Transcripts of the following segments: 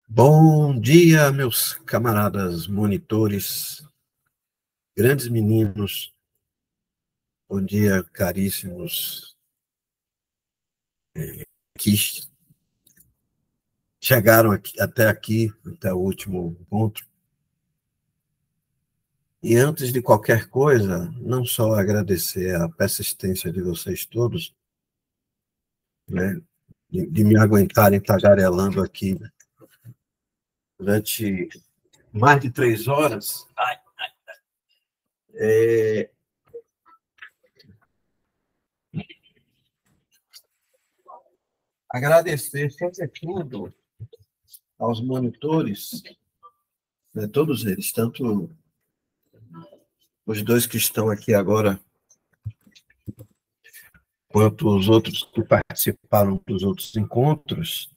Bom dia, meus camaradas monitores, grandes meninos. Bom dia, caríssimos que chegaram até o último encontro. E antes de qualquer coisa, não só agradecer a persistência de vocês todos, né, de me aguentarem tagarelando aqui durante mais de 3 horas. Agradecer, sobretudo, aos monitores, né, todos eles, tanto os dois que estão aqui agora, quanto os outros que participaram dos outros encontros,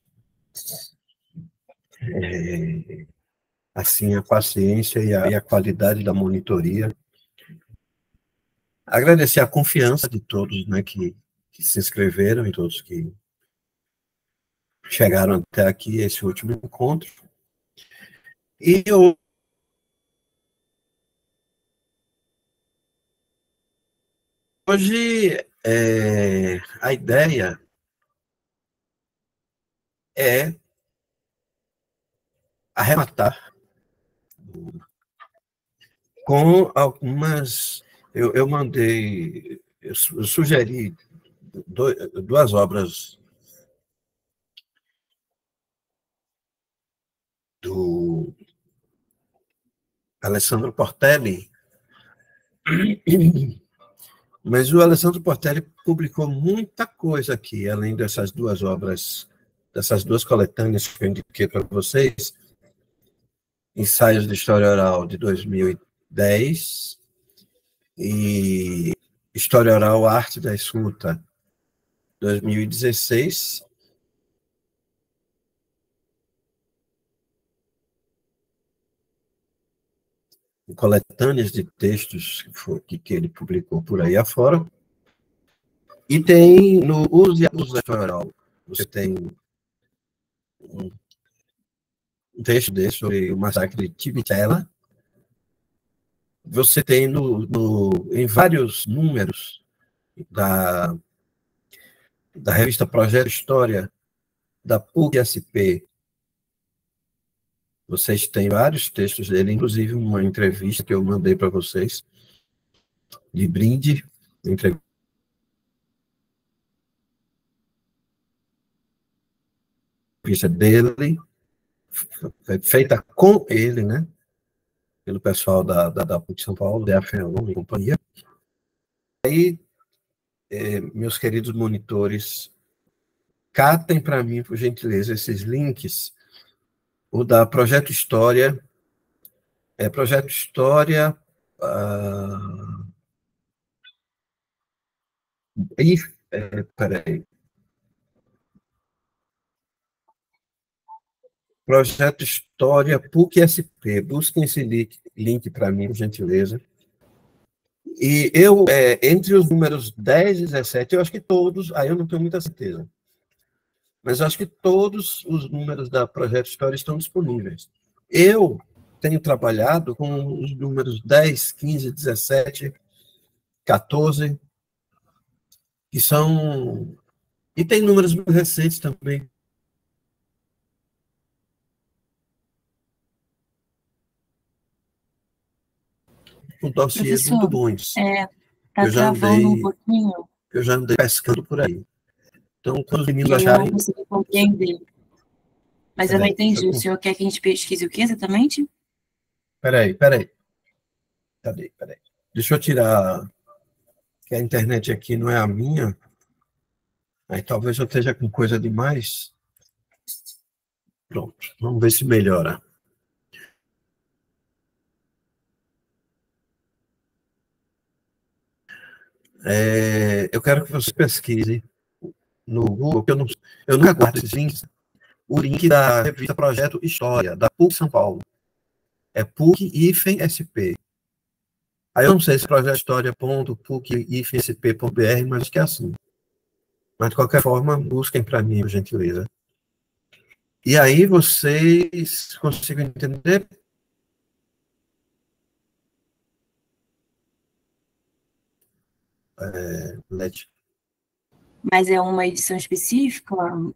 assim, a paciência e a qualidade da monitoria. Agradecer a confiança de todos, né, que se inscreveram e todos que chegaram até aqui, esse último encontro. E hoje a ideia é arrematar com algumas... Eu mandei, eu sugeri duas obras do Alessandro Portelli, mas o Alessandro Portelli publicou muita coisa aqui, além dessas duas obras, dessas duas coletâneas que eu indiquei para vocês, Ensaios de História Oral de 2010 e História Oral, Arte da Escuta, 2016, coletâneas de textos que ele publicou por aí afora. E tem no Uso e Abuso da História Oral, você tem um texto desse sobre o massacre de Tivitela. Você tem em vários números da revista Projeto História, da PUC-SP, vocês têm vários textos dele, inclusive uma entrevista que eu mandei para vocês, de brinde, entrevista dele, feita com ele, né? Pelo pessoal da PUC São Paulo, da FEON e companhia. Aí, meus queridos monitores, catem para mim, por gentileza, esses links. O da Projeto História, Projeto História... peraí. Projeto História PUC-SP. Busquem esse link para mim, por gentileza. E eu, entre os números 10 e 17, eu acho que todos, aí eu não tenho muita certeza, mas eu acho que todos os números da Projeto História estão disponíveis. Eu tenho trabalhado com os números 10, 15, 17, 14, que são... E tem números muito recentes também. Com dossiês muito bons. Tá travando um pouquinho. Eu já andei pescando por aí. Então, quando os meninos acharem... Eu não consegui compreender. Mas eu não entendi. O senhor quer que a gente pesquise o que exatamente? Peraí. Cadê? Peraí. Deixa eu tirar... Que a internet aqui não é a minha. Aí talvez eu esteja com coisa demais. Pronto. Vamos ver se melhora. Eu quero que você pesquise no Google, porque eu não aguardo esses links, o link da revista Projeto História, da PUC São Paulo. É PUC-SP. Aí eu não sei se Projeto História.puc-sp.br, mas acho que é assim. Mas, de qualquer forma, busquem para mim, por gentileza. E aí vocês conseguem entender? Leti. Mas é uma edição específica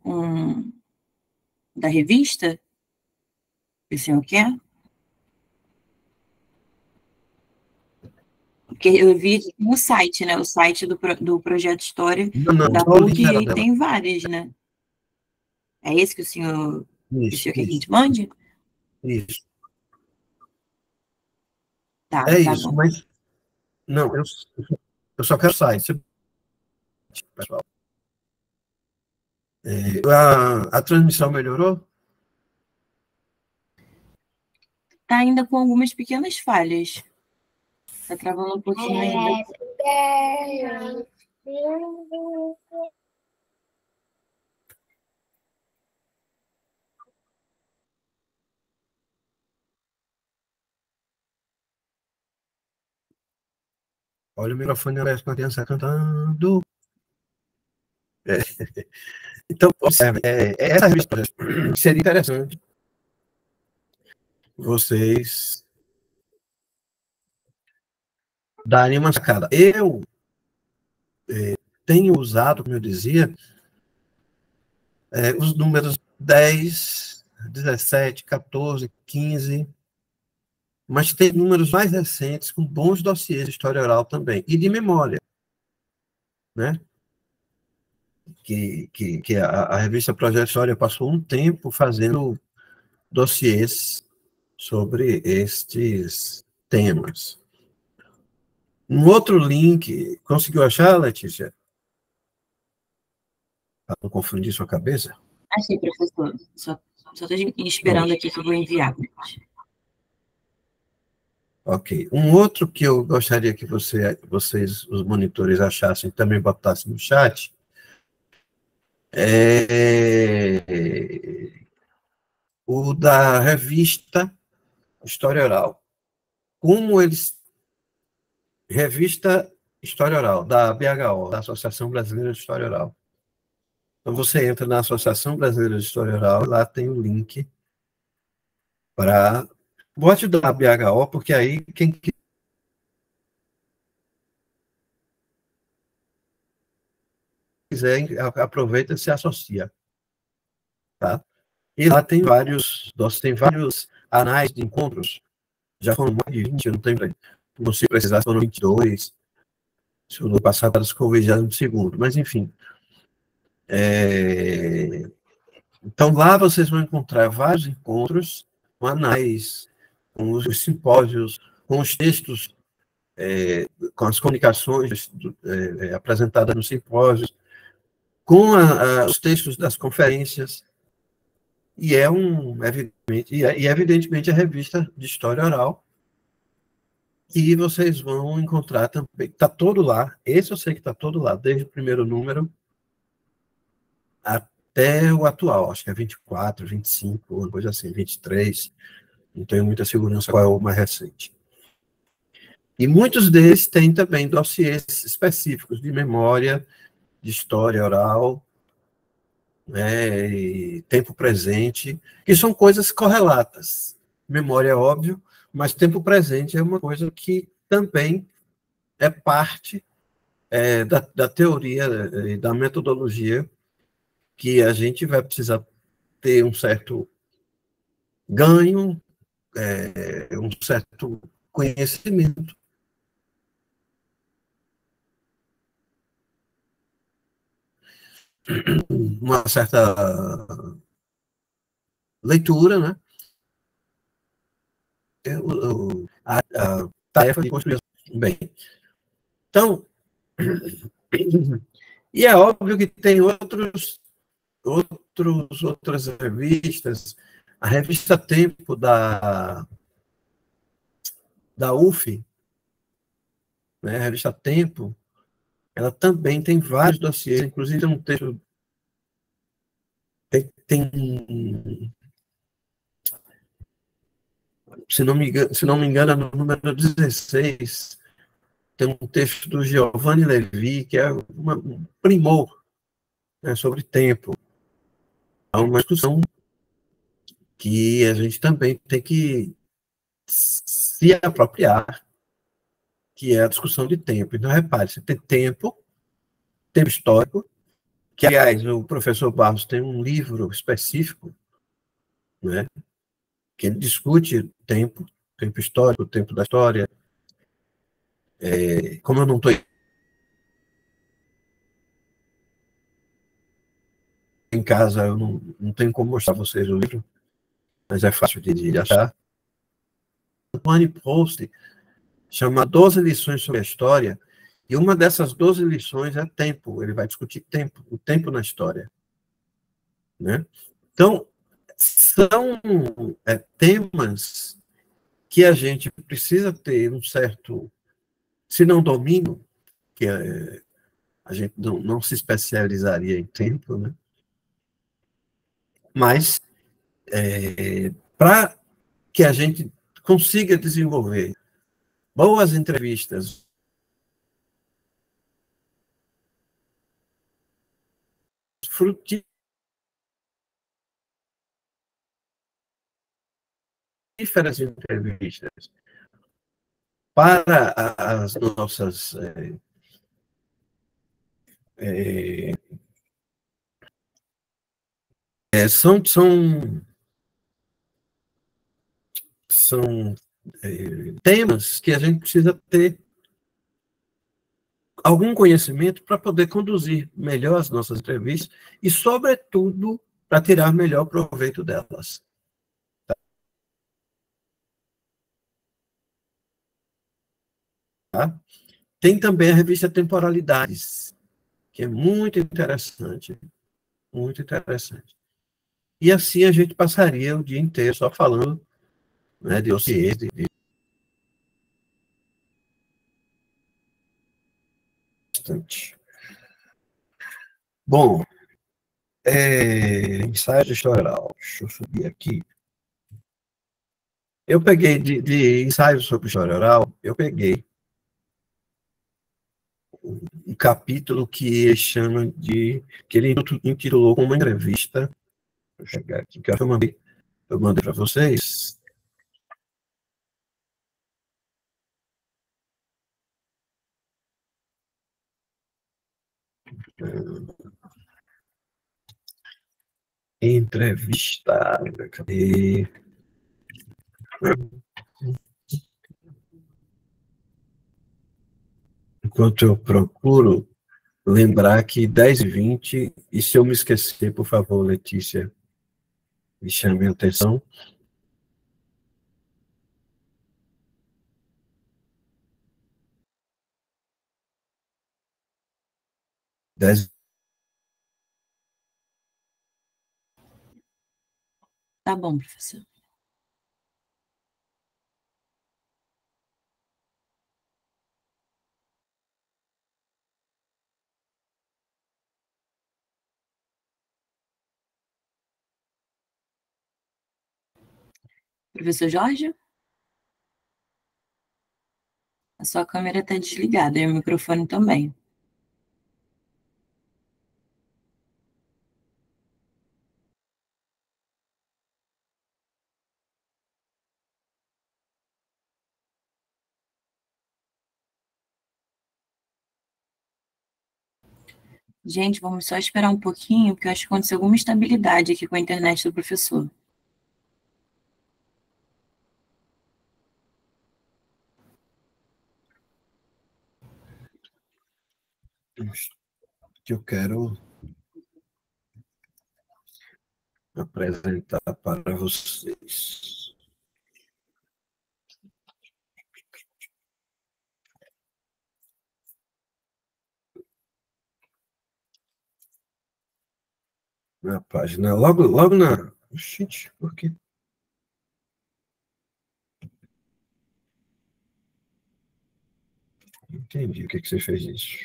da revista? O senhor quer? Porque eu vi no site, né? O site do Projeto História Não, da só o link PUC, geral e dela. tem várias, né? É esse que o senhor Isso, quer que a isso, gente mande? isso. Tá, É tá isso, bom. mas não, eu só quero site, pessoal. A transmissão melhorou? Tá ainda com algumas pequenas falhas. Tá travando um pouquinho ainda. Olha o microfone aberto com a criança cantando. É. Então, observe, essa revista seria interessante vocês darem uma sacada. Eu tenho usado, como eu dizia, os números 10, 17, 14, 15, mas tem números mais recentes com bons dossiês de história oral também, e de memória, né? Que a revista Projeto História passou um tempo fazendo dossiês sobre estes temas. Um outro link, conseguiu achar, Letícia? Para não confundir sua cabeça? Achei, professor. Só estou esperando aqui que eu vou enviar. Ok. Um outro que eu gostaria que vocês, os monitores, achassem, também botassem no chat, é o da revista História Oral. Como eles... Revista História Oral, da BHO, da Associação Brasileira de História Oral. Então, você entra na Associação Brasileira de História Oral, lá tem o link para... Bote da BHO, porque aí quem quiser aproveita e se associa. Tá? E lá tem vários anais de encontros, já foram mais de 20, eu não tenho, se precisar, foram 22, se o ano passado era Covid no segundo, mas enfim. Então lá vocês vão encontrar vários encontros, com anais, com os simpósios, com os textos, com as comunicações apresentadas nos simpósios, com os textos das conferências, e evidentemente a revista de História Oral, e vocês vão encontrar também, está todo lá, esse eu sei que está todo lá, desde o primeiro número até o atual, acho que é 24, 25, uma coisa assim, 23, não tenho muita segurança qual é o mais recente. E muitos deles têm também dossiês específicos de memória, de história oral, né, e tempo presente, que são coisas correlatas. Memória é óbvio, mas tempo presente é uma coisa que também é parte da teoria e da metodologia que a gente vai precisar ter um certo ganho, um certo conhecimento, uma certa leitura, né? A tarefa de construir bem. Então, e é óbvio que tem outras revistas. A revista Tempo da UF, né, a revista Tempo, ela também tem vários dossiês, inclusive tem um texto, se não me engano, no número 16, tem um texto do Giovanni Levi, que é um primor, né, sobre tempo. Há uma discussão que a gente também tem que se apropriar, que é a discussão de tempo. Então, repare, você tem tempo, tempo histórico, que, aliás, o professor Barros tem um livro específico, né, que ele discute tempo, tempo histórico, tempo da história. Como eu não estou em casa, eu não tenho como mostrar a vocês o livro, mas é fácil de achar. One Post chama 12 lições sobre a história, e uma dessas 12 lições é tempo. Ele vai discutir tempo, o tempo na história, né? Então, são temas que a gente precisa ter um certo, se não domínio, que a gente não se especializaria em tempo, né? Mas para que a gente consiga desenvolver boas entrevistas frutíferas entrevistas para as nossas são temas que a gente precisa ter algum conhecimento para poder conduzir melhor as nossas entrevistas e, sobretudo, para tirar melhor proveito delas. Tá? Tem também a revista Temporalidades, que é muito interessante, muito interessante. E assim a gente passaria o dia inteiro só falando, né, de dossiês, de bastante. Bom, ensaio de história oral. Deixa eu subir aqui. Eu peguei de ensaio sobre história oral, eu peguei um capítulo que ele chama de, que ele intitulou como uma entrevista. Deixa eu chegar aqui, que eu mandei para vocês. Entrevista. Cadê? Enquanto eu procuro lembrar que 10h20, e se eu me esquecer, por favor, Letícia, me chame a atenção. Tá bom, professor. Professor Jorge? A sua câmera está desligada e o microfone também. Gente, vamos só esperar um pouquinho, porque eu acho que aconteceu alguma instabilidade aqui com a internet do professor. Que eu quero apresentar para vocês. Na página, logo na... Gente, por quê? Entendi o que você fez isso.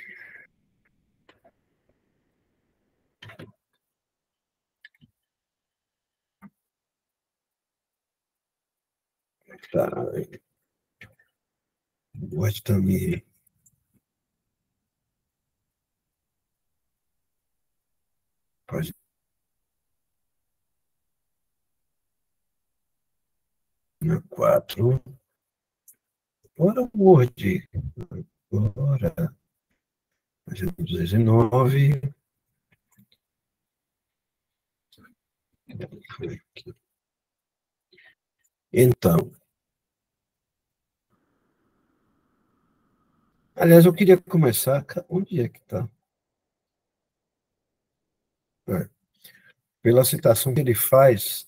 Tá. Pode também. Pode. 4. Bora o Word. Bora. 209. Então, aliás, eu queria começar. Onde é que está? Pela citação que ele faz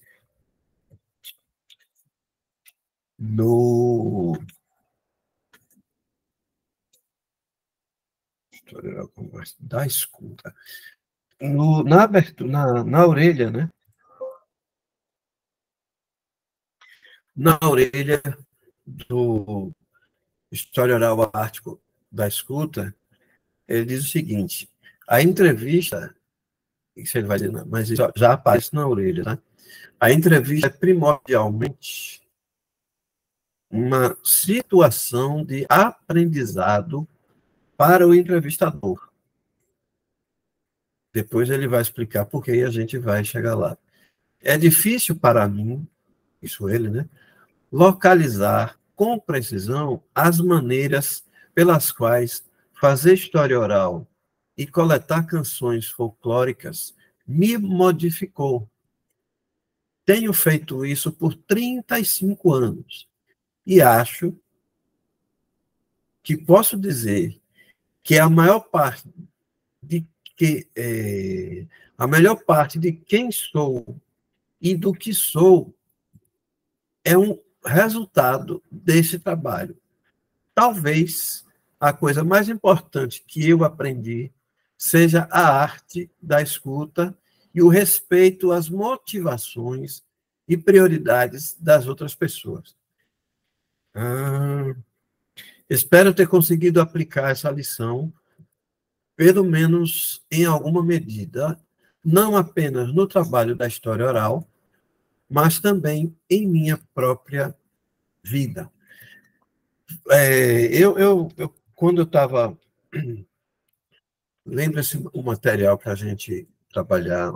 no. Da escuta. Na abertura, na orelha, né? Na orelha do História Oral Ártico da Escuta, ele diz o seguinte: a entrevista, isso ele vai dizer, não, mas já aparece na orelha, né? A entrevista é primordialmente uma situação de aprendizado para o entrevistador. Depois ele vai explicar por que a gente vai chegar lá. É difícil para mim, isso ele, né, localizar com precisão as maneiras pelas quais fazer história oral e coletar canções folclóricas me modificou. Tenho feito isso por 35 anos e acho que posso dizer que a maior parte de que a melhor parte de quem sou e do que sou é um resultado desse trabalho. Talvez a coisa mais importante que eu aprendi seja a arte da escuta e o respeito às motivações e prioridades das outras pessoas. Espero ter conseguido aplicar essa lição, pelo menos em alguma medida, não apenas no trabalho da história oral, mas também em minha própria vida. Quando eu estava lendo o material para a gente trabalhar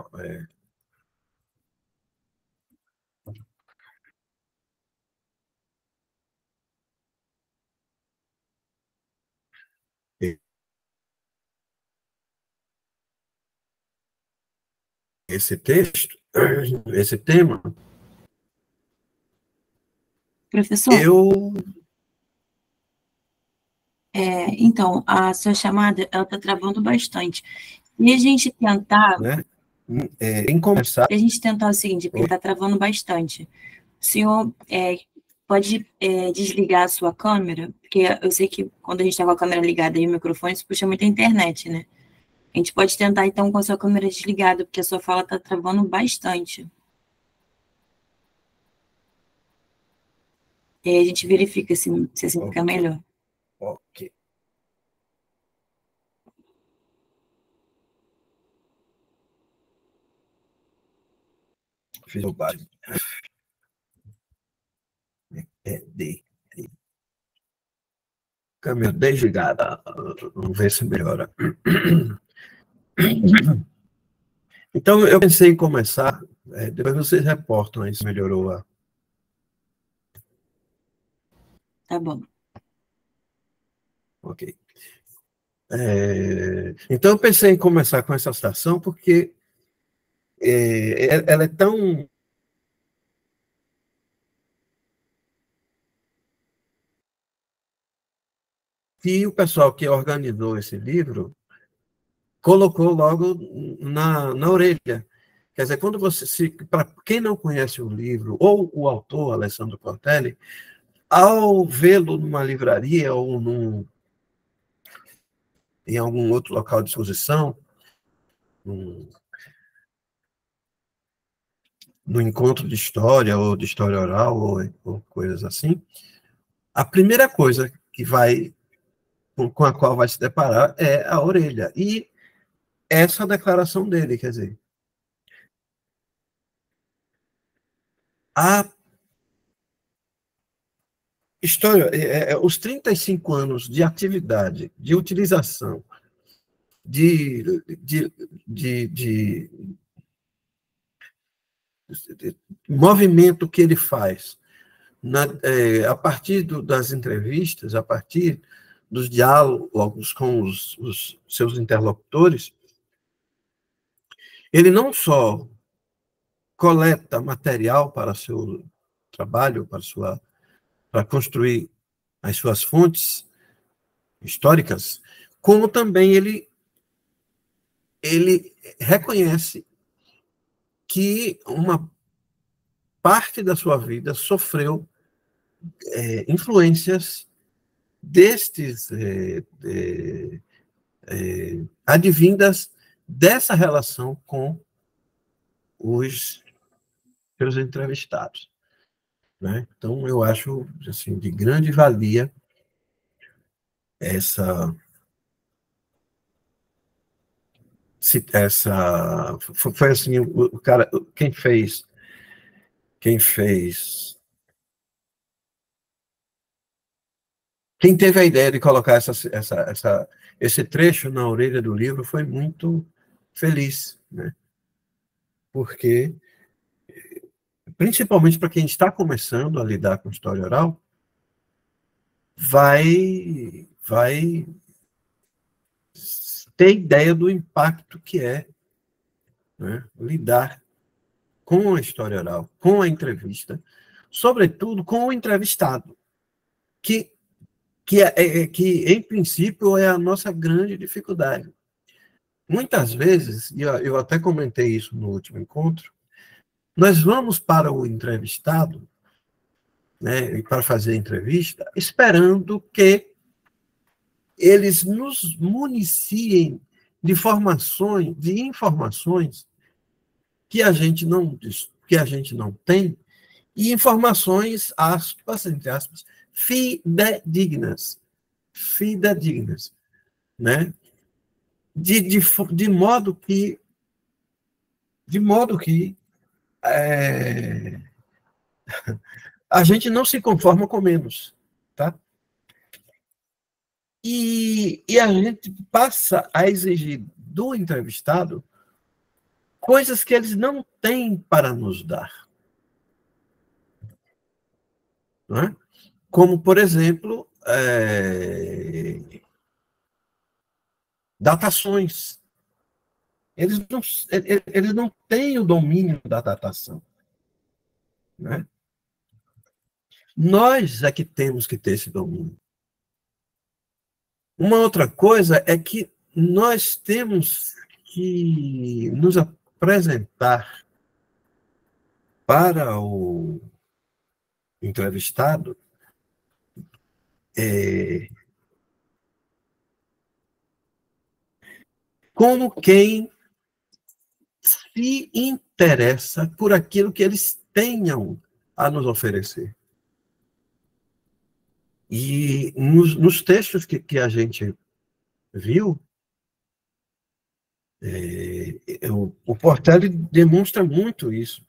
esse texto, esse tema, Professor, eu... então, a sua chamada, ela está travando bastante. E a gente tentar, Né, em conversar... a gente tentar o seguinte, porque está travando bastante. O senhor pode desligar a sua câmera, porque eu sei que quando a gente está com a câmera ligada e o microfone, isso puxa muita internet, né? A gente pode tentar, então, com a sua câmera desligada, porque a sua fala está travando bastante. E aí a gente verifica se assim fica melhor. Ok. Fiz bobagem. Câmera desligada. Vamos ver se melhora. Então, eu pensei em começar, depois vocês reportam aí se melhorou a... Tá bom. Ok. Então, eu pensei em começar com essa citação porque ela é tão... que o pessoal que organizou esse livro colocou logo na orelha. Quer dizer, quando você... para quem não conhece o livro, ou o autor, Alessandro Cortelli, ao vê-lo numa livraria ou em algum outro local de exposição, no encontro de história, ou de história oral, ou coisas assim, a primeira coisa com a qual vai se deparar é a orelha. E essa declaração dele, quer dizer, a história, os 35 anos de atividade, de utilização, de, de, de, de movimento que ele faz a partir das entrevistas, a partir dos diálogos com os seus interlocutores, ele não só coleta material para seu trabalho, para construir as suas fontes históricas, como também ele reconhece que uma parte da sua vida sofreu influências destes advindas dessa relação com os seus entrevistados, né? Então, eu acho assim, de grande valia essa foi assim, o cara, quem teve a ideia de colocar esse trecho na orelha do livro foi muito feliz, né? Porque, principalmente para quem está começando a lidar com história oral, vai ter ideia do impacto que é, né, lidar com a história oral, com a entrevista, sobretudo com o entrevistado, que em princípio, é a nossa grande dificuldade. Muitas vezes, e eu até comentei isso no último encontro, nós vamos para o entrevistado, né, para fazer a entrevista, esperando que eles nos municiem de informações que a gente não tem, e informações, aspas, entre aspas, fidedignas, né? De modo que a gente não se conforma com menos, tá? E a gente passa a exigir do entrevistado coisas que eles não têm para nos dar, não é? Como, por exemplo, datações. Eles não têm o domínio da datação, né? Nós é que temos que ter esse domínio. Uma outra coisa é que nós temos que nos apresentar para o entrevistado como quem se interessa por aquilo que eles tenham a nos oferecer. E nos textos que a gente viu, o Portelli demonstra muito isso.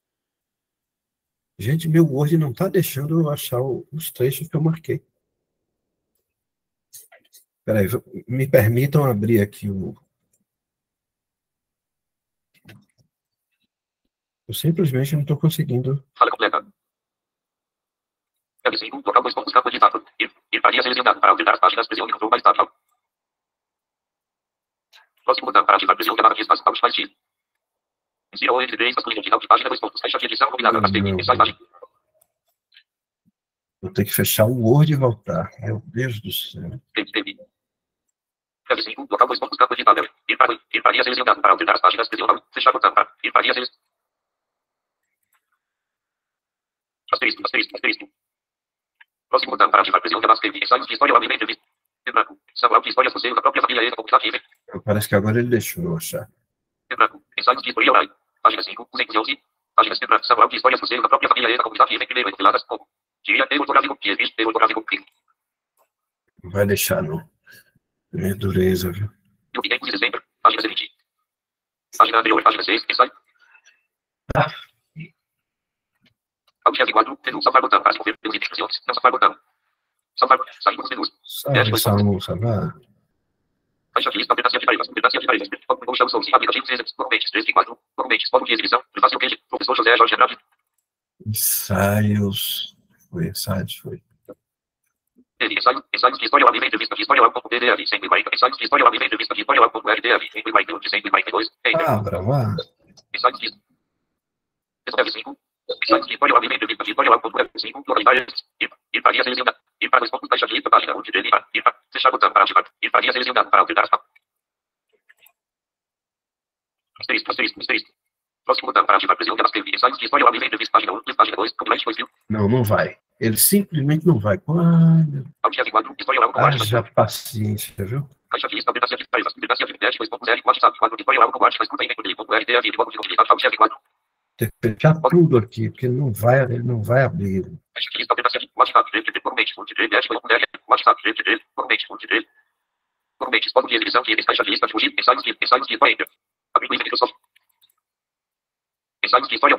Gente, meu Word não está deixando eu achar os trechos que eu marquei. Espera aí, me permitam abrir aqui o... Eu simplesmente não estou conseguindo... Fala completa. F5, local 2 pontos, campo de dado. Ir para selecionado para alterar as páginas, pressione Ctrl mais Tab. Próximo botão para ativar pressione a barra de espaço, Alt mais X. Insira o entre 3, masculino de Alt, página 2 pontos, caixa de edição combinada, essa imagem. Vou ter que fechar o Word e voltar. Meu Deus do céu. F5, local 2 pontos, campo de dado. Ir para selecionado para alterar as páginas, pressione fechar botão para ir para selecionado. Asterisco. Próximo botão para ativar pressione a barra de ensaios de história, abre entrevista. Em branco. Samuel de história social da própria família comunicativa. Parece que agora ele deixou eu achar. Em branco. Ensaios de história oral. Página 5, 211. Páginas em branco. Samuel de história social da própria família comunicativa. Primeiro enfiladas. Como. Dia ortográfico. Dia ortográfico. Clique. Não vai deixar, não. É dureza, viu? 5 de dezembro. Página 20. Página anterior. Página 6. Ensaio. Alt F4, menu, salvar botão, para escrever pelos identificações, não salvar botão. Salvar, sair dos menus. Salvar. Caixa de lista, alternância de tarefas, Função Souls, aplicativos, documentos, 3 de 4, documentos, modo de exibição, prefácio queijo, professor José Jorge Andrade. Ensaios, Foi ensaios, foi. Ensaios de história, livre entrevista de história, .pdf, 140. Ensaios de história, livre entrevista de história, .rdf, 142. Brava. Ensaios de F5. Ensaios de história, livre entrevista de história, .f5. Localidades. Ir para a selecionada. Ir para dois pontos, caixa de lista, página 1 de dele. Ir para fechar botão para ativar. Ir para a selecionada para alterar. Asterisco. Próximo botão para ativar presidente das TV. Ensaios de história, livre entrevista, página 1, página 2, copyright 2000. Não vai. Ele simplesmente não vai. Alt F4, história oral com Haja paciência, viu? Caixa de lista, habilitação de tarefas, habilitação de 10, 2.0, WhatsApp, 4, história oral com escuta em .rdf, de banco de utilizar, Alt F4. Tem que fechar tudo aqui, porque ele não vai abrir. Caixa de lista, habilitação de WhatsApp, documento, WhatsApp, documento, foto de exibição, caixa de lista, fugir, ensaios de história, abrindo Microsoft. Ensaios de história.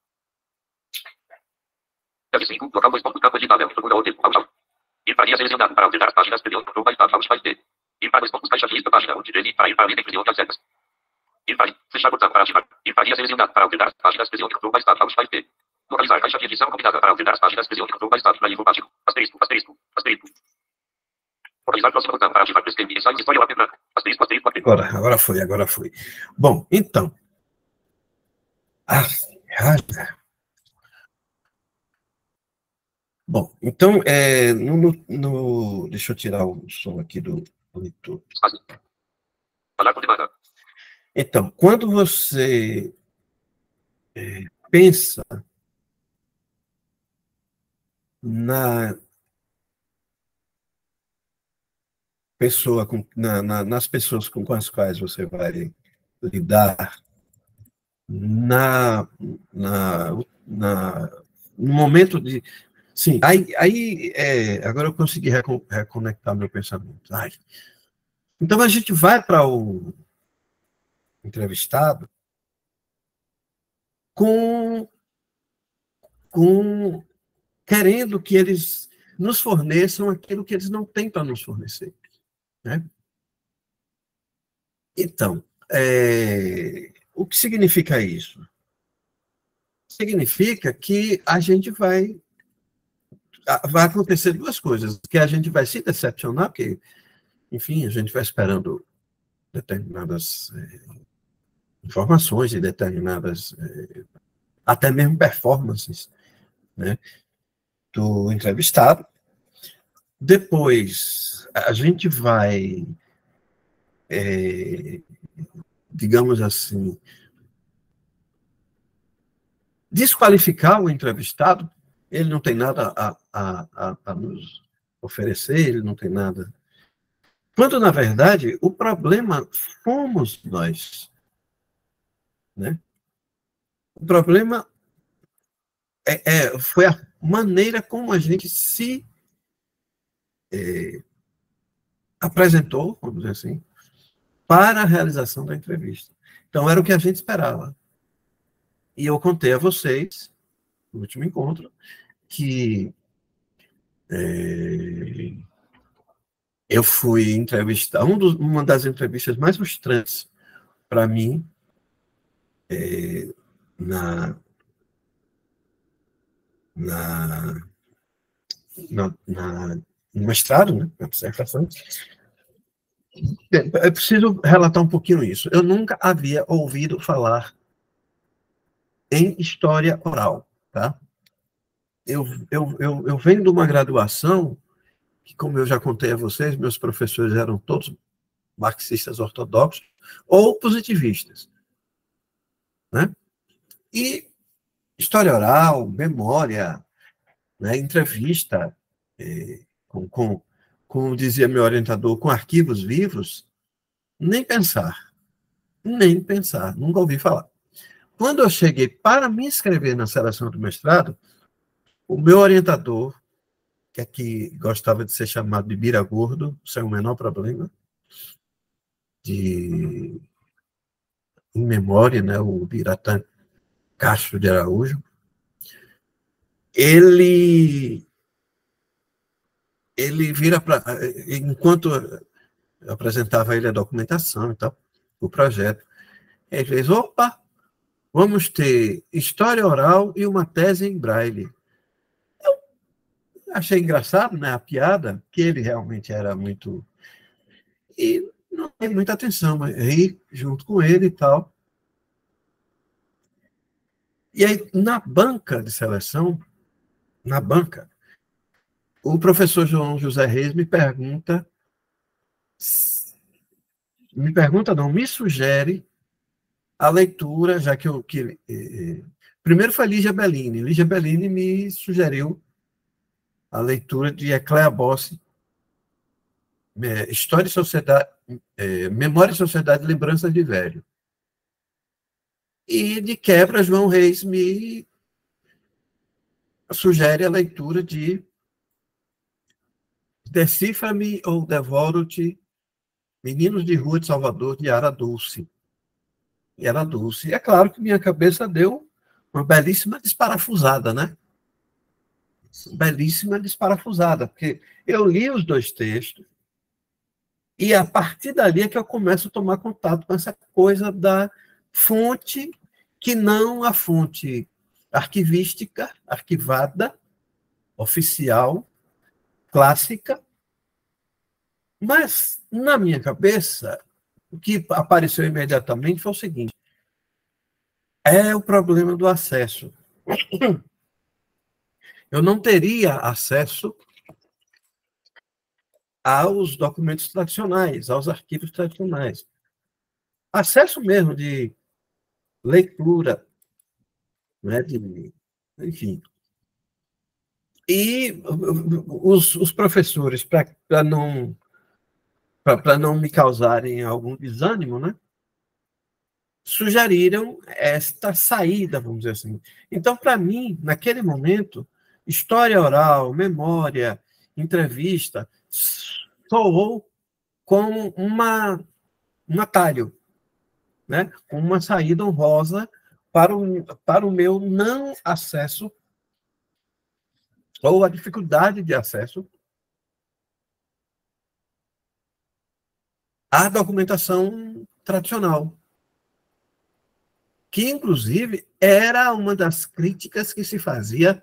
F5, local 2 pontos, campo editável, procura outro, ir para a selecionada para alterar as páginas, pedido, control by tab, alt by D. Ir para 2 pontos, caixa de lista, página 1 de dele, para ir para a lista de outras setas. Ir para fechar botão para ativar. Ir para a selecionada para alterar as páginas, pedido, control by tab, alt by D. Localizar caixa de edição combinada para alterar as páginas, pedido, control by tab, livro básico, asterisco. Localizar próximo botão para ativar, prescrever, ensaios de história, asterisco. Agora foi. Bom, então. Bom, então, deixa eu tirar o som aqui do monitor. Então, quando você pensa na pessoa, nas pessoas com as quais você vai lidar, no momento de... Sim, agora eu consegui reconectar meu pensamento. Então, a gente vai para o entrevistado querendo que eles nos forneçam aquilo que eles não têm para nos fornecer. Né? Então, o que significa isso? Significa que a gente vai acontecer duas coisas, que a gente vai se decepcionar, porque, enfim, a gente vai esperando determinadas informações e determinadas, até mesmo performances, né, do entrevistado. Depois, a gente vai, digamos assim, desqualificar o entrevistado. Ele não tem nada a nos oferecer, ele não tem nada. Quando, na verdade, o problema fomos nós. Né? O problema foi a maneira como a gente se apresentou, vamos dizer assim, para a realização da entrevista. Então, era o que a gente esperava. E eu contei a vocês, no último encontro, que eu fui entrevistar, uma das entrevistas mais frustrantes para mim, no mestrado, né, na dissertação. Eu preciso relatar um pouquinho isso. Eu nunca havia ouvido falar em história oral, tá? Eu venho de uma graduação que, como eu já contei a vocês, meus professores eram todos marxistas ortodoxos ou positivistas, né? E história oral, memória, né, entrevista, como dizia meu orientador, com arquivos vivos, nem pensar, nunca ouvi falar. Quando eu cheguei para me inscrever na seleção do mestrado, o meu orientador, que aqui gostava de ser chamado de Bira Gordo, sem o menor problema, em memória, né, o Biratã Castro de Araújo, ele vira para... Enquanto eu apresentava a ele a documentação e tal, o projeto, ele fez, opa, vamos ter história oral e uma tese em braille. achei engraçado, né, a piada, que ele realmente era muito... E não dei muita atenção, mas ri junto com ele e tal. E aí, na banca de seleção, na banca, o professor João José Reis não, me sugere a leitura, já que primeiro foi Lígia Bellini. Lígia Bellini me sugeriu a leitura de Ecléa Bossi, História e Sociedade, Memória e Sociedade, Lembranças de Velho. E, de quebra, João Reis me sugere a leitura de Decifra-me ou Devoro-te, Meninos de Rua de Salvador, de Yara Dulce. Yara Dulce. E é claro que minha cabeça deu uma belíssima desparafusada, né? Belíssima desparafusada, porque eu li os dois textos e a partir dali é que eu começo a tomar contato com essa coisa da fonte, que não a fonte arquivística, arquivada, oficial, clássica, mas na minha cabeça o que apareceu imediatamente foi o seguinte: é o problema do acesso. Eu não teria acesso aos documentos tradicionais, aos arquivos tradicionais. Acesso mesmo de leitura, né, enfim. E os professores, para não me causarem algum desânimo, né, sugeriram esta saída, vamos dizer assim. Então, para mim, naquele momento, história oral, memória, entrevista, soou como um atalho, né? Uma saída honrosa para o meu não acesso, ou a dificuldade de acesso à documentação tradicional, que, inclusive, era uma das críticas que se fazia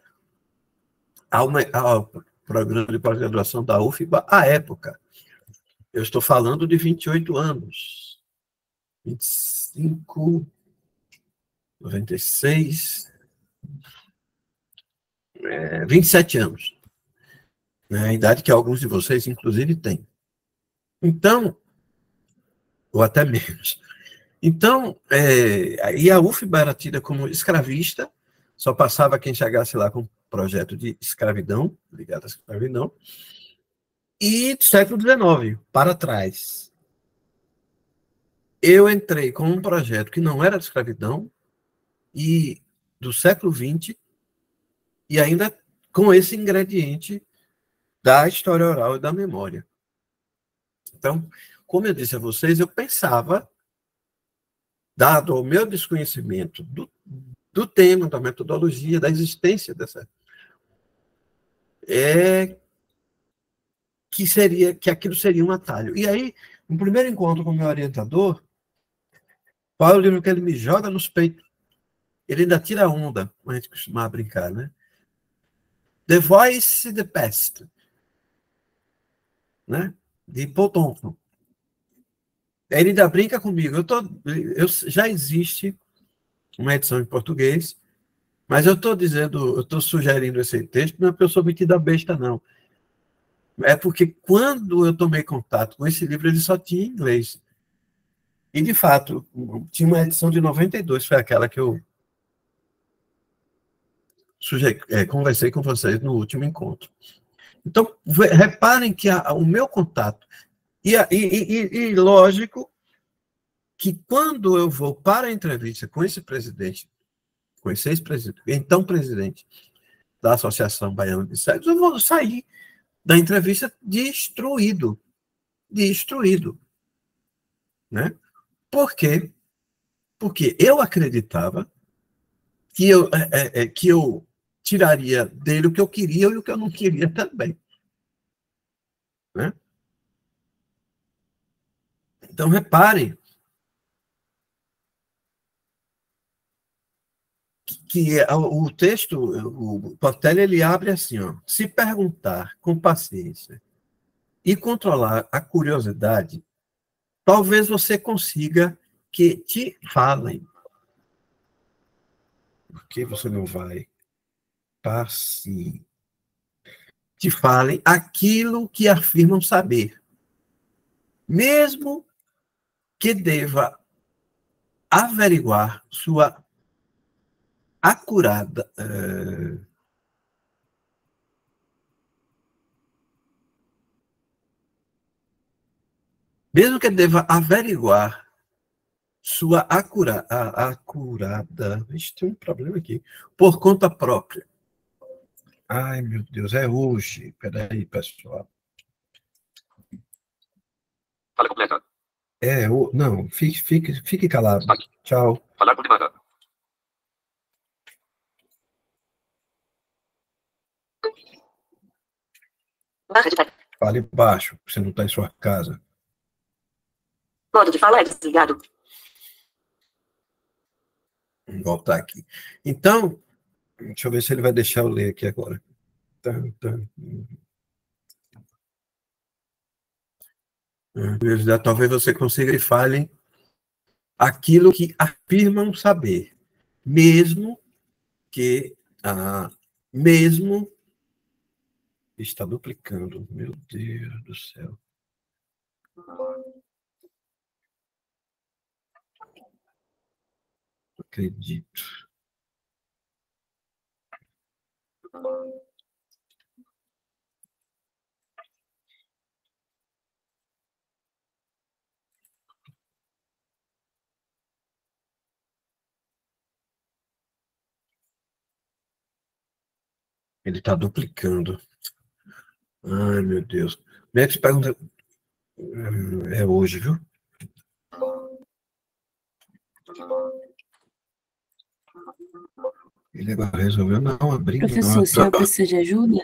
ao programa de pós-graduação da UFBA à época. Eu estou falando de 28 anos. 25, 96, 27 anos. Né? A idade que alguns de vocês, inclusive, têm. Então, ou até menos. Então, e a UFBA era tida como escravista, só passava quem chegasse lá com projeto de escravidão, ligado à escravidão, e do século XIX, para trás. Eu entrei com um projeto que não era de escravidão, e do século XX, e ainda com esse ingrediente da história oral e da memória. Então, como eu disse a vocês, eu pensava, dado o meu desconhecimento do tema, da metodologia, da existência dessa, que aquilo seria um atalho. E aí, no primeiro encontro com o meu orientador, qual é o livro que ele me joga nos peitos? Ele ainda tira onda, como a gente costumava brincar, né? The Voice in the Past, né? De Paul Thompson. Ele ainda brinca comigo. Já existe uma edição em português, mas eu estou sugerindo esse texto, não é porque eu sou metida besta, não. É porque quando eu tomei contato com esse livro, ele só tinha em inglês. E, de fato, tinha uma edição de 92, foi aquela que eu conversei com vocês no último encontro. Então, reparem que o meu contato, e lógico que quando eu vou para a entrevista com esse presidente, com esse ex-presidente, então presidente da Associação Baiana de Cegos, eu vou sair da entrevista destruído. Né? Por quê? Porque eu acreditava que eu tiraria dele o que eu queria e o que eu não queria também. Né? Então, reparem que o texto, o Portelli, ele abre assim, ó, se perguntar com paciência e controlar a curiosidade, talvez você consiga que te falem. Por que você não vai? Passe. Te falem aquilo que afirmam saber, mesmo que deva averiguar sua acurada. Mesmo que deva averiguar sua acurada. Ixi, tem um problema aqui. Por conta própria. Ai, meu Deus, é hoje. Peraí, pessoal. Fala completa. Não, fique calado. Destaque. Tchau. Falar por demanda. Barra de tecla. Fale baixo, você não está em sua casa. Modo de fala é desligado. Vou voltar aqui. Então, deixa eu ver se ele vai deixar eu ler aqui agora. Talvez você consiga e fale aquilo que afirmam saber, mesmo que mesmo está duplicando. Meu Deus do céu. Não acredito. Ele está duplicando. Ai, meu Deus. Next pergunta. É hoje, viu? Ele agora resolveu não abrir. Professor, o senhor precisa de ajuda?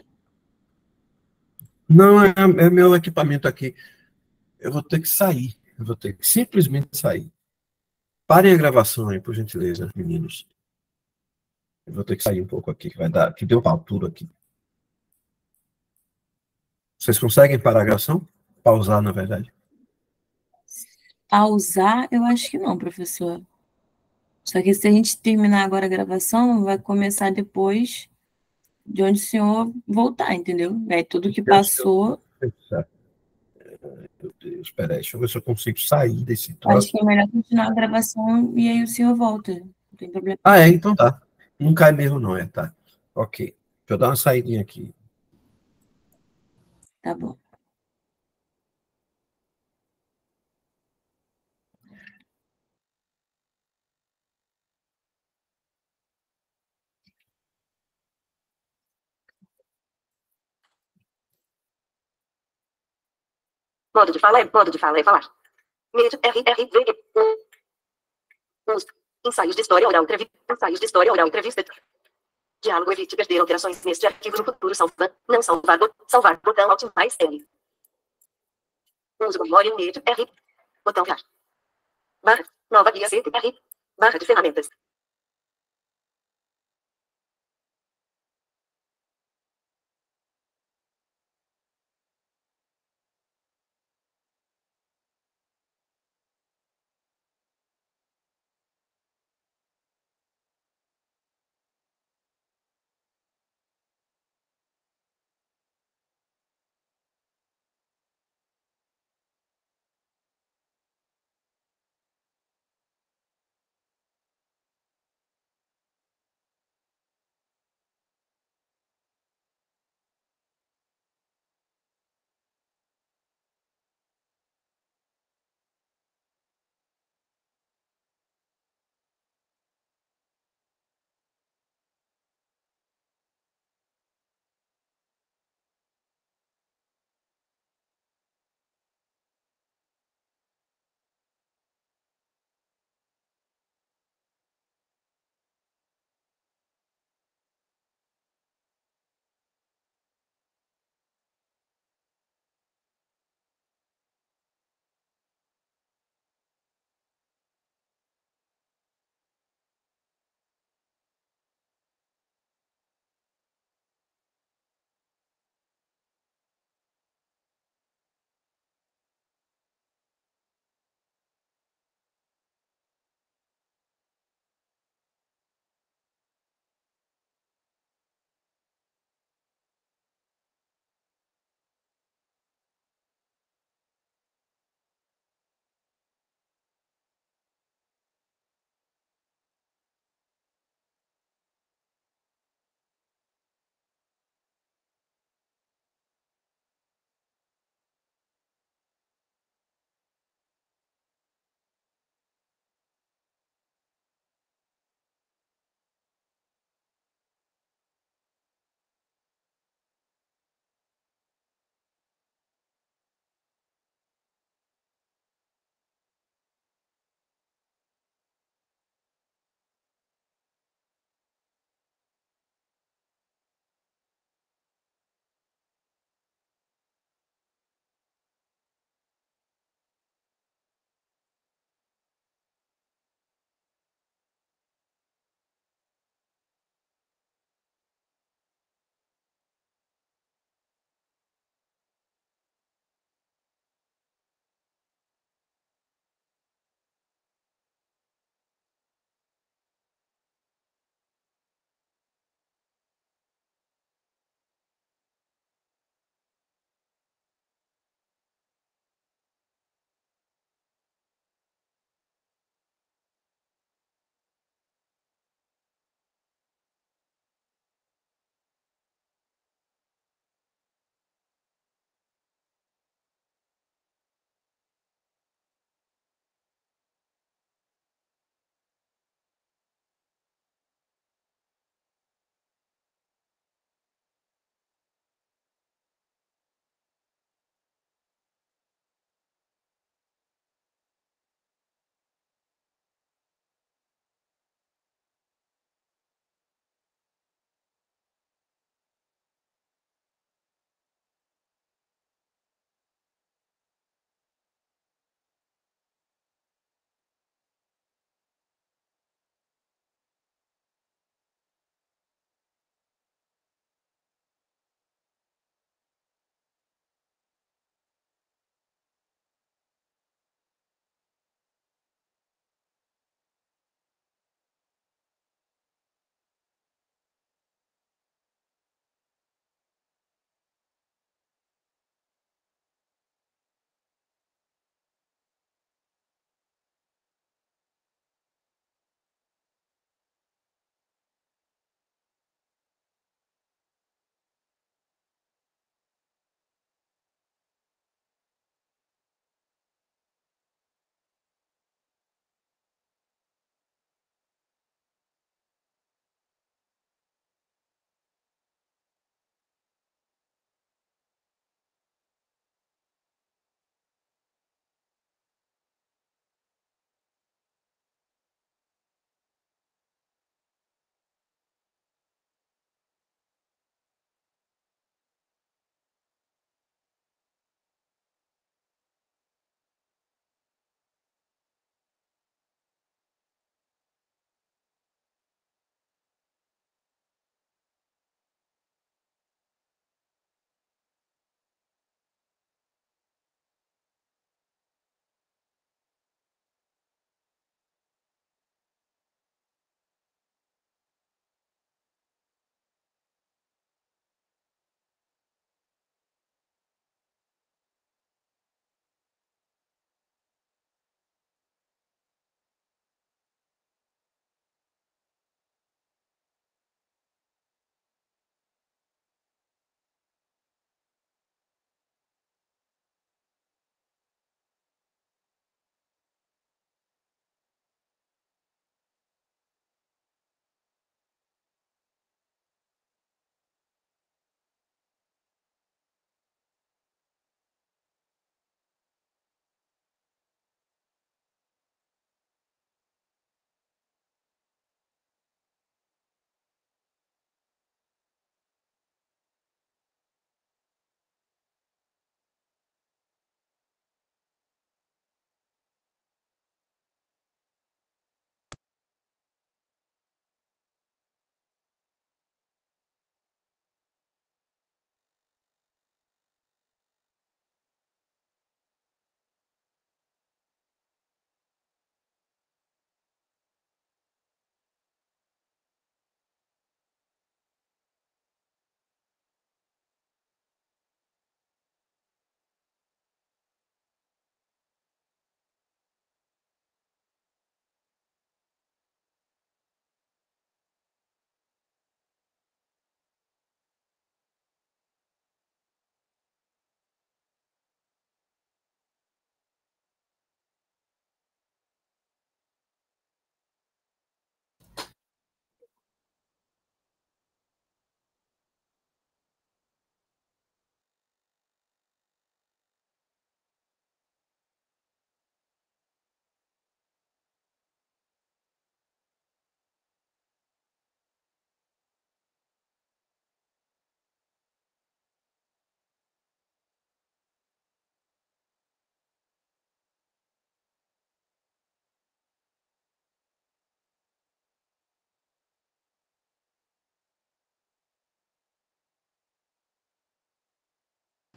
Não, é meu equipamento aqui. Eu vou ter que sair. Eu vou ter que simplesmente sair. Parem a gravação aí, por gentileza, meninos. Eu vou ter que sair um pouco aqui, que deu uma altura aqui. Vocês conseguem parar a gravação? Pausar, na verdade. Pausar, eu acho que não, professor. Só que se a gente terminar agora a gravação, vai começar depois de onde o senhor voltar, entendeu? Aí tudo que passou. Meu Deus, peraí, deixa eu ver se eu consigo sair desse Acho troço. que é melhor continuar a gravação e aí o senhor volta. Não tem problema. Então tá. Não cai mesmo, não, tá. Ok. Deixa eu dar uma saidinha aqui. Tá bom. Modo de fala é falar. Mídia, RRV. Ensaios de história oral, entrevista. Diálogo, evite perder alterações neste arquivo no futuro. Não salvar. Salvar. Botão Alt mais L. Uso memória mídia, R. Botão virar. Barra. Nova guia C, R. Barra de ferramentas.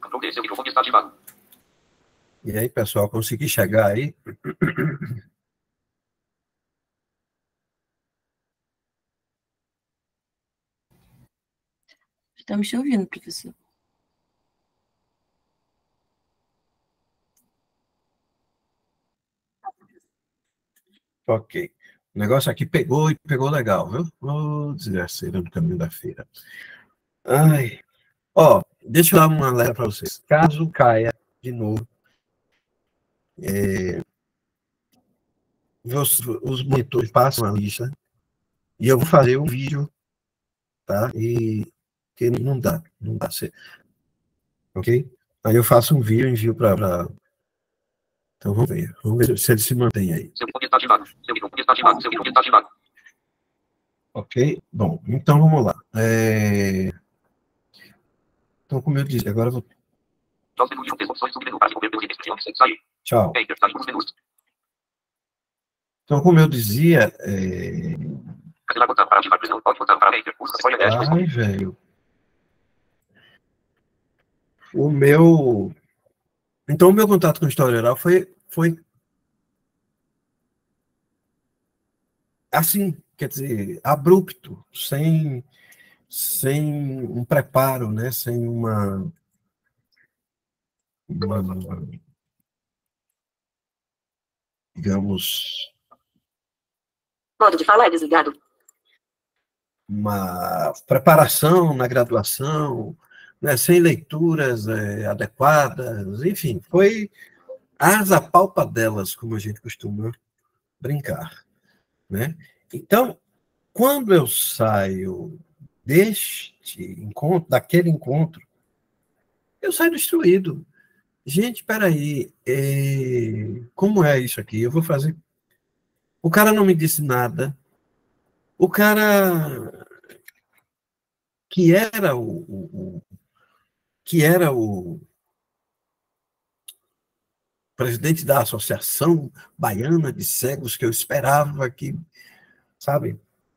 Ctrl D, seu microfone está ativado. E aí, pessoal, consegui chegar aí? Estamos te ouvindo, professor. Ok. O negócio aqui pegou e pegou legal, viu? Ô, desgraceira no caminho da feira. Ai. Ó, deixa eu dar uma alerta para vocês. Caso caia de novo, os monitores passam a lista e eu vou fazer um vídeo, tá? E que não dá, não dá certo. Ok? Aí eu faço um vídeo e envio para. Então vamos ver se ele se mantém aí. Seu microfone está ativado. Seu microfone está ativado. Seu microfone está ativado. Ok? Bom, então vamos lá. Então, como eu disse, agora eu vou. Nós menus de opções submenu para escolher pelos itens precisos sem sair. Tchau. Enter, sair dos menus. Então, como eu dizia. Cancelar botão para ativar prisão. Pode botar para enter. Usa escolha dash. Ai, velho. O meu. Então, o meu contato com história oral foi assim, quer dizer, abrupto, sem um preparo, né? Sem digamos, Modo de falar é desligado. uma preparação na graduação, né? Sem leituras adequadas, enfim, foi as apalpadelas, como a gente costuma brincar, né? Então, quando eu saio daquele encontro, eu saio destruído. Gente, peraí, como é isso aqui? Eu vou fazer. O cara não me disse nada. O cara que era o presidente da Associação Baiana de Cegos, que eu esperava que, sabe,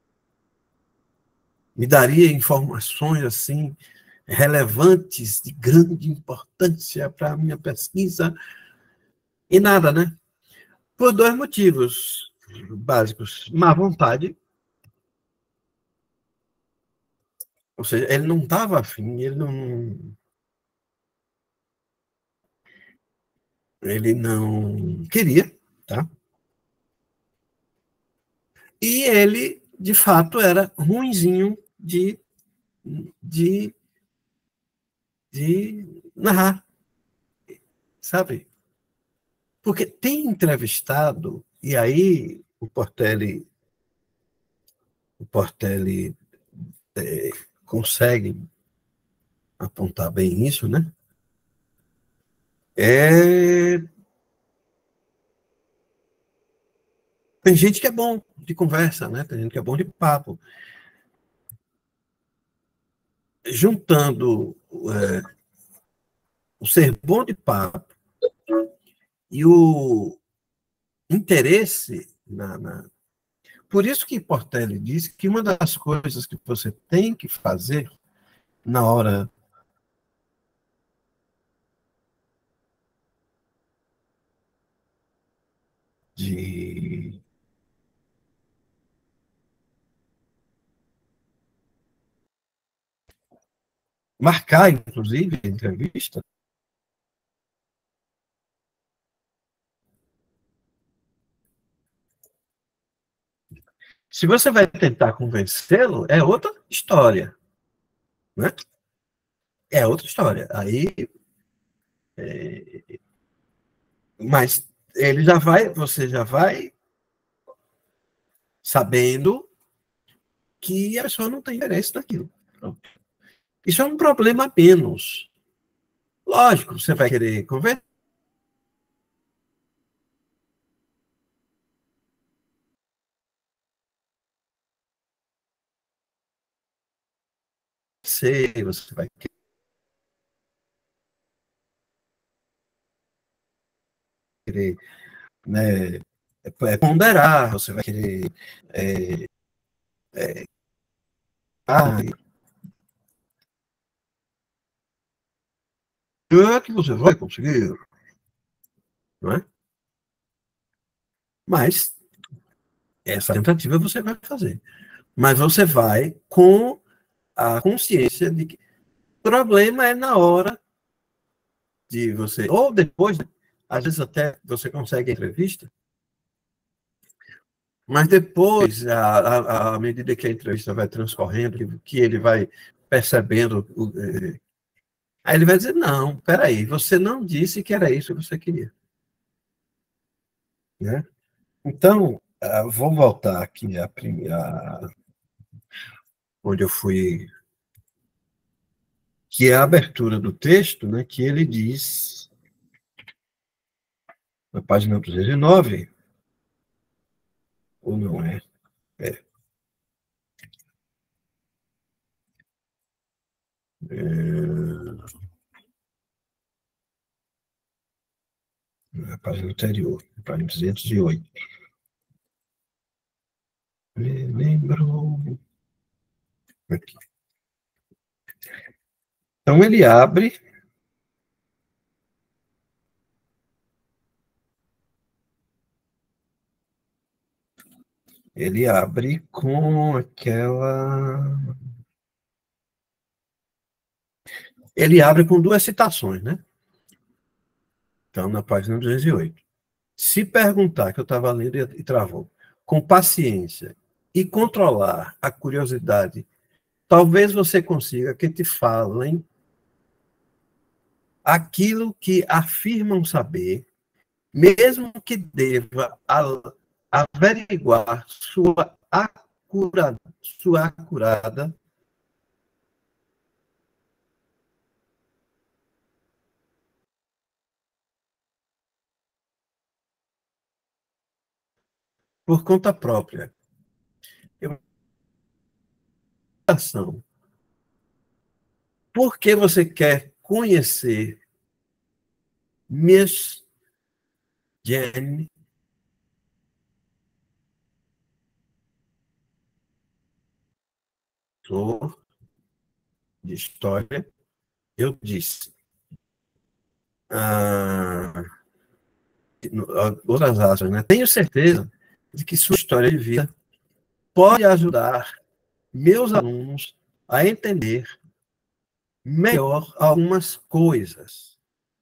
me daria informações assim relevantes, de grande importância para a minha pesquisa, e nada, né? Por dois motivos básicos. Má vontade, ou seja, ele não estava afim, ele não queria, tá? E ele, de fato, era ruinzinho de, de narrar, sabe? Porque tem entrevistado, e aí o Portelli consegue apontar bem isso, né? Tem gente que é bom de conversa, né? Tem gente que é bom de papo. Juntando o ser bom de papo e o interesse Por isso que Portelli disse que uma das coisas que você tem que fazer na hora de marcar, inclusive, a entrevista, se você vai tentar convencê-lo, é outra história, né? É outra história. Aí, mas você já vai sabendo que a pessoa não tem interesse naquilo. Pronto. Isso é um problema a menos. Lógico, você vai querer conversar, você vai querer, né, ponderar, você vai querer é que você vai conseguir, não é? Mas essa tentativa você vai fazer. Mas você vai com a consciência de que o problema é na hora de você, ou depois, às vezes até você consegue a entrevista, mas depois, à medida que a entrevista vai transcorrendo, que ele vai percebendo, aí ele vai dizer, não, peraí, você não disse que era isso que você queria. Né? Então, vou voltar aqui onde eu fui, que é a abertura do texto, né, que ele diz, na página 209, ou não é? É. Na página anterior, na página 208. Me lembro. Aqui. Então, ele abre. Ele abre com aquela. Ele abre com duas citações, né? Então, na página 208. Se perguntar, que eu estava lendo e travou, com paciência e controlar a curiosidade, talvez você consiga que te falem aquilo que afirmam saber, mesmo que deva averiguar sua acurada por conta própria. Por que você quer conhecer Miss Jane de história? Eu disse. Outras aspas, né? Tenho certeza de que sua história de vida pode ajudar meus alunos a entender melhor algumas coisas.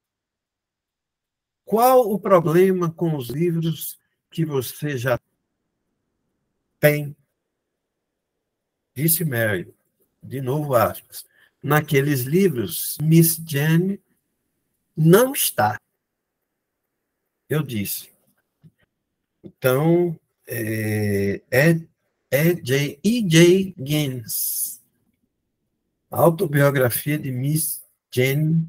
Qual o problema com os livros que você já tem? Disse Mary, de novo aspas. Naqueles livros, Miss Jane não está. Eu disse. Então, E.J. Gaines, autobiografia de Miss Jane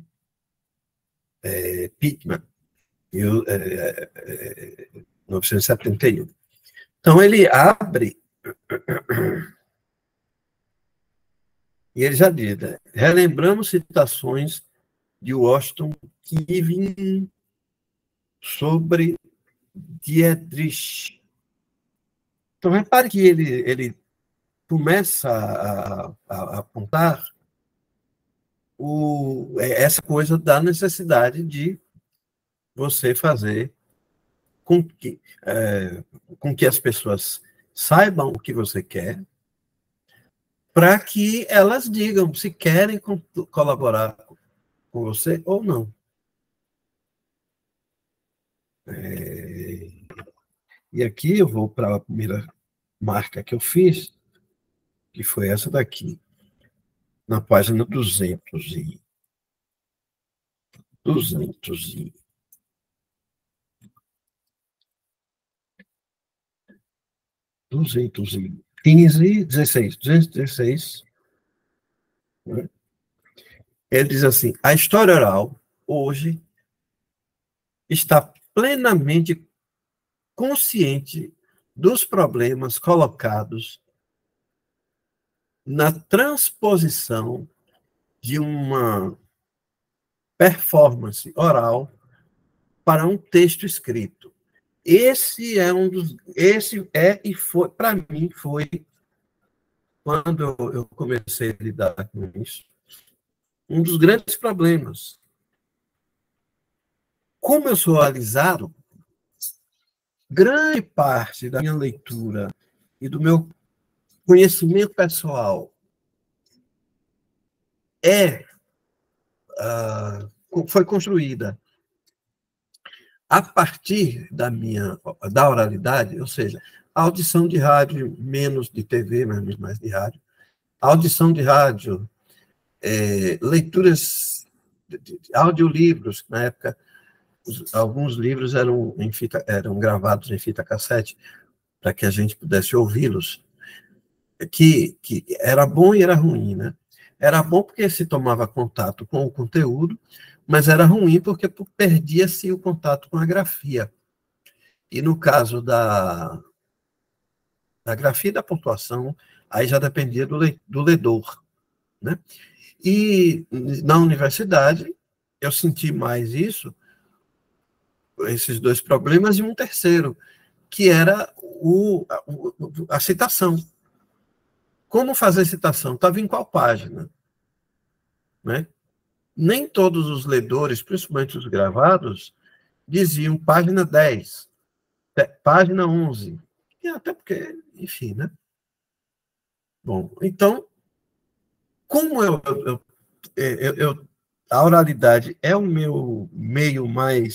Pittman, 1971. Então, ele abre e ele já diz, né? Relembramos citações de Washington Irving sobre Dietrich. Então, repare que ele começa a apontar essa coisa da necessidade de você fazer com que as pessoas saibam o que você quer, para que elas digam se querem colaborar com você ou não. E aqui eu vou para a primeira marca que eu fiz, que foi essa daqui, na página 215. Né? Ele diz assim, a história oral, hoje, está plenamente consciente dos problemas colocados na transposição de uma performance oral para um texto escrito. Esse é e foi, para mim, foi quando eu comecei a lidar com isso, um dos grandes problemas, como eu sou alisado, grande parte da minha leitura e do meu conhecimento pessoal foi construída a partir da oralidade, ou seja, a audição de rádio, menos de TV, mas mais de rádio, a audição de rádio, leituras, audiolivros, na época, alguns livros eram gravados em fita cassete, para que a gente pudesse ouvi-los, que era bom e era ruim, né? Era bom porque se tomava contato com o conteúdo, mas era ruim porque perdia-se o contato com a grafia. E no caso da grafia e da pontuação, aí já dependia do ledor, né? E na universidade, eu senti mais esses dois problemas, e um terceiro, que era a citação. Como fazer citação? Estava em qual página? Né? Nem todos os ledores, principalmente os gravados, diziam página 10, página 11. E até porque, enfim, né? Bom, então, como a oralidade é o meu meio mais,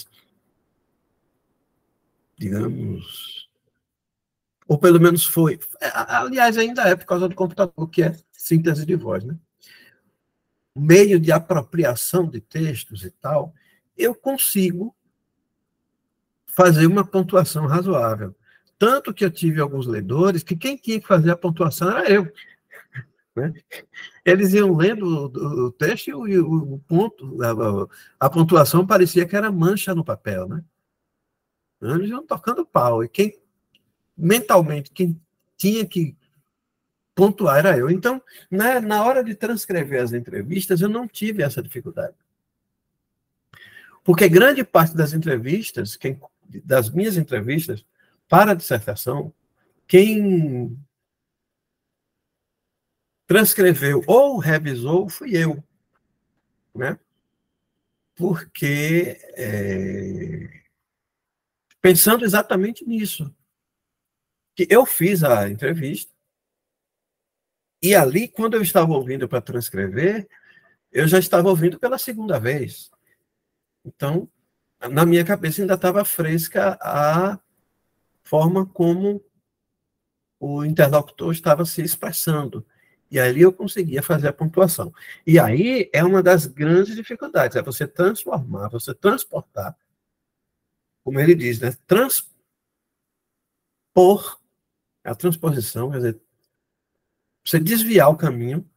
digamos, ou pelo menos foi, aliás, ainda é por causa do computador, que é síntese de voz, né? Meio de apropriação de textos e tal, eu consigo fazer uma pontuação razoável. Tanto que eu tive alguns ledores que quem tinha que fazer a pontuação era eu. Né? Eles iam lendo o texto e o ponto, a pontuação parecia que era mancha no papel. Né? Eles iam tocando pau. E mentalmente, quem tinha que pontuar era eu. Então, na hora de transcrever as entrevistas, eu não tive essa dificuldade. Porque grande parte das entrevistas, das minhas entrevistas para a dissertação, quem transcreveu ou revisou fui eu. Né? Porque, pensando exatamente nisso, que eu fiz a entrevista, e ali, quando eu estava ouvindo para transcrever, eu já estava ouvindo pela segunda vez. Então, na minha cabeça ainda estava fresca a forma como o interlocutor estava se expressando. E ali eu conseguia fazer a pontuação. E aí é uma das grandes dificuldades, é você transformar, você transportar, como ele diz, né? A transposição, quer dizer, você desviar o caminho,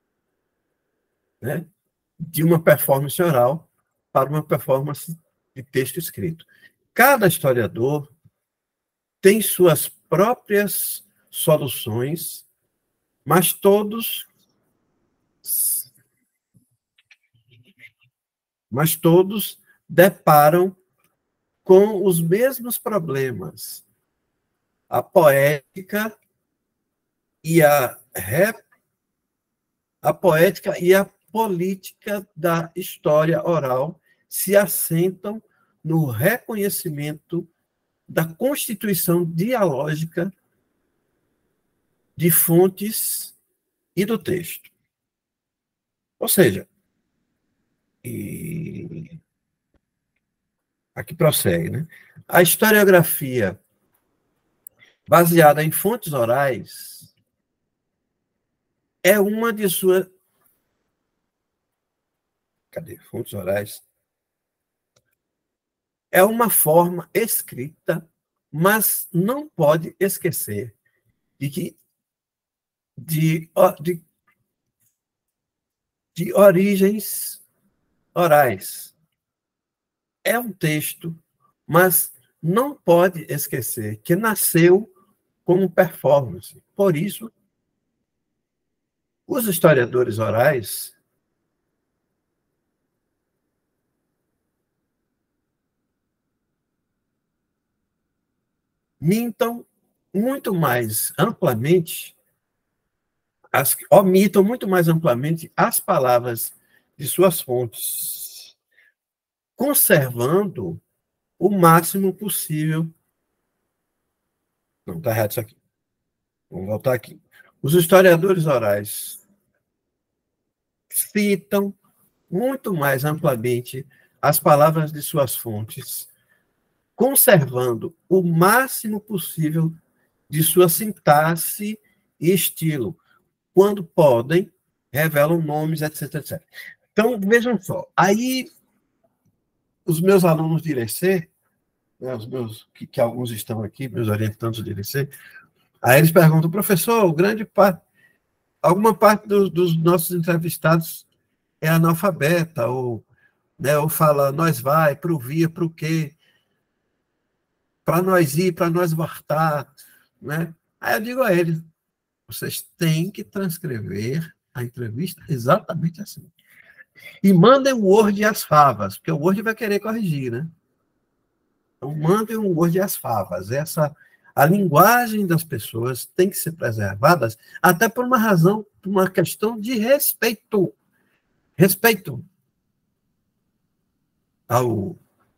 né, de uma performance oral para uma performance de texto escrito. Cada historiador tem suas próprias soluções, mas todos deparam com os mesmos problemas. A poética e a poética e a política da história oral se assentam no reconhecimento da constituição dialógica de fontes e do texto. Ou seja, aqui prossegue, né? A historiografia baseada em fontes orais é uma de suas... Fontes orais. É uma forma escrita, mas não pode esquecer de origens orais. É um texto, mas não pode esquecer que nasceu como performance. Por isso, os historiadores orais mintam muito mais amplamente, omitam muito mais amplamente as palavras de suas fontes. conservando o máximo possível. Não, está errado isso aqui. Vamos voltar aqui. Os historiadores orais citam muito mais amplamente as palavras de suas fontes, conservando o máximo possível de sua sintaxe e estilo. Quando podem, revelam nomes, etc, etc. Então, vejam só. Aí, os meus alunos de IRC, né, os meus, que alguns estão aqui, meus orientandos de IRC, aí eles perguntam, professor, alguma parte dos nossos entrevistados é analfabeta, ou, né, ou fala, nós vai, para o via, para o quê? Para nós ir, para nós voltar, né? Aí eu digo a eles, vocês têm que transcrever a entrevista exatamente assim. E mandem o Word e as favas, porque o Word vai querer corrigir, né? Então, mandem o Word e as favas. A linguagem das pessoas tem que ser preservada, até por uma razão, por uma questão de respeito. Respeito ao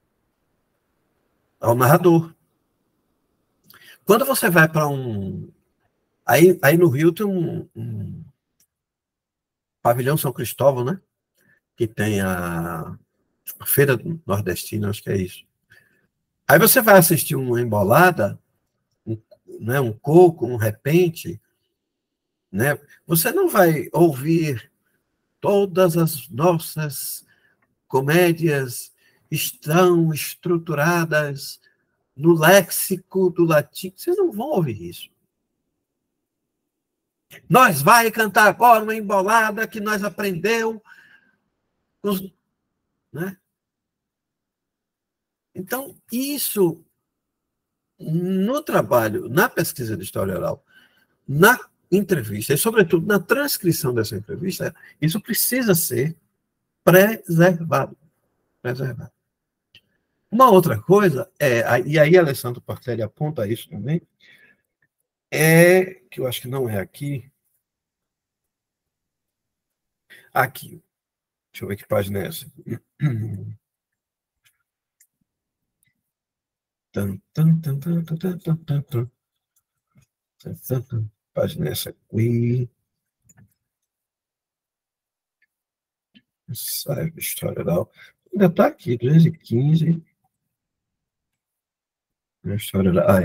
narrador. Quando você vai para um... Aí no Rio tem um pavilhão São Cristóvão, né? Que tem a Feira Nordestina, acho que é isso. Aí você vai assistir uma embolada, né, um coco, um repente, né? Você não vai ouvir todas as nossas comédias estão estruturadas no léxico do latim. Vocês não vão ouvir isso. Nós vai cantar agora uma embolada que nós aprendeu, né? Então, isso, no trabalho, na pesquisa de história oral, na entrevista, e sobretudo na transcrição dessa entrevista, isso precisa ser preservado. Preservado. Uma outra coisa, e aí Alessandro Portelli aponta isso também, que eu acho que não é aqui. Aqui. Deixa eu ver que página é essa. Página é essa aqui. História oral. Ainda está aqui, 215. História oral.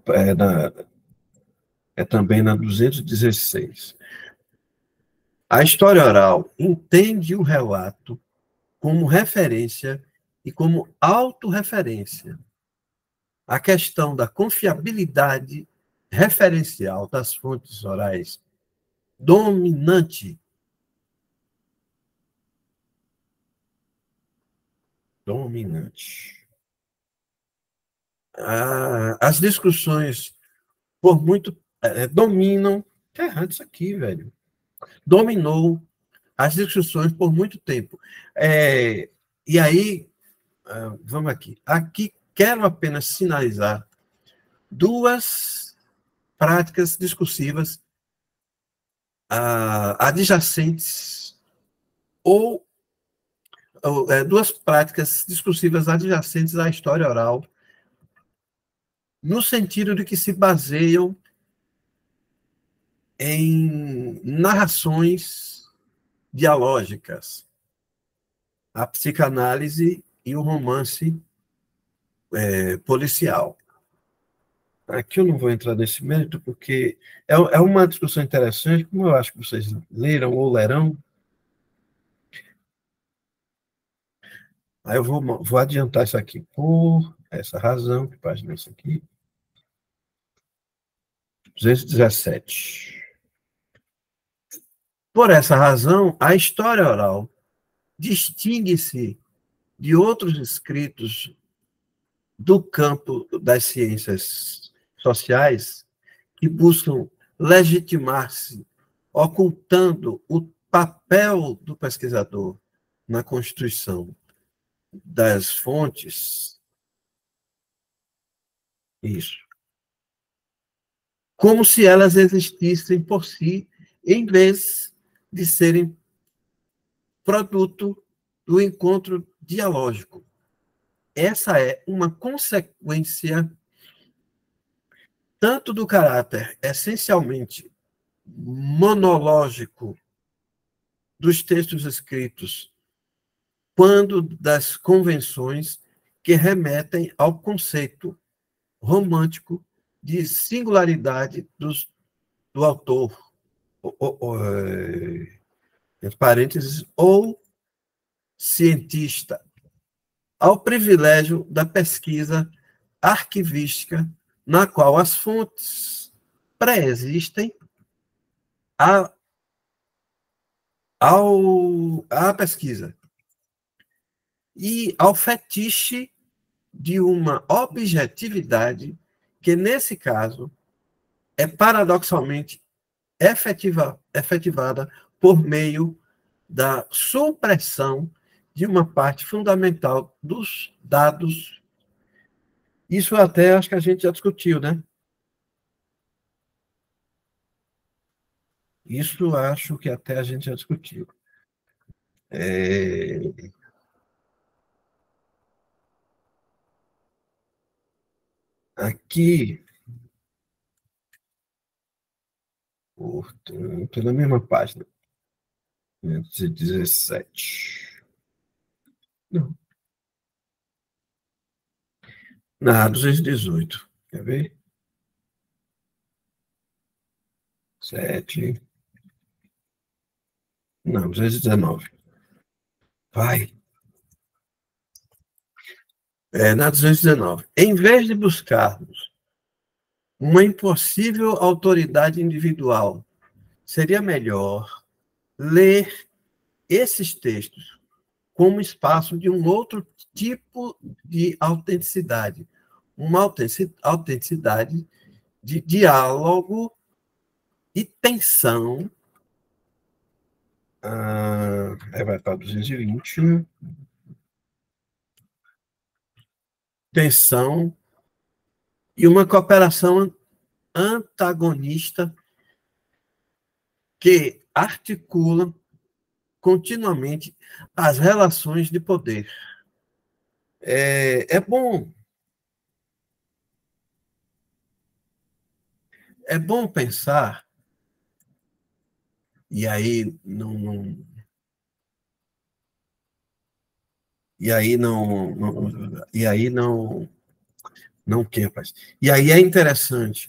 É também na 216. A história oral entende o relato como referência e como autorreferência. A questão da confiabilidade referencial das fontes orais dominante. As discussões por muito dominam. Tá errado isso aqui, velho. Dominou as discussões por muito tempo. E aí, vamos aqui. Aqui quero apenas sinalizar duas práticas discursivas adjacentes ou duas práticas discursivas adjacentes à história oral, no sentido de que se baseiam em narrações dialógicas, a psicanálise e o romance policial. Aqui eu não vou entrar nesse mérito, porque é uma discussão interessante, como eu acho que vocês leram ou lerão. Aí eu vou adiantar isso aqui por essa razão, que página é essa aqui? 217. Por essa razão, a história oral distingue-se de outros escritos do campo das ciências sociais que buscam legitimar-se, ocultando o papel do pesquisador na constituição das fontes. Isso. Como se elas existissem por si, em vez de serem produto do encontro dialógico essa é uma consequência tanto do caráter essencialmente monológico dos textos escritos, quanto das convenções que remetem ao conceito romântico de singularidade do autor, entre parênteses, ou cientista, ao privilégio da pesquisa arquivística, na qual as fontes pré-existem à pesquisa, e ao fetiche de uma objetividade que, nesse caso, é paradoxalmente efetivada por meio da supressão de uma parte fundamental dos dados. Isso até acho que a gente já discutiu, né? Isso acho que até a gente já discutiu. Aqui, estou na mesma página, 517. Não, na 218. Quer ver? 7. Não, 219. Vai. Na 219. Em vez de buscarmos uma impossível autoridade individual, seria melhor ler esses textos como espaço de um outro tipo de autenticidade, uma autenticidade de diálogo e tensão. Vai para 220. Tensão e uma cooperação antagonista que articula continuamente as relações de poder. É bom pensar, e aí não que, rapaz. E aí é interessante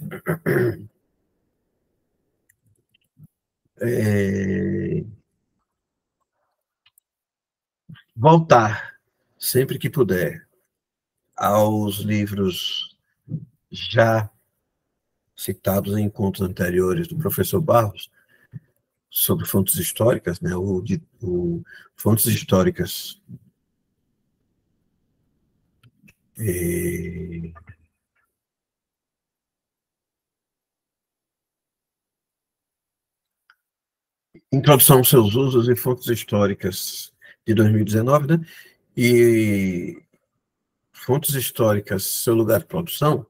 voltar, sempre que puder, aos livros já citados em encontros anteriores do professor Barros, sobre fontes históricas, né? Fontes históricas. Introdução aos seus usos e fontes históricas, de 2019, né? E fontes históricas, seu lugar de produção.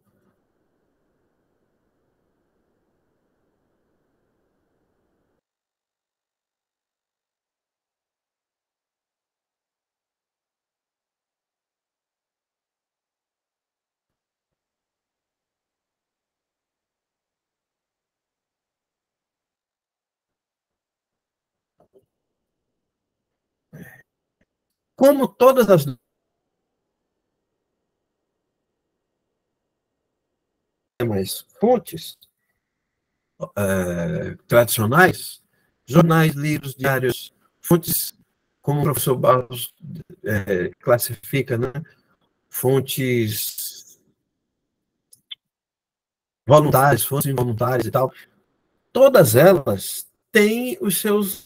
Como todas as demais fontes tradicionais, jornais, livros, diários, fontes, como o professor Barros classifica, né? Fontes voluntárias, fontes involuntárias e tal, todas elas têm os seus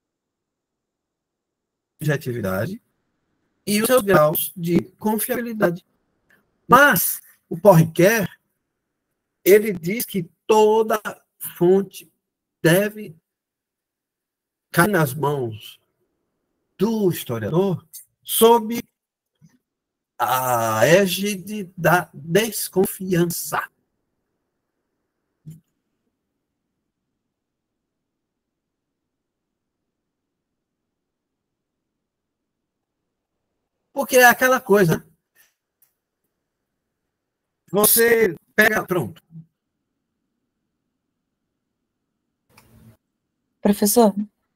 objetividade e os seus graus de confiabilidade. Mas o Porriquer, ele diz que toda fonte deve cair nas mãos do historiador sob a égide da desconfiança. Porque é aquela coisa, Você pega, pronto. Professor,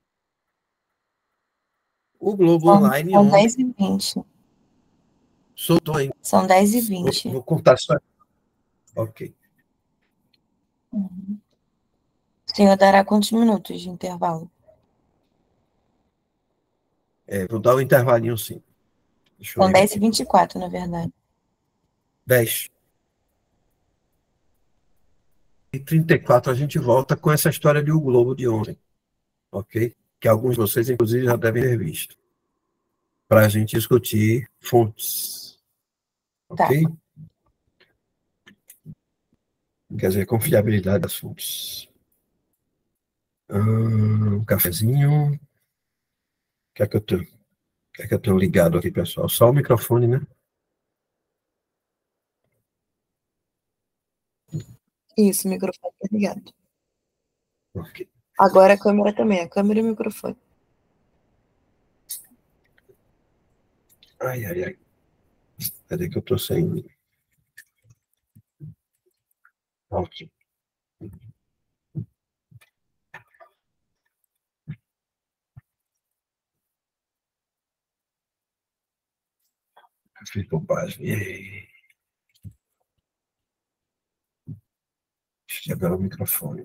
O Globo são, Online são ontem 10h20. soltou aí. São Vou, 10h20. vou contar só. Ok. Uhum. O senhor dará quantos minutos de intervalo? Vou dar um intervalinho sim. Deixa eu São ler aqui. 10h24, na verdade. 10h34 a gente volta com essa história de O Globo de ontem, ok? Que alguns de vocês, inclusive, já devem ter visto. Para a gente discutir fontes, Tá. ok? Quer dizer, confiabilidade das fontes. Um cafezinho. O que é que eu tenho? O que é que eu tenho ligado aqui, pessoal? Só o microfone, né? Isso, o microfone tá ligado. Ok. Agora a câmera também, a câmera e o microfone. Ai, ai, ai. Peraí que eu tô sem. Ok. Fiz bobagem. Deixa eu agora o microfone.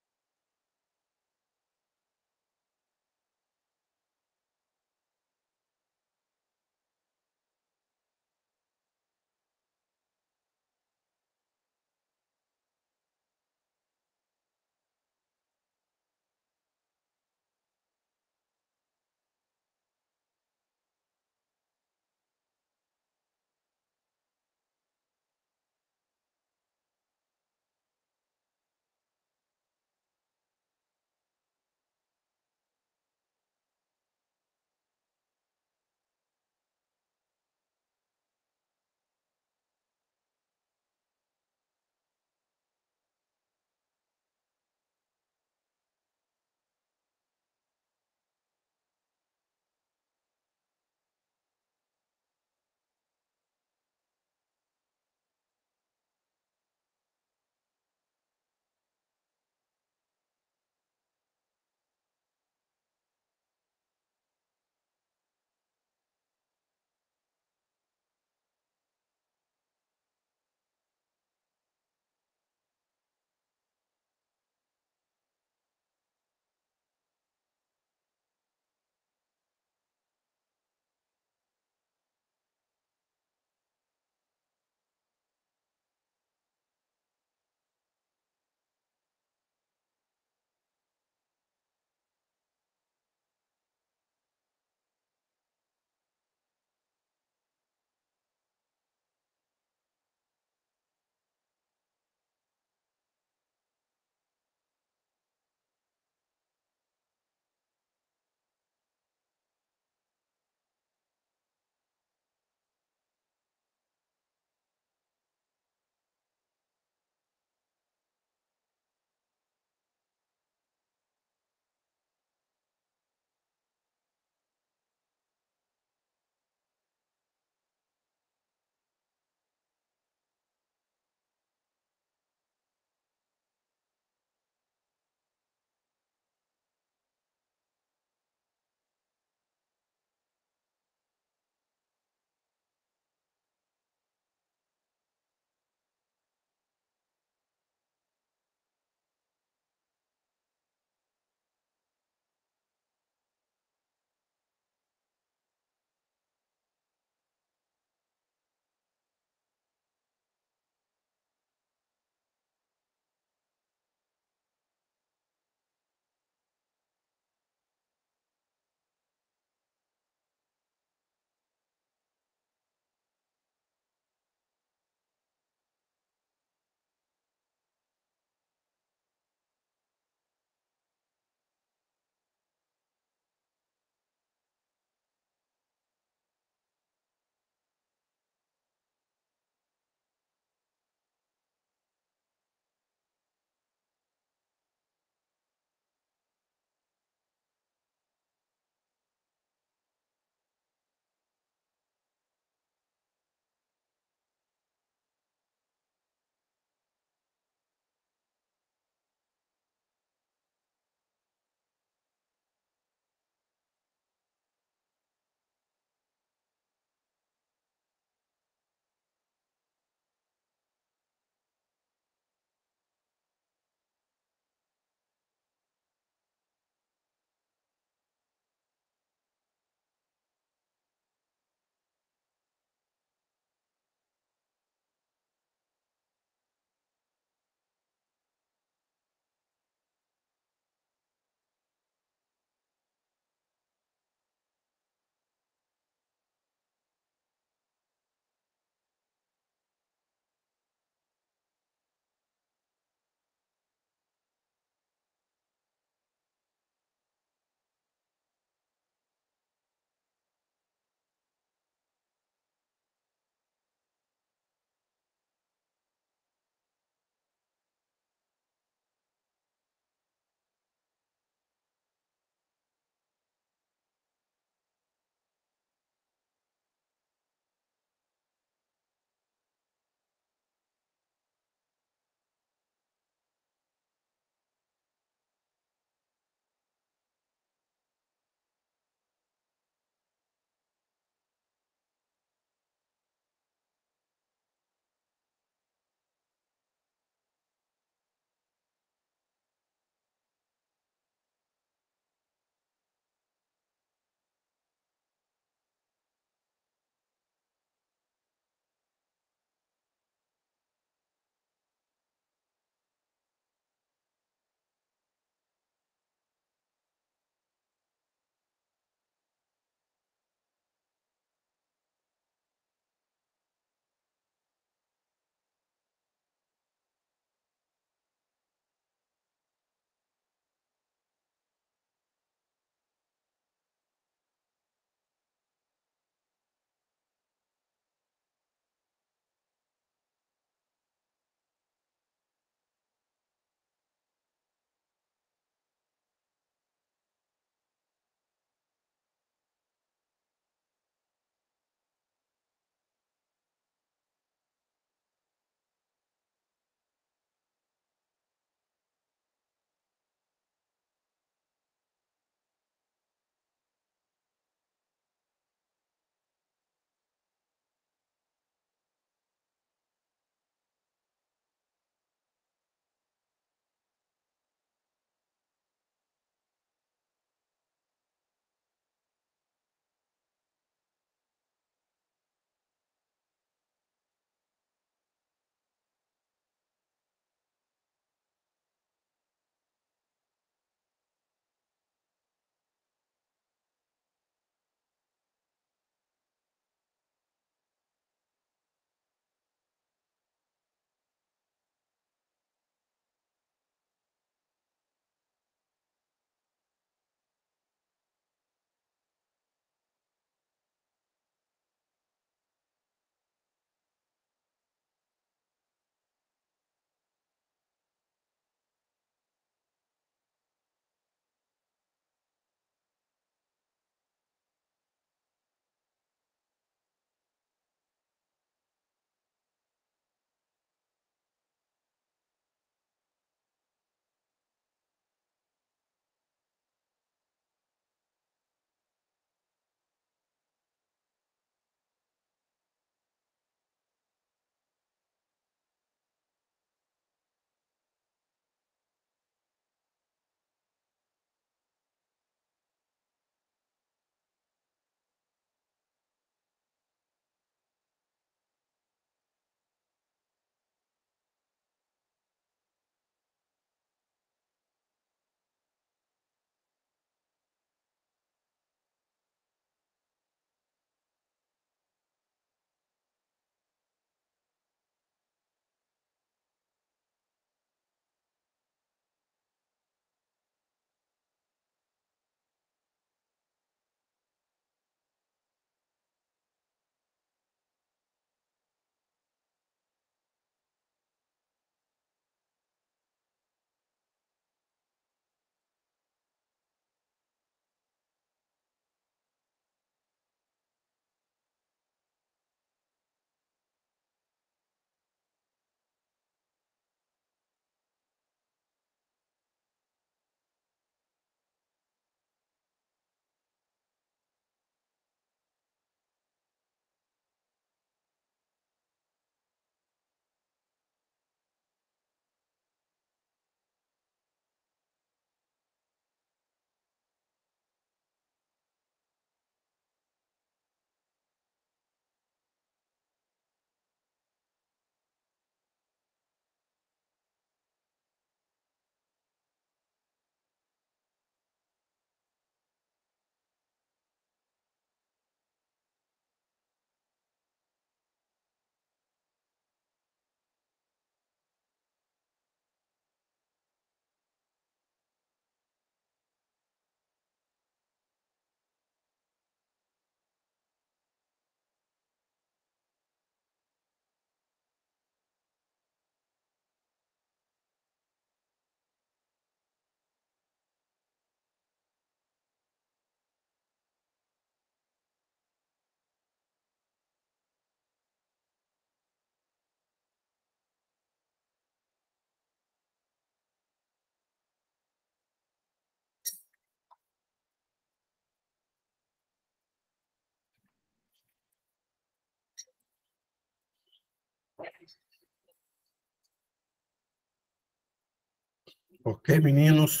Ok, meninos?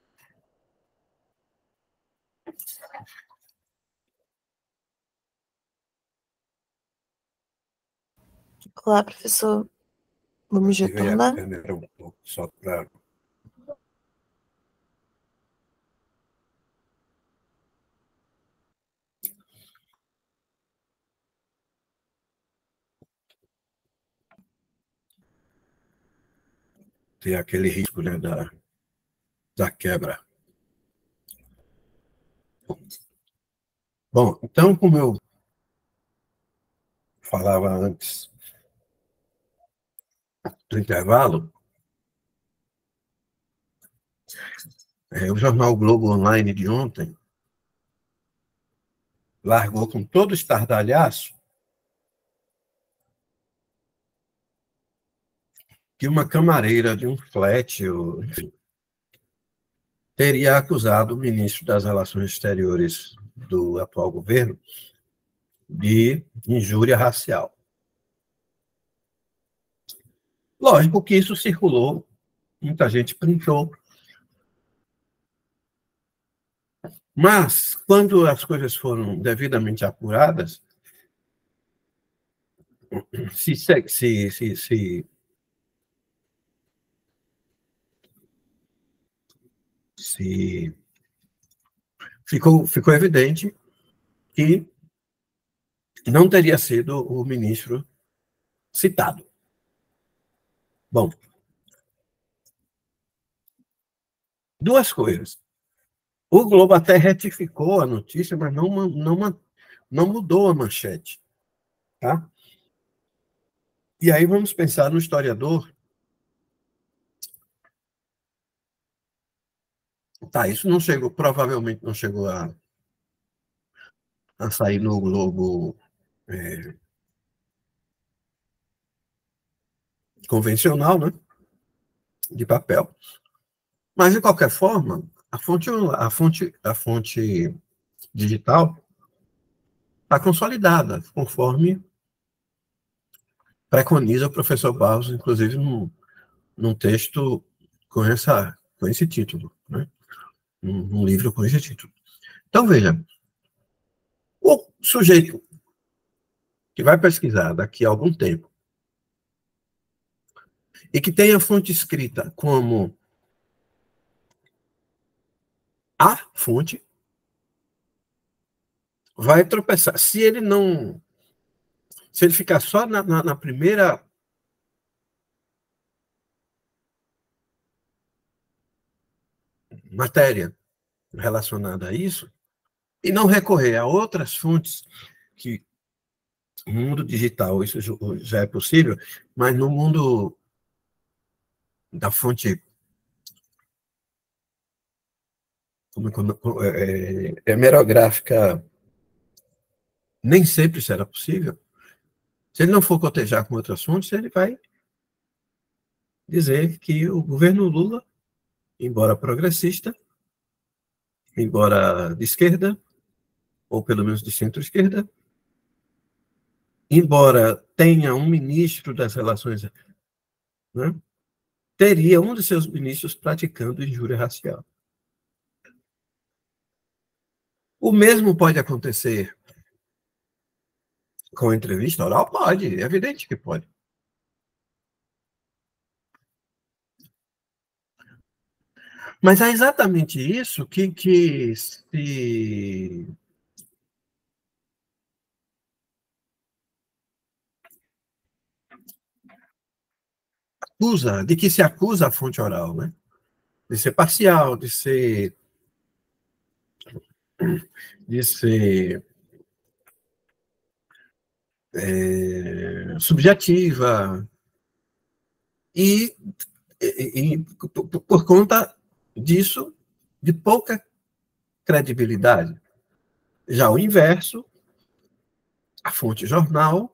Olá, professor. Vamos Ativei a retornar? câmera um pouco, só para... ter aquele risco, né, da quebra. Bom, então, como eu falava antes do intervalo, o jornal Globo Online de ontem largou com todo estardalhaço que uma camareira de um flat, enfim, teria acusado o ministro das Relações Exteriores do atual governo de injúria racial. Lógico que isso circulou, muita gente printou, mas quando as coisas foram devidamente apuradas, se ficou evidente que não teria sido o ministro citado. Bom, duas coisas. O Globo até retificou a notícia, mas não mudou a manchete. Tá? E aí vamos pensar no historiador. Tá, isso não chegou, provavelmente não chegou a sair no Globo convencional, né? De papel. Mas, de qualquer forma, a fonte digital está consolidada, conforme preconiza o professor Barros, inclusive num texto com esse título, né? Um livro com esse título. Então, veja, o sujeito que vai pesquisar daqui a algum tempo e que tem a fonte escrita como a fonte, vai tropeçar. Se ele ficar só na primeira matéria relacionada a isso, e não recorrer a outras fontes que no mundo digital isso já é possível, mas no mundo da fonte hemerográfica nem sempre será possível. Se ele não for cotejar com outras fontes, ele vai dizer que o governo Lula, embora progressista, embora de esquerda, ou pelo menos de centro-esquerda, embora tenha um ministro das relações, né, teria um de seus ministros praticando injúria racial. O mesmo pode acontecer com entrevista oral? Pode, é evidente que pode. Mas é exatamente isso que se acusa, de que se acusa a fonte oral, né? De ser parcial, de ser subjetiva, e por conta disso, de pouca credibilidade. Já o inverso, a fonte jornal,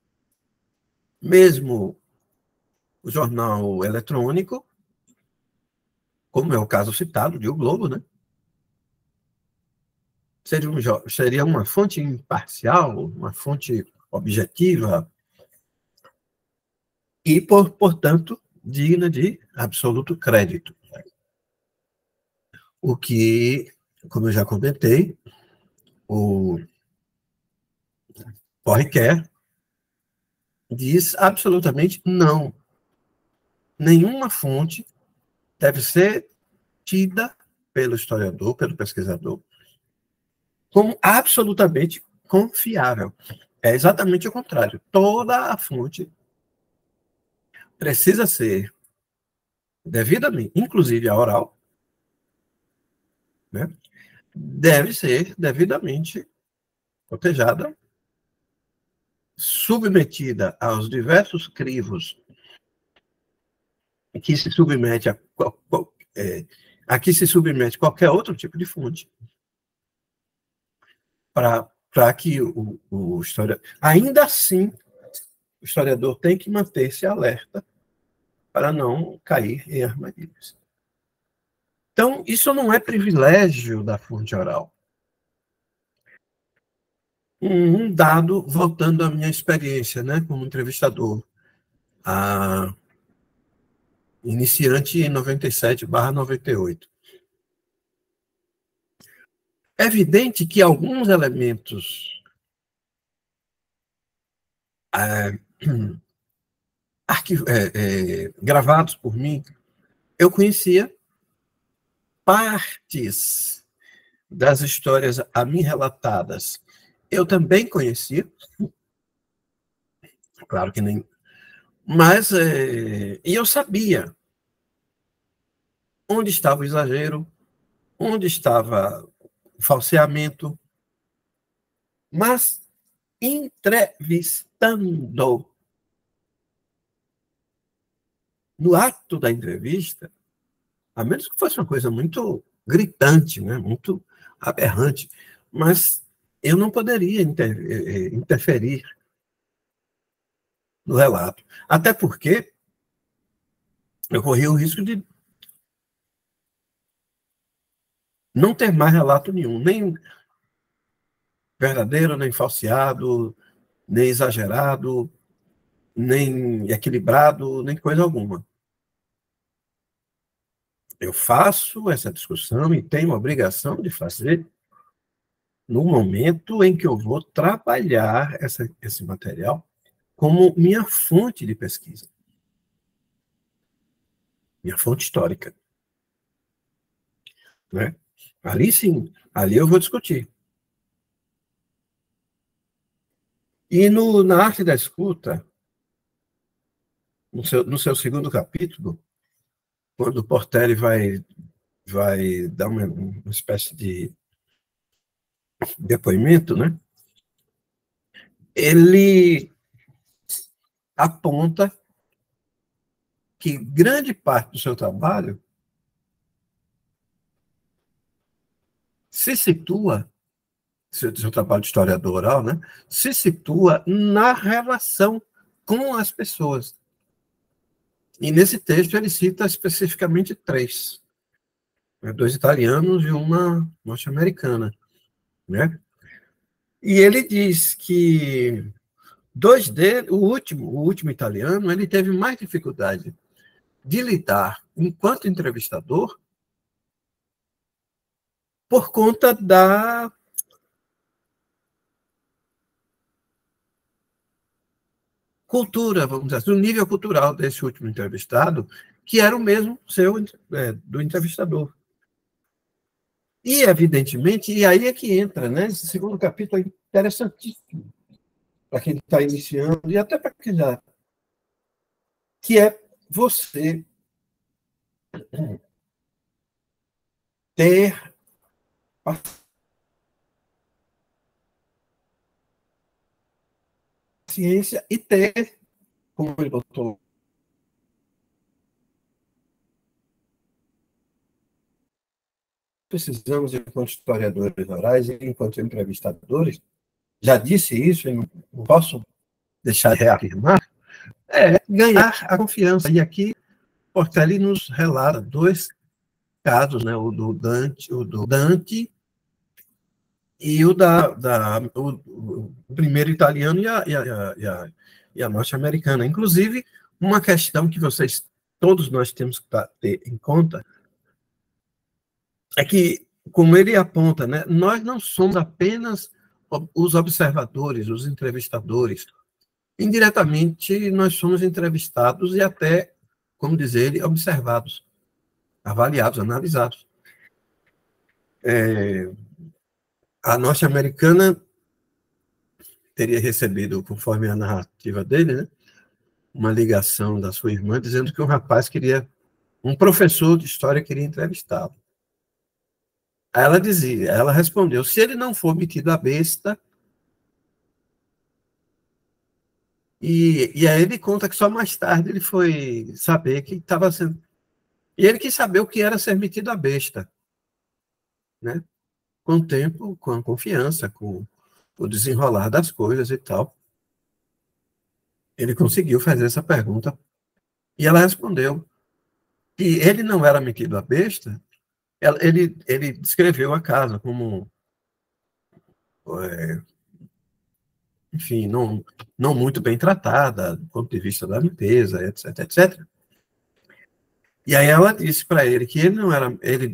mesmo o jornal eletrônico, como é o caso citado de O Globo, né? Seria uma fonte imparcial, uma fonte objetiva e, portanto, digna de absoluto crédito. O que, como eu já comentei, o Porriquer diz absolutamente não. Nenhuma fonte deve ser tida pelo historiador, pelo pesquisador, como absolutamente confiável. É exatamente o contrário. Toda a fonte precisa ser devidamente, inclusive a oral, né, deve ser devidamente cotejada, submetida aos diversos crivos que se submete a que se submete qualquer outro tipo de fonte, para que o historiador... Ainda assim, o historiador tem que manter-se alerta para não cair em armadilhas. Então, isso não é privilégio da fonte oral. Um dado, voltando à minha experiência, né, como entrevistador, iniciante em 97/98. É evidente que alguns elementos gravados por mim, eu conhecia partes das histórias a mim relatadas. Eu também conhecia, claro que nem... Mas, e eu sabia onde estava o exagero, onde estava o falseamento, mas entrevistando, no ato da entrevista, a menos que fosse uma coisa muito gritante, né, muito aberrante, mas eu não poderia interferir no relato. Até porque eu corria o risco de não ter mais relato nenhum, nem verdadeiro, nem falseado, nem exagerado, nem equilibrado, nem coisa alguma. Eu faço essa discussão e tenho a obrigação de fazer no momento em que eu vou trabalhar esse material como minha fonte de pesquisa, minha fonte histórica. Né? Ali sim, ali eu vou discutir. E na arte da escuta, no seu segundo capítulo, quando o Portelli vai dar uma espécie de depoimento, né? Ele aponta que grande parte do seu trabalho se situa, seu trabalho de historiador oral, né? Se situa na relação com as pessoas. E nesse texto ele cita especificamente 3. 2 italianos e uma norte-americana. Né? E ele diz que 2 deles, o último italiano, ele teve mais dificuldade de lidar enquanto entrevistador por conta da cultura, vamos dizer assim, do nível cultural desse último entrevistado, que era o mesmo do entrevistador. E, evidentemente, e aí é que entra, né? Esse segundo capítulo é interessantíssimo para quem está iniciando e até para quem já... que é você ter paciência e ter, como ele botou, precisamos, enquanto historiadores orais e enquanto entrevistadores, já disse isso e não posso deixar de reafirmar, ganhar a confiança. E aqui, Portelli nos relata 2 casos, né? o do Dante e o o primeiro italiano e a norte-americana. Inclusive, uma questão que todos nós temos que ter em conta é que, como ele aponta, né, nós não somos apenas os observadores, os entrevistadores. Indiretamente, nós somos entrevistados e até, como diz ele, observados, avaliados, analisados. A norte-americana teria recebido, conforme a narrativa dele, né, uma ligação da sua irmã dizendo que um professor de história queria entrevistá-lo. Aí ela respondeu, se ele não for metido a besta, e aí ele conta que só mais tarde ele foi saber que estava sendo... E ele quis saber o que era ser metido a besta, né? Com o tempo, com a confiança, com o desenrolar das coisas e tal. Ele conseguiu fazer essa pergunta e ela respondeu que ele não era metido a besta. Ele descreveu a casa como, enfim, não muito bem tratada, do ponto de vista da limpeza, etc, etc. E aí ela disse para ele que ele não era... Ele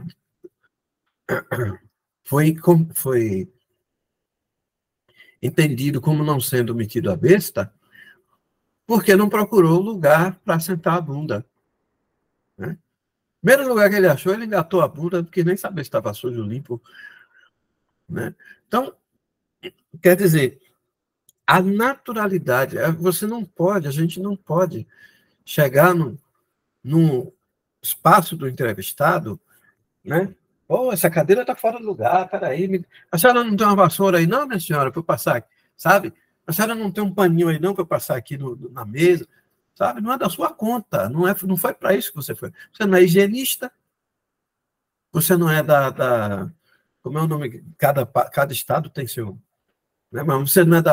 foi entendido como não sendo metido a besta porque não procurou lugar para sentar a bunda, né? Primeiro lugar que ele achou, ele engatou a bunda, porque nem sabia se estava sujo ou limpo, né? Então, quer dizer, a naturalidade, a gente não pode chegar num espaço do entrevistado, né? Oh, essa cadeira está fora do lugar, peraí. A senhora não tem uma vassoura aí, não, minha senhora, para eu passar aqui, sabe? A senhora não tem um paninho aí, não, para eu passar aqui na mesa, sabe? Não é da sua conta, não foi para isso que você foi. Você não é higienista, você não é como é o nome? Cada estado tem seu... Né? Mas você não é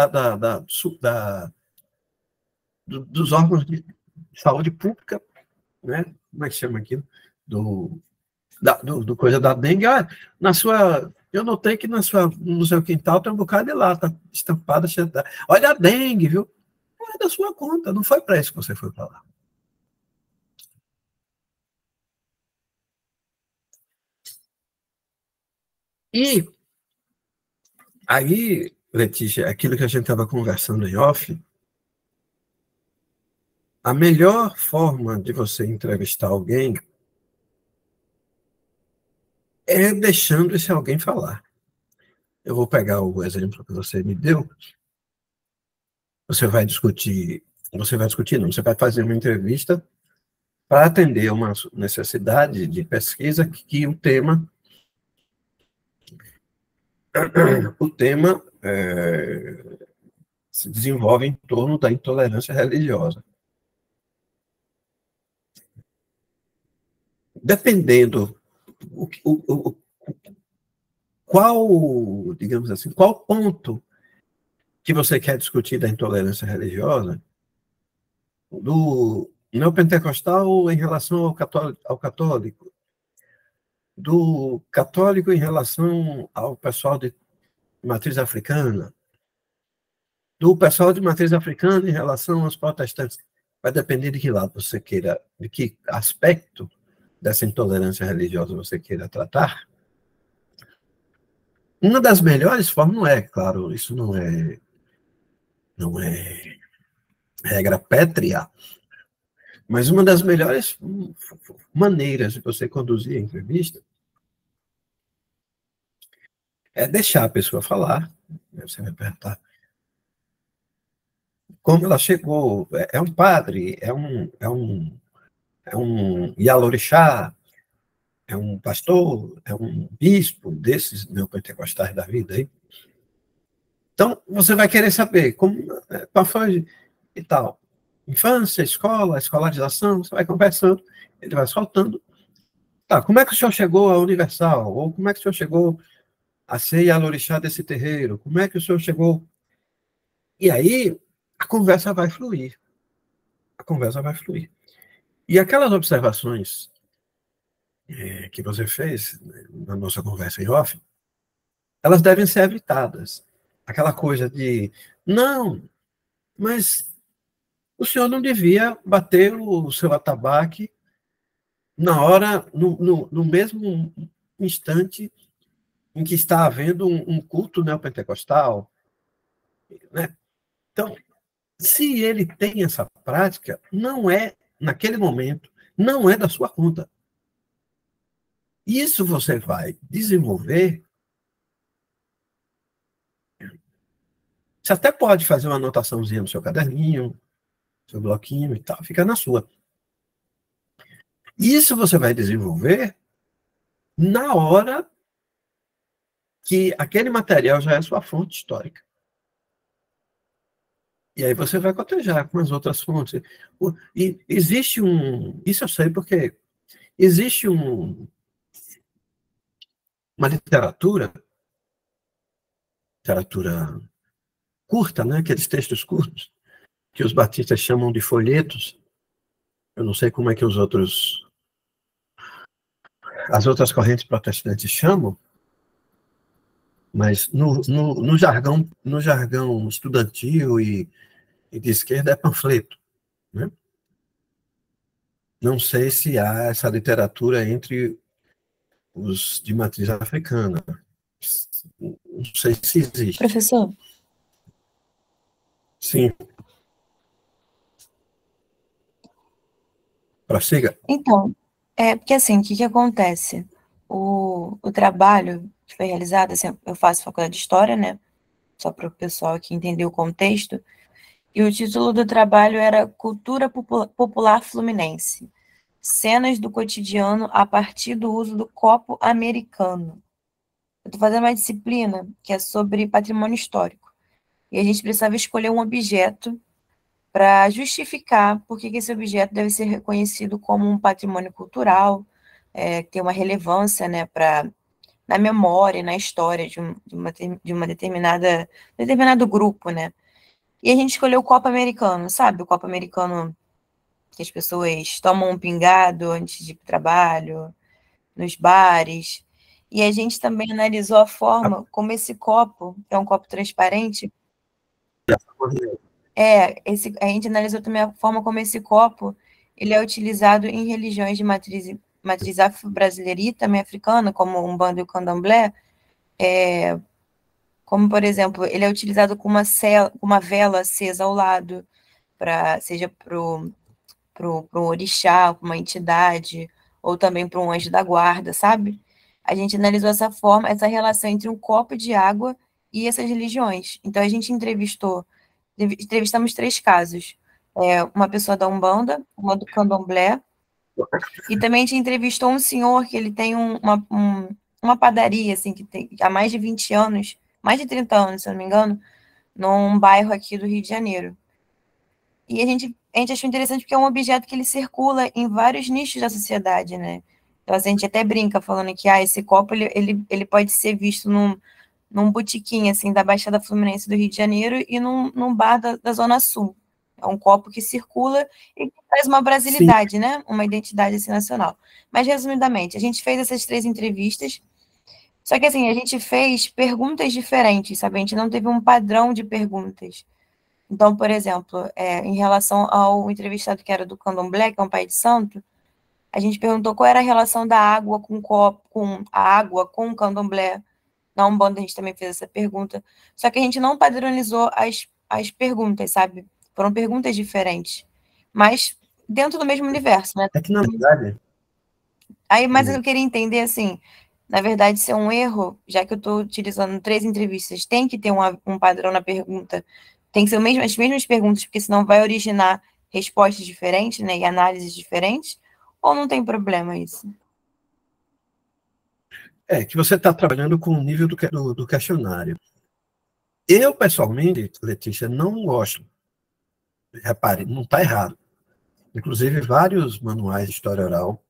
dos órgãos de saúde pública, né? Como é que chama aquilo? Do coisa da dengue. Eu notei que no seu quintal tem um bocado de lata estampada. Olha a dengue, viu? Não é da sua conta, não foi para isso que você foi para lá. E aí, Letícia, aquilo que a gente estava conversando em off, a melhor forma de você entrevistar alguém é deixando esse alguém falar. Eu vou pegar o exemplo que você me deu. Você vai discutir não, você vai fazer uma entrevista para atender uma necessidade de pesquisa que o tema se desenvolve em torno da intolerância religiosa. Dependendo digamos assim, qual ponto que você quer discutir da intolerância religiosa, do neopentecostal em relação ao católico, do católico em relação ao pessoal de matriz africana, do pessoal de matriz africana em relação aos protestantes. Vai depender de que lado você queira, de que aspecto dessa intolerância religiosa você queira tratar. Uma das melhores formas, não é, claro, isso não é regra pétrea, mas uma das melhores maneiras de você conduzir a entrevista é deixar a pessoa falar. Você vai perguntar como ela chegou. É um padre, é um Ialorixá, é um pastor, é um bispo desses neopentecostais da vida aí. Então, você vai querer saber qual foi e tal. Infância, escola, escolarização, você vai conversando, ele vai soltando. Tá, como é que o senhor chegou à Universal? Ou como é que o senhor chegou a ser Ialorixá desse terreiro? Como é que o senhor chegou? E aí, a conversa vai fluir. A conversa vai fluir. E aquelas observações que você fez na nossa conversa em off, elas devem ser evitadas. Aquela coisa de, não, mas o senhor não devia bater o seu atabaque na hora, no mesmo instante em que está havendo um culto neopentecostal, né? Então, se ele tem essa prática, não é, naquele momento, não é da sua conta. Isso você vai desenvolver. Você até pode fazer uma anotaçãozinha no seu caderninho, seu bloquinho e tal, fica na sua. Isso você vai desenvolver na hora que aquele material já é sua fonte histórica. E aí você vai cotejar com as outras fontes. E existe isso eu sei porque existe uma literatura curta, né? Aqueles textos curtos, que os batistas chamam de folhetos. Eu não sei como é que as outras correntes protestantes chamam, mas no jargão estudantil e de esquerda é panfleto, né? Não sei se há essa literatura entre os de matriz africana. Não sei se existe. Professor, Sim. Prossiga. então, porque assim, o que que acontece? O trabalho que foi realizado, assim, eu faço faculdade de História, né? Só para o pessoal aqui entender o contexto. E o título do trabalho era Cultura Popular Fluminense. Cenas do cotidiano a partir do uso do copo americano. Eu estou fazendo uma disciplina que é sobre patrimônio histórico. E a gente precisava escolher um objeto para justificar por que esse objeto deve ser reconhecido como um patrimônio cultural, que tem uma relevância, né, na memória e na história de uma determinado grupo, né? E a gente escolheu o copo americano, sabe? O copo americano que as pessoas tomam um pingado antes de ir para o trabalho, nos bares. E a gente também analisou a forma como esse copo, que é um copo transparente, a gente analisou também a forma como esse copo ele é utilizado em religiões de matriz afro-brasileira e também africana, como o Umbanda e o Candomblé, como, por exemplo, ele é utilizado com uma vela acesa ao lado, seja para o orixá, para uma entidade, ou também para um anjo da guarda, sabe? A gente analisou essa forma, essa relação entre um copo de água e essas religiões. Então, a gente entrevistamos 3 casos. Uma pessoa da Umbanda, uma do Candomblé, e também a gente entrevistou um senhor que ele tem uma padaria, assim, que tem há mais de 20 anos, mais de 30 anos, se eu não me engano, num bairro aqui do Rio de Janeiro. E a gente achou interessante porque é um objeto que ele circula em vários nichos da sociedade, né? Então, assim, a gente até brinca falando que esse copo ele pode ser visto num botequim, assim, da Baixada Fluminense do Rio de Janeiro e num bar da Zona Sul. É um copo que circula e que traz uma brasilidade, sim, né? Uma identidade assim, nacional. Mas, resumidamente, a gente fez essas 3 entrevistas, só que, assim, a gente fez perguntas diferentes, sabe? A gente não teve um padrão de perguntas. Então, por exemplo, em relação ao entrevistado que era do Candomblé, que é um pai de santo, a gente perguntou qual era a relação da água com a água com o Candomblé. Na Umbanda a gente também fez essa pergunta. Só que a gente não padronizou as perguntas, sabe? Foram perguntas diferentes. Mas dentro do mesmo universo, né? É que, na verdade... Mas eu queria entender, assim, na verdade, se é um erro, já que eu estou utilizando 3 entrevistas, tem que ter um padrão na pergunta, tem que ser as mesmas perguntas, porque senão vai originar respostas diferentes, né, e análises diferentes, ou não tem problema isso? Que você está trabalhando com o nível do questionário. Eu, pessoalmente, Letícia, não gosto. Repare, não está errado. Inclusive, vários manuais de história oral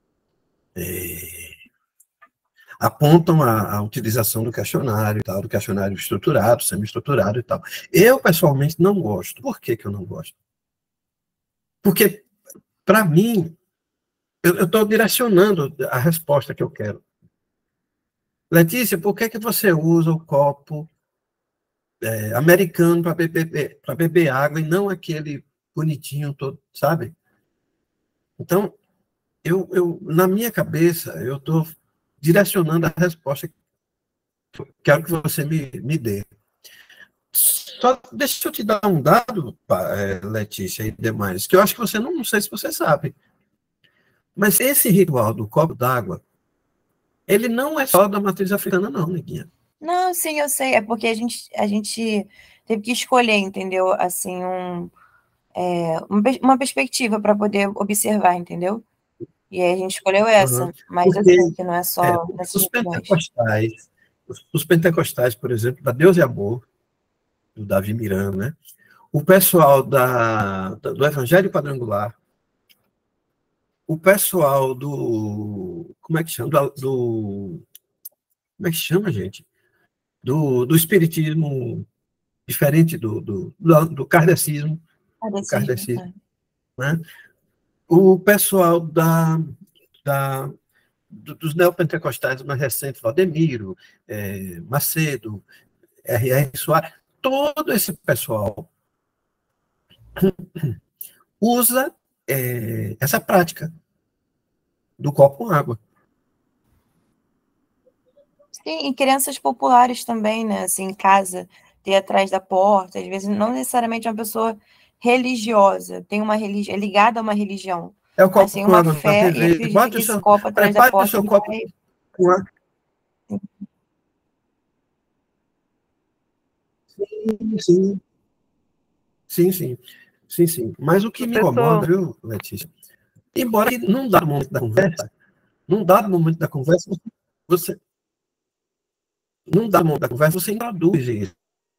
apontam a utilização do questionário e tal, do questionário estruturado, semi-estruturado e tal. Eu, pessoalmente, não gosto. Por que eu não gosto? Porque, para mim, eu estou direcionando a resposta que eu quero. Letícia, por que você usa o copo americano para beber água e não aquele bonitinho todo, sabe? Então, na minha cabeça, eu estou direcionando a resposta que quero que você me dê. Só deixa eu te dar um dado, Letícia e demais, que eu acho que você não sei se você sabe. Mas esse ritual do copo d'água, ele não é só da matriz africana, não, neguinha. Não, sim, eu sei. É porque a gente teve que escolher, entendeu? Assim, uma perspectiva para poder observar, entendeu? E aí a gente escolheu essa. Mas eu sei que não é só os pentecostais, os pentecostais, por exemplo, da Deus e Amor, do Davi Miranda, né? O pessoal do Evangelho Quadrangular, o pessoal do... Como é que chama? Como é que chama, gente? Do espiritismo diferente do kardecismo. Do kardecismo, né? O pessoal dos neopentecostais mais recentes, Valdemiro, Macedo, R.R. Soares, todo esse pessoal usa essa prática do copo com água. Sim, e crianças populares também, né? Assim, em casa, ter atrás da porta, às vezes não necessariamente uma pessoa religiosa, tem uma religião, é ligada a uma religião. É o copo assim, com uma água fé, na e TV, acredita que esse copo atrás da porta... o seu copo com água. Sim. Mas o que me incomoda, viu, Letícia? Embora que num dado momento da conversa, você introduz isso.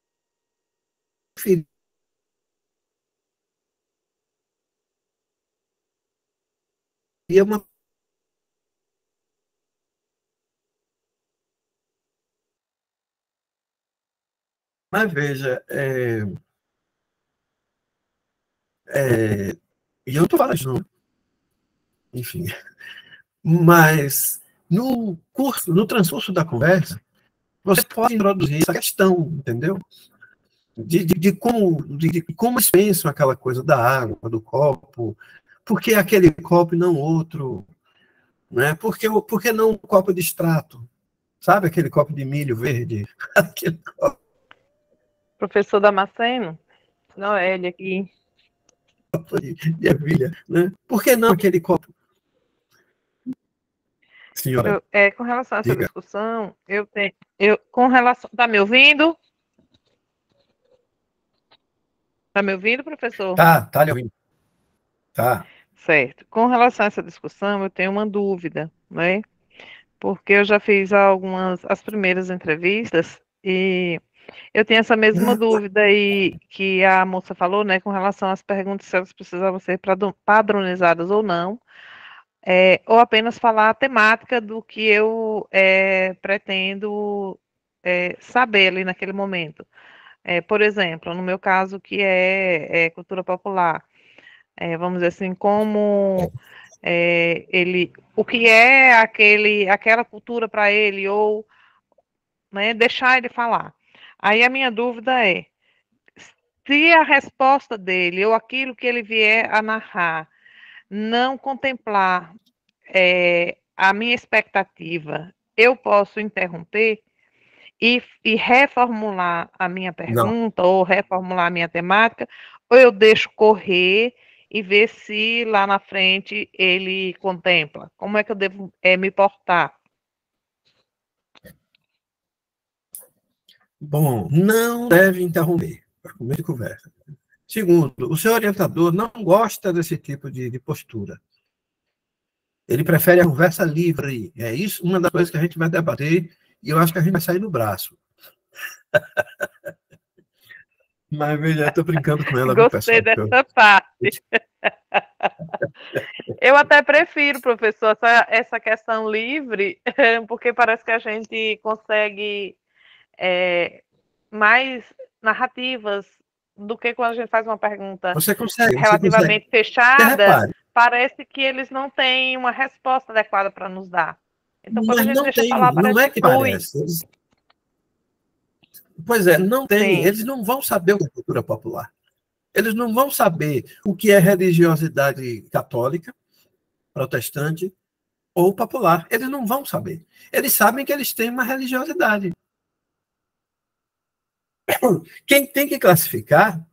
E mas veja, e eu não estou falando isso, não. Enfim. Mas no transcurso da conversa, você pode introduzir essa questão, entendeu? De como eles pensam aquela coisa da água, do copo, por que aquele copo e não outro, né? Por que não um copo de extrato? Sabe aquele copo de milho verde? Aquele copo. Professor Damasceno, Noélia aqui. De ervilha, né? Por que não aquele copo? Senhora. Com relação a essa discussão, tá me ouvindo? Tá me ouvindo, professor? Tá lhe ouvindo. Tá. Certo. Com relação a essa discussão, eu tenho uma dúvida, né? Porque eu já fiz as primeiras entrevistas e eu tenho essa mesma dúvida aí que a moça falou, né? Com relação às perguntas, se elas precisavam ser padronizadas ou não. Ou apenas falar a temática do que eu pretendo saber ali naquele momento. Por exemplo, no meu caso, que é cultura popular, vamos dizer assim, como o que é aquela cultura para ele, ou, né, deixar ele falar. Aí a minha dúvida é, se a resposta dele, ou aquilo que ele vier a narrar, não contemplar a minha expectativa, eu posso interromper e reformular a minha pergunta, ou reformular a minha temática, ou eu deixo correr e ver se lá na frente ele contempla. Como é que eu devo me portar? Bom, não deve interromper para começo de conversa. Segundo, o seu orientador não gosta desse tipo de postura. Ele prefere a conversa livre. É isso uma das coisas que a gente vai debater e eu acho que a gente vai sair no braço. Mas veja, estou brincando com ela. Gostei dessa parte. Eu até prefiro, professor, essa questão livre, porque parece que a gente consegue mais narrativas do que quando a gente faz uma pergunta relativamente fechada. Parece que eles não têm uma resposta adequada para nos dar. Então, quando a gente deixa falar, parece que parece. Pois é, não tem. Sim. Eles não vão saber o que é cultura popular. Eles não vão saber o que é religiosidade católica, protestante, ou popular. Eles não vão saber. Eles sabem que eles têm uma religiosidade. Quem tem que classificar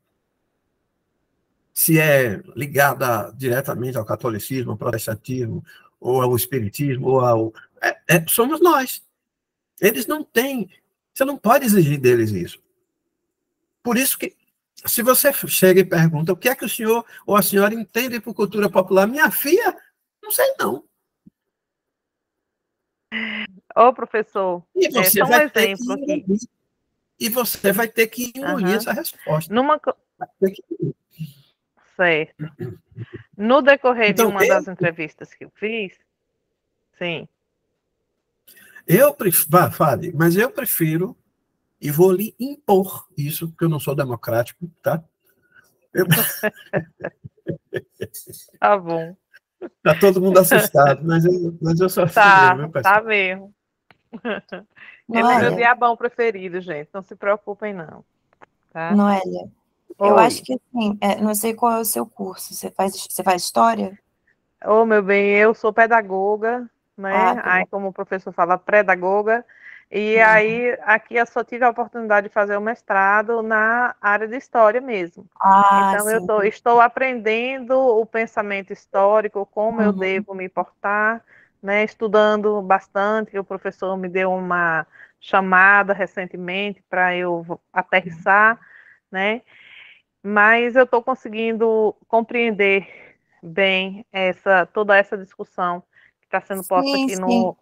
se é ligada diretamente ao catolicismo, ao protestantismo, ou ao espiritismo, ou ao... somos nós. Eles não têm... Você não pode exigir deles isso. Por isso que, se você chega e pergunta o que é que o senhor ou a senhora entende por cultura popular, minha filha, não sei não. Ô, professor, E você só um vai ter exemplo que aqui. engolir. E você vai ter que engolir essa resposta. Certo. No decorrer de Então, uma das entrevistas que eu fiz, sim. Fale, mas eu prefiro, e vou lhe impor isso, porque eu não sou democrático, tá? Tá bom. Tá todo mundo assustado, mas eu sou assim mesmo, meu pessoal. Tá mesmo. Ele é meu diabão preferido, gente. Não se preocupem, não. Tá? Noélia, eu acho que assim, não sei qual é o seu curso. Você faz história? Ô, meu bem, eu sou pedagoga, né? Tá Aí, como o professor fala, pedagoga. E aí, aqui eu só tive a oportunidade de fazer o mestrado na área de história mesmo. Então, sim. eu estou aprendendo o pensamento histórico, como eu devo me portar, né? Estudando bastante, o professor me deu uma chamada recentemente para eu aterrissar, né? Mas eu estou conseguindo compreender bem toda essa discussão que está sendo posta aqui no...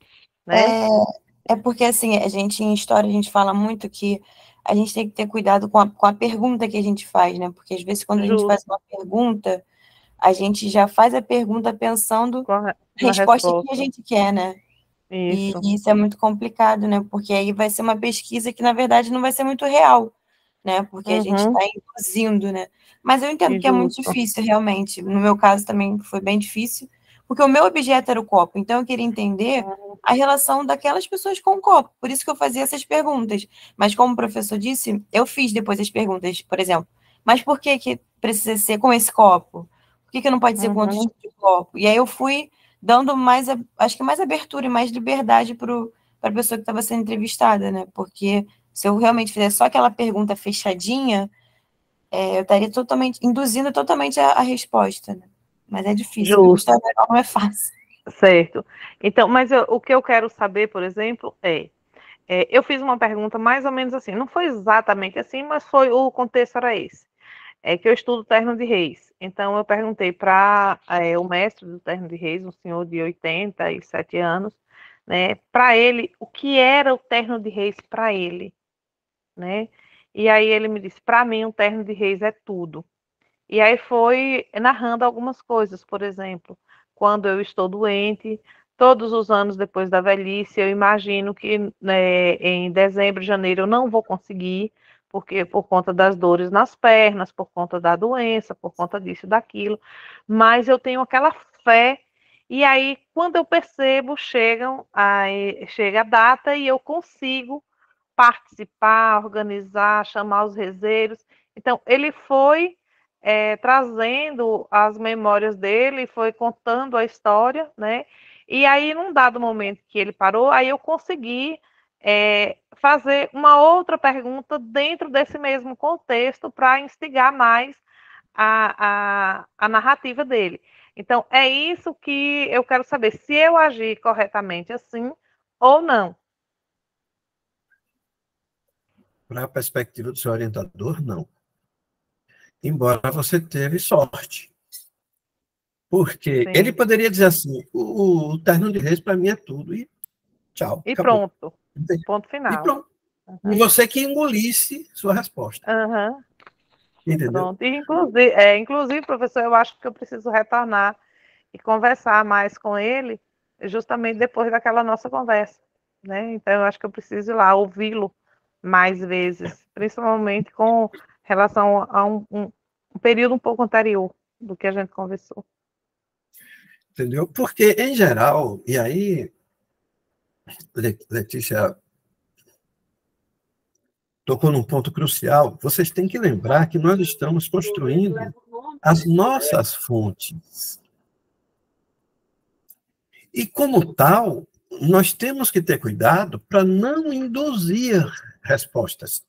Né? É porque, assim, a gente, em história, a gente fala muito que a gente tem que ter cuidado com a pergunta que a gente faz, né? Porque, às vezes, quando a gente faz uma pergunta, a gente já faz a pergunta pensando na resposta que a gente quer, né? Isso. E isso é muito complicado, né? Porque aí vai ser uma pesquisa que, na verdade, não vai ser muito real, né? Porque a gente está induzindo, né? Mas eu entendo que é muito difícil, realmente. No meu caso também foi bem difícil, porque o meu objeto era o copo. Então, eu queria entender a relação daquelas pessoas com o copo. Por isso que eu fazia essas perguntas. Mas, como o professor disse, eu fiz depois as perguntas, por exemplo. Mas por que precisa ser com esse copo? Por que não pode ser com outro tipo de copo? E aí eu fui dando acho que mais abertura e mais liberdade para a pessoa que estava sendo entrevistada, né? Porque se eu realmente fizesse só aquela pergunta fechadinha, eu estaria induzindo totalmente a resposta, né? Mas é difícil. O história não é fácil. Certo. Então, mas o que eu quero saber, por exemplo, eu fiz uma pergunta mais ou menos assim, não foi exatamente assim, mas o contexto era esse. É que eu estudo terno de reis. Então, eu perguntei para o mestre do terno de reis, um senhor de 87 anos, né, para ele, o que era o terno de reis para ele, né? E aí ele me disse, para mim, um terno de reis é tudo. E aí foi narrando algumas coisas, por exemplo, quando eu estou doente, todos os anos depois da velhice, eu imagino que, né, em dezembro, janeiro, eu não vou conseguir, porque por conta das dores nas pernas, por conta da doença, por conta disso e daquilo, mas eu tenho aquela fé, e aí, quando eu percebo, chega a data e eu consigo participar, organizar, chamar os rezeiros. Então, ele foi trazendo as memórias dele, foi contando a história, né? E aí, num dado momento que ele parou, aí eu consegui fazer uma outra pergunta dentro desse mesmo contexto para instigar mais a narrativa dele. Então, é isso que eu quero saber, se eu agir corretamente assim ou não. Para a perspectiva do seu orientador, não. Embora você teve sorte. Porque ele poderia dizer assim, o terno de reis para mim é tudo, e tchau. E acabou. Pronto. Ponto final. E pronto. E você que engolisse sua resposta. Entendeu? Pronto. E, inclusive, professor, eu acho que eu preciso retornar e conversar mais com ele, justamente depois daquela nossa conversa, né? Então, eu acho que eu preciso ir lá ouvi-lo mais vezes, principalmente com relação a um período um pouco anterior do que a gente conversou. Entendeu? Porque, em geral, e aí, Letícia tocou num ponto crucial, vocês têm que lembrar que nós estamos construindo as nossas fontes. E, como tal, nós temos que ter cuidado para não induzir respostas.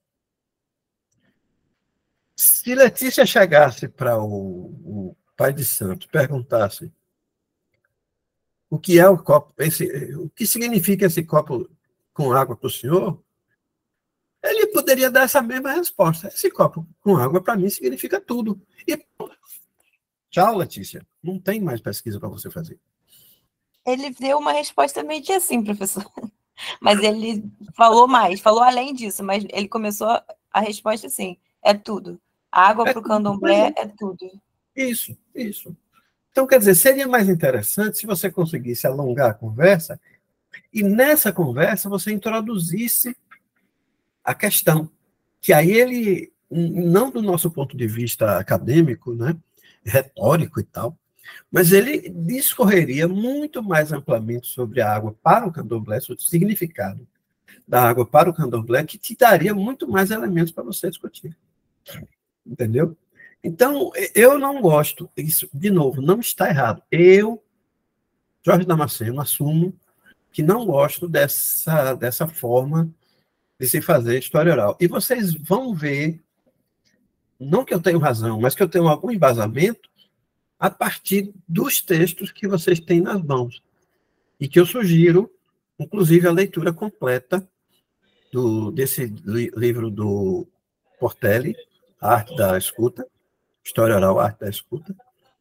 Se Letícia chegasse para o pai de santo, perguntasse o que é o copo, o que significa esse copo com água para o senhor, ele poderia dar essa mesma resposta. Esse copo com água, para mim, significa tudo. E tchau, Letícia. Não tem mais pesquisa para você fazer. Ele deu uma resposta meio que assim, professor. Mas ele falou mais, falou além disso, mas ele começou a resposta assim, é tudo. A água para o candomblé é tudo. Isso. Então, quer dizer, seria mais interessante se você conseguisse alongar a conversa e nessa conversa você introduzisse a questão, que aí ele, não do nosso ponto de vista acadêmico, né, retórico e tal, mas ele discorreria muito mais amplamente sobre a água para o candomblé, sobre o significado da água para o candomblé, que te daria muito mais elementos para você discutir. Entendeu? Então, eu não gosto, isso, de novo, não está errado. Eu, Jorge Damasceno, assumo que não gosto dessa forma de se fazer história oral. E vocês vão ver, não que eu tenha razão, mas que eu tenho algum embasamento a partir dos textos que vocês têm nas mãos. E que eu sugiro, inclusive, a leitura completa desse livro do Portelli, A Arte da Escuta, História Oral, A Arte da Escuta.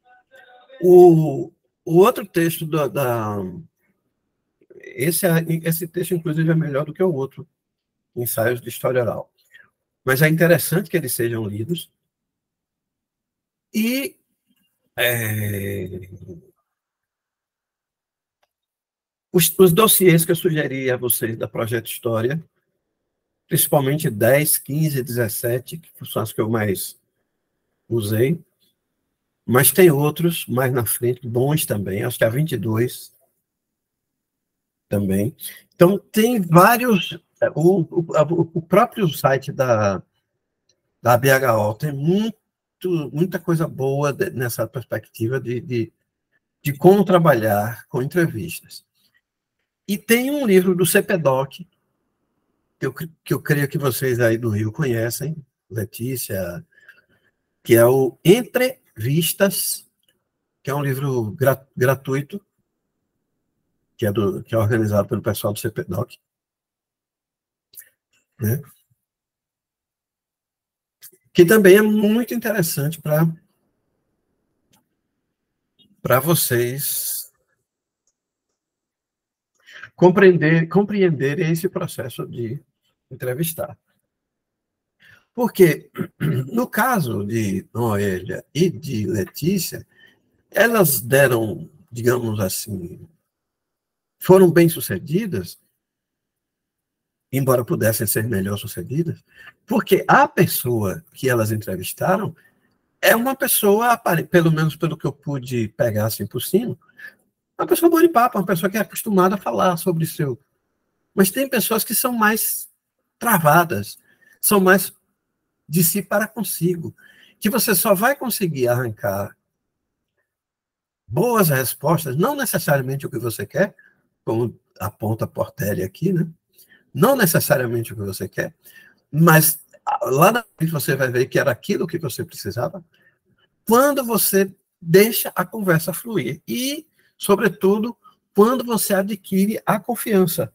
O outro texto esse texto, inclusive, é melhor do que o outro, Ensaios de História Oral. Mas é interessante que eles sejam lidos. E os dossiês que eu sugeri a vocês da Projeto História, principalmente 10, 15, 17, que são as que eu mais usei, mas tem outros mais na frente, bons também, acho que a 22 também. Então, tem vários... O próprio site da BHO tem muita coisa boa nessa perspectiva de como trabalhar com entrevistas. E tem um livro do CPDOC, que eu creio que vocês aí do Rio conhecem, Letícia, que é o Entrevistas, que é um livro gratuito, que é organizado pelo pessoal do CPDOC. Né? Que também é muito interessante para vocês compreenderem esse processo de entrevistar. Porque, no caso de Noélia e de Letícia, elas deram, digamos assim, foram bem-sucedidas, embora pudessem ser melhor sucedidas, porque a pessoa que elas entrevistaram é uma pessoa, pelo menos pelo que eu pude pegar assim por cima, uma pessoa boa de papo, uma pessoa que é acostumada a falar sobre seu. Mas tem pessoas que são mais travadas, são mais de si para consigo, que você só vai conseguir arrancar boas respostas, não necessariamente o que você quer, como aponta Portelli aqui, né? Não necessariamente o que você quer, mas lá na frente você vai ver que era aquilo que você precisava, quando você deixa a conversa fluir e, sobretudo, quando você adquire a confiança.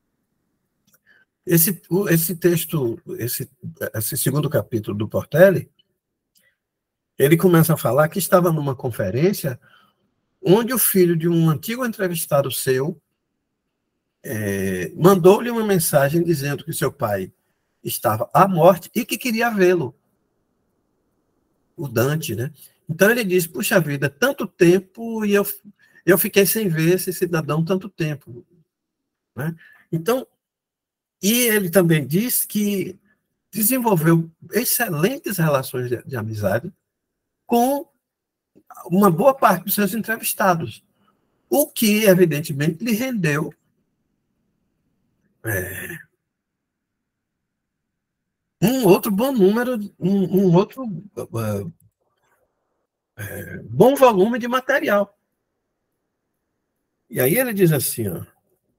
Esse texto, esse segundo capítulo do Portelli, ele começa a falar que estava numa conferência onde o filho de um antigo entrevistado seu mandou-lhe uma mensagem dizendo que seu pai estava à morte e que queria vê-lo. O Dante, né? Então ele disse, puxa vida, tanto tempo e eu fiquei sem ver esse cidadão tanto tempo. Né? Então, e ele também diz que desenvolveu excelentes relações de amizade com uma boa parte dos seus entrevistados, o que, evidentemente, lhe rendeu um outro bom número, um outro bom volume de material. E aí ele diz assim, ó,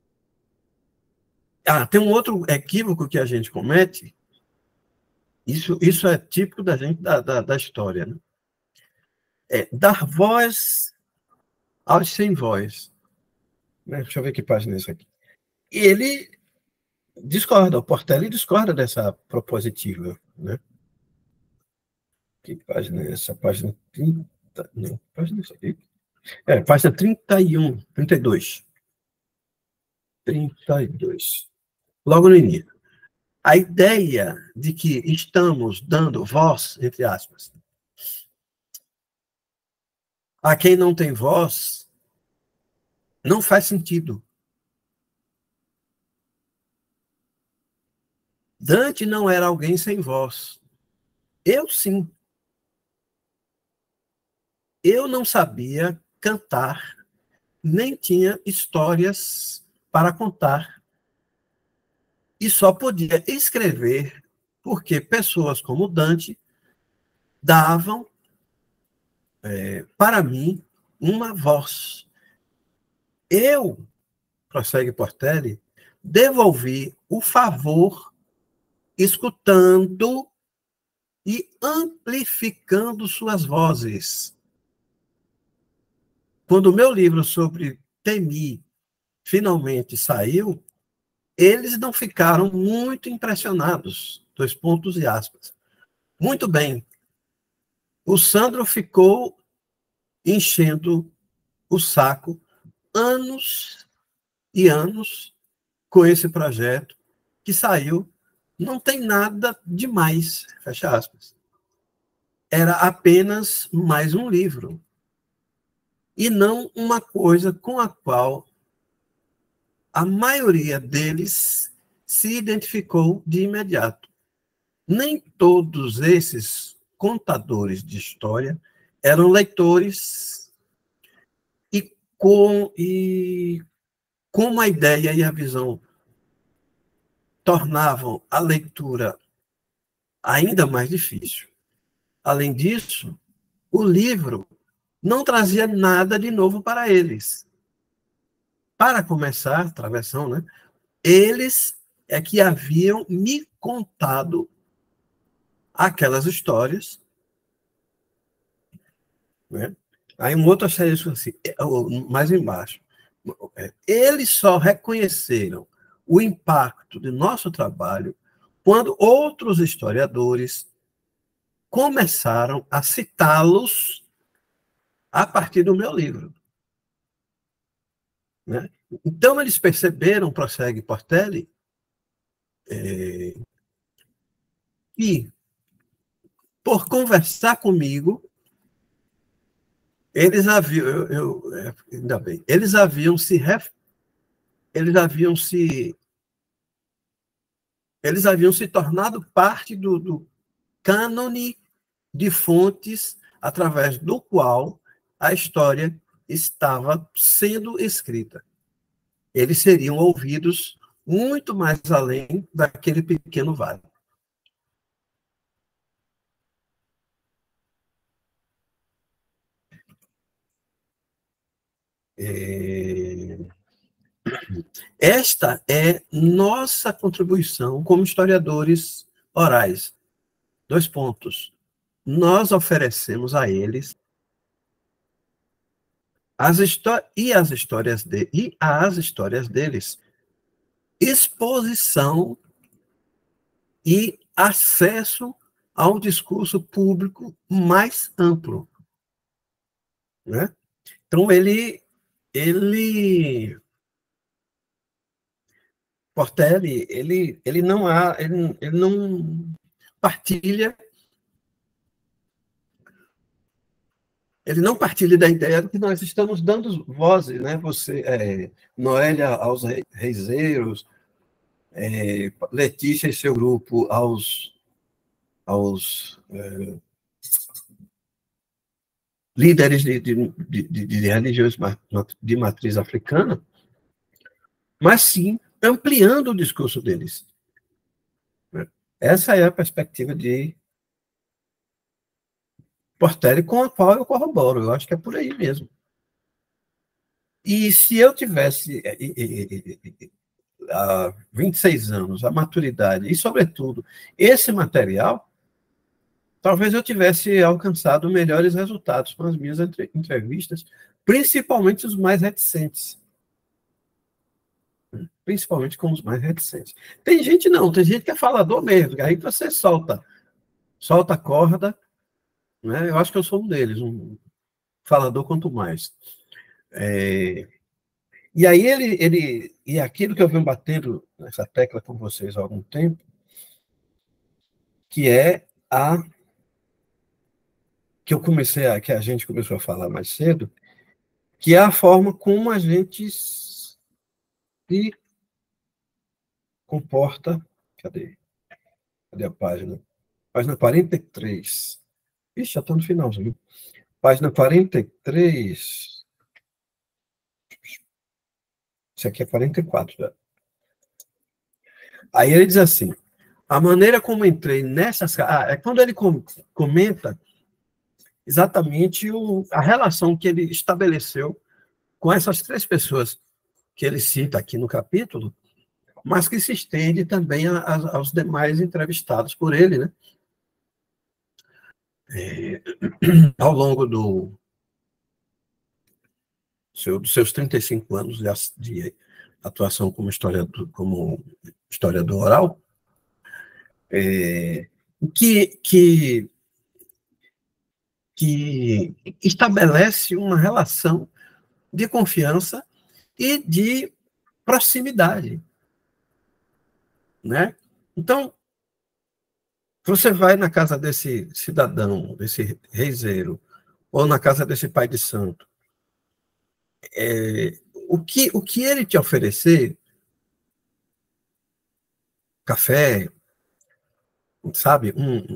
tem um outro equívoco que a gente comete, isso é típico da gente, da história, né? É dar voz aos sem voz. Né? Deixa eu ver que página é isso aqui. E ele discorda, o Portelli discorda dessa propositiva, né? Que página é essa? Página 30? Não, página é essa aqui. Página 31, 32. 32. Logo no início. A ideia de que estamos dando voz, entre aspas, a quem não tem voz, não faz sentido. Dante não era alguém sem voz. Eu sim. Eu não sabia cantar, nem tinha histórias para contar. E só podia escrever porque pessoas como Dante davam para mim uma voz. Eu, prossegue Portelli, devolvi o favor escutando e amplificando suas vozes. Quando o meu livro sobre Temi finalmente saiu, eles não ficaram muito impressionados. 2 pontos e aspas. Muito bem. O Sandro ficou enchendo o saco anos e anos com esse projeto que saiu. Não tem nada demais, fecha aspas. Era apenas mais um livro. E não uma coisa com a qual a maioria deles se identificou de imediato. Nem todos esses contadores de história eram leitores e como a ideia e a visão tornavam a leitura ainda mais difícil. Além disso, o livro não trazia nada de novo para eles. Para começar, travessão, né? Eles é que haviam me contado aquelas histórias, né? Aí um outro asterisco assim, mais embaixo. Eles só reconheceram o impacto de nosso trabalho quando outros historiadores começaram a citá-los a partir do meu livro. Né? Então, eles perceberam, prossegue Portelli, que, por conversar comigo, eles haviam, ainda bem, eles haviam se tornado parte do cânone de fontes através do qual a história estava sendo escrita. Eles seriam ouvidos muito mais além daquele pequeno vale. Esta é nossa contribuição como historiadores orais. 2 pontos. Nós oferecemos a eles às histórias deles exposição e acesso ao discurso público mais amplo. Né? Então, Portelli, ele não partilha da ideia de que nós estamos dando vozes, né? Noélia aos reizeiros, Letícia e seu grupo aos líderes de religiões de matriz africana, mas sim ampliando o discurso deles. Essa é a perspectiva de Portelli, com a qual eu corroboro. Eu acho que é por aí mesmo. E se eu tivesse há 26 anos, a maturidade e, sobretudo, esse material, talvez eu tivesse alcançado melhores resultados com as minhas entrevistas, principalmente os mais reticentes. Principalmente com os mais reticentes. Tem gente não, tem gente que é falador mesmo, aí você solta a corda, né? Eu acho que eu sou um deles, um falador quanto mais. E aí e aquilo que eu venho batendo nessa tecla com vocês há algum tempo, que é que a gente começou a falar mais cedo, que é a forma como a gente se comporta. Cadê a página? Página 43. Ixi, já está no finalzinho. Página 43. Isso aqui é 44. Já. Aí ele diz assim, a maneira como entrei nessas... é quando ele comenta exatamente a relação que ele estabeleceu com essas 3 pessoas que ele cita aqui no capítulo, mas que se estende também aos demais entrevistados por ele, né? Ao longo dos seus 35 anos de atuação como historiador oral, que estabelece uma relação de confiança e de proximidade, né? Então, você vai na casa desse cidadão, desse reiseiro, ou na casa desse pai de santo, o que ele te oferecer, café, sabe?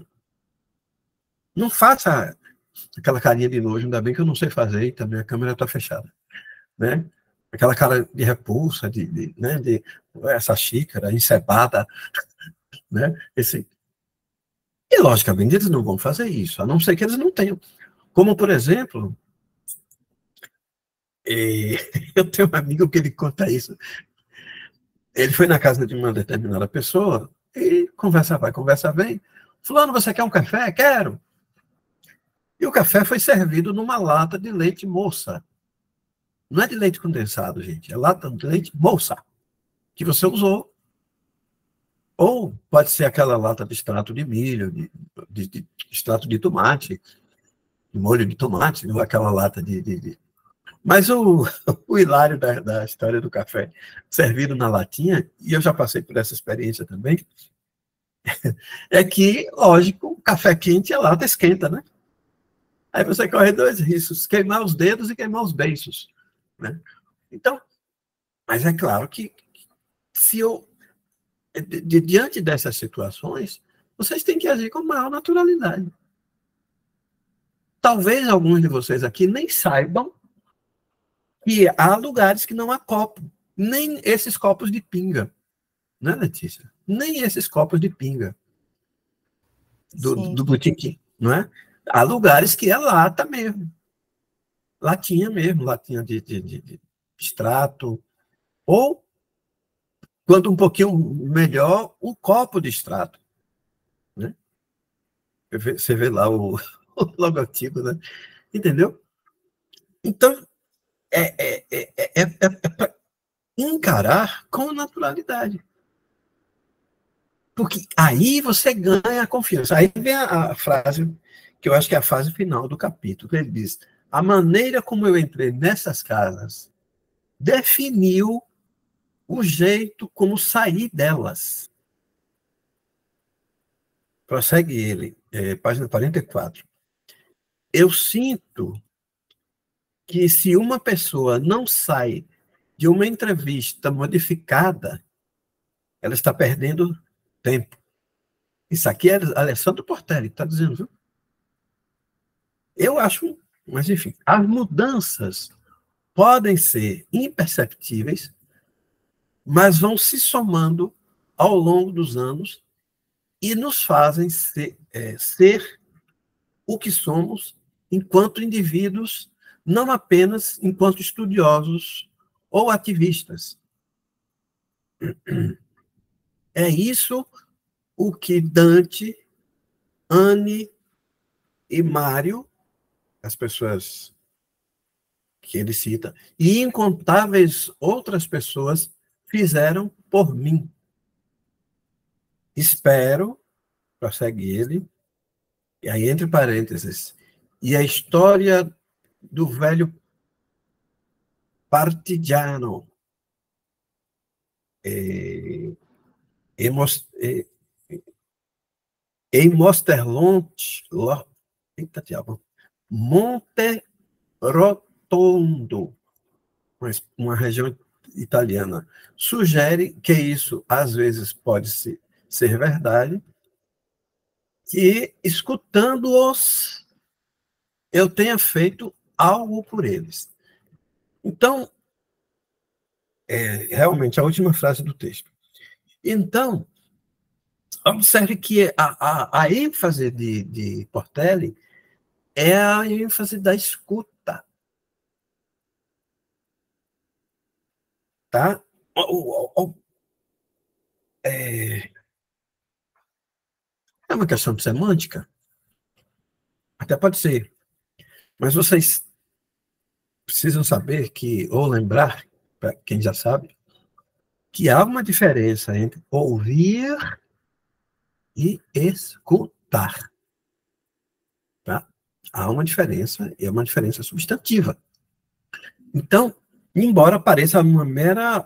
Não faça aquela carinha de nojo, ainda bem que eu não sei fazer, e também a câmera está fechada, né? Aquela cara de repulsa, né? de essa xícara encebada, né? E, logicamente, eles não vão fazer isso, a não ser que eles não tenham. Como, por exemplo, eu tenho um amigo que ele conta isso. Ele foi na casa de uma determinada pessoa e conversa vai, conversa vem. Fulano, você quer um café? Quero. E o café foi servido numa lata de leite moça. Não é de leite condensado, gente. É lata de leite moça, que você usou. Ou pode ser aquela lata de extrato de milho, de extrato de tomate, de molho de tomate, ou aquela lata de... Mas o hilário da história do café servido na latinha, e eu já passei por essa experiência também, é que, lógico, o café quente, a lata esquenta, né? Aí você corre 2 riscos, queimar os dedos e queimar os beiços, né? Então, mas é claro que diante dessas situações, vocês têm que agir com maior naturalidade. Talvez alguns de vocês aqui nem saibam que há lugares que não há copo, nem esses copos de pinga, né, Letícia? Nem esses copos de pinga do botequim, não é? Há lugares que é lata mesmo, latinha mesmo, latinha de extrato, ou, quanto um pouquinho melhor, um copo de extrato, né? Você vê lá o logotipo, né? Entendeu? Então, é para encarar com naturalidade. Porque aí você ganha a confiança. Aí vem a frase, que eu acho que é a fase final do capítulo, que ele diz, a maneira como eu entrei nessas casas definiu o jeito como saí delas. Prossegue ele, página 44. Eu sinto que se uma pessoa não sai de uma entrevista modificada, ela está perdendo tempo. Isso aqui é Alessandro Portelli que está dizendo, viu? Eu acho, mas enfim, as mudanças podem ser imperceptíveis, mas vão se somando ao longo dos anos e nos fazem ser o que somos enquanto indivíduos não apenas enquanto estudiosos ou ativistas. É isso o que Dante, Anne e Mário, as pessoas que ele cita, e incontáveis outras pessoas fizeram por mim. Espero, prossegue ele, e aí entre parênteses, e a história do velho partigiano em Mosterlonte, eita, diabo, Monte Rotondo, uma região italiana, sugere que isso, às vezes, pode ser verdade, que, escutando-os, eu tenha feito algo por eles. Então, realmente, a última frase do texto. Então, observe que a ênfase de Portelli é a ênfase da escuta. Tá? É uma questão de semântica? Até pode ser. Mas vocês precisam saber que, ou lembrar, para quem já sabe, que há uma diferença entre ouvir e escutar. Tá? Há uma diferença, e é uma diferença substantiva. Então, embora pareça uma mera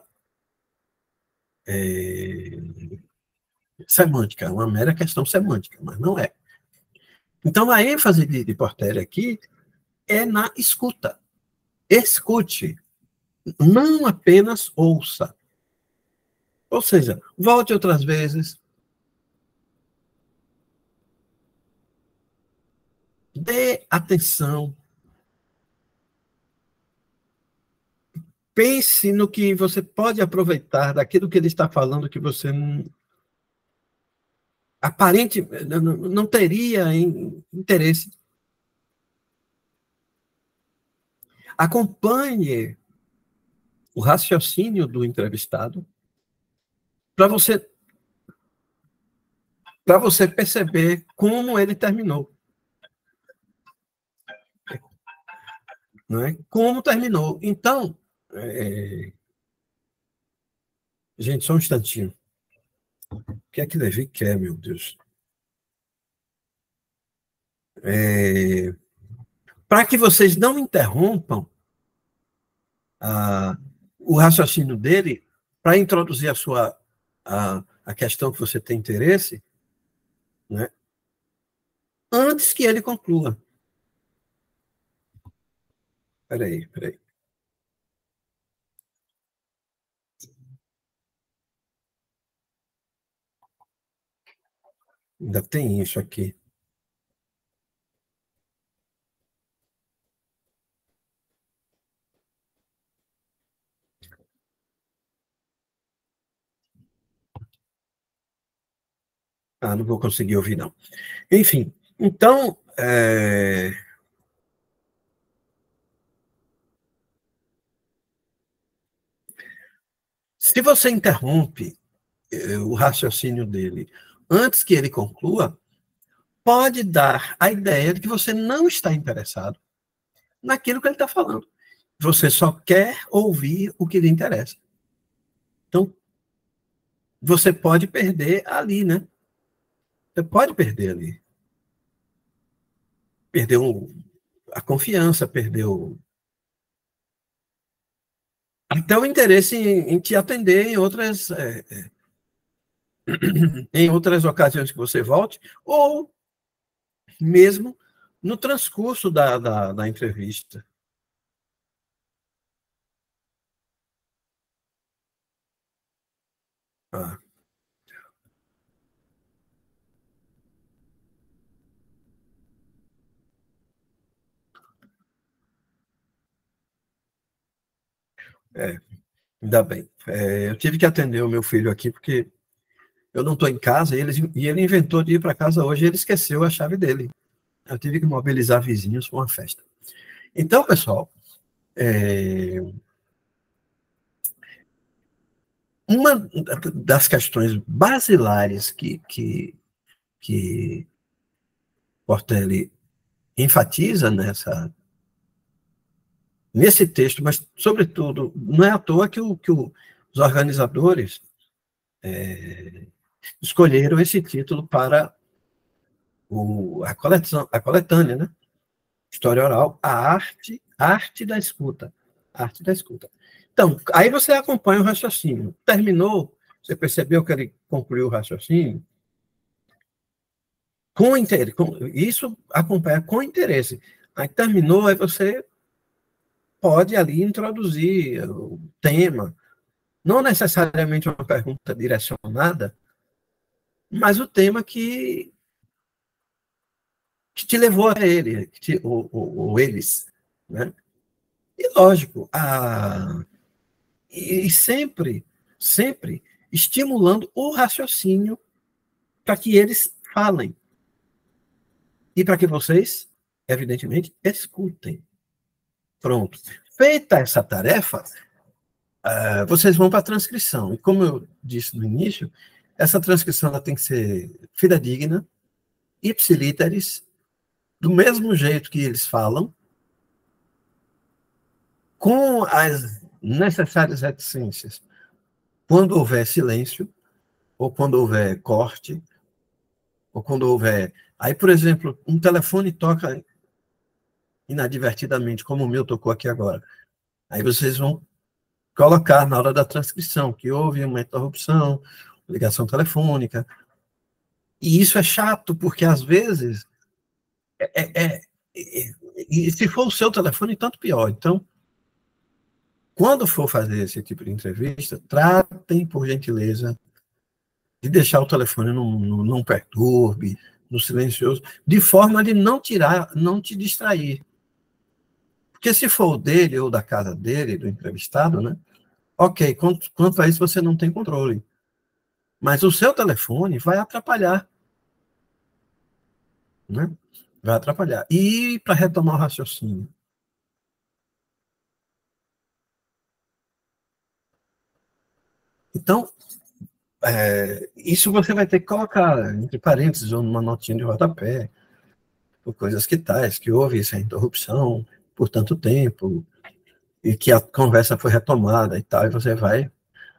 semântica, uma mera questão semântica, mas não é. Então, a ênfase de Portelli aqui é na escuta. Escute, não apenas ouça. Ou seja, volte outras vezes, dê atenção, pense no que você pode aproveitar daquilo que ele está falando que você não teria interesse. Acompanhe o raciocínio do entrevistado para você perceber como ele terminou. Não é? Como terminou. Então, gente, só um instantinho. O que é que Levi quer, meu Deus? Para que vocês não interrompam o raciocínio dele, para introduzir a questão que você tem interesse, né? Antes que ele conclua. Peraí. Ainda tem isso aqui. Não vou conseguir ouvir, não. Enfim, então, se você interrompe o raciocínio dele antes que ele conclua, pode dar a ideia de que você não está interessado naquilo que ele está falando. Você só quer ouvir o que lhe interessa. Então, você pode perder ali, né? Você pode perder ali. Perdeu a confiança, perdeu até o interesse em te atender em outras ocasiões que você volte, ou mesmo no transcurso da entrevista. Ainda bem. Eu tive que atender o meu filho aqui, porque eu não estou em casa, e ele inventou de ir para casa hoje, e ele esqueceu a chave dele. Eu tive que mobilizar vizinhos para uma festa. Então, pessoal, uma das questões basilares que Cortelli enfatiza nesse texto, mas, sobretudo, não é à toa que os organizadores escolheram esse título para a coletânea, né? História oral, a arte da escuta. Arte da escuta. Então, aí você acompanha o raciocínio. Terminou, você percebeu que ele concluiu o raciocínio? Com interesse. Isso acompanha com interesse. Aí terminou, aí você pode ali introduzir o tema. Não necessariamente uma pergunta direcionada, mas o tema que te levou a ele, ou eles. Né? E, lógico, e sempre estimulando o raciocínio para que eles falem. E para que vocês, evidentemente, escutem. Pronto. Feita essa tarefa, vocês vão para a transcrição. E como eu disse no início, essa transcrição ela tem que ser fidedigna, ipsiliteris, do mesmo jeito que eles falam, com as necessárias reticências. Quando houver silêncio, ou quando houver corte, ou quando houver... Aí, por exemplo, um telefone toca inadvertidamente, como o meu tocou aqui agora. Aí vocês vão colocar na hora da transcrição que houve uma interrupção, ligação telefônica. E isso é chato, porque às vezes e se for o seu telefone, tanto pior. Então, quando for fazer esse tipo de entrevista, tratem, por gentileza, de deixar o telefone não perturbe, no silencioso, de forma de não te distrair. Porque se for o dele ou da casa dele, do entrevistado, né? Ok, quanto a isso você não tem controle. Mas o seu telefone vai atrapalhar. Né? Vai atrapalhar. E para retomar o raciocínio. Então, isso você vai ter que colocar entre parênteses ou numa notinha de rodapé, por coisas que tais, que houve essa interrupção por tanto tempo, e que a conversa foi retomada e tal, e você vai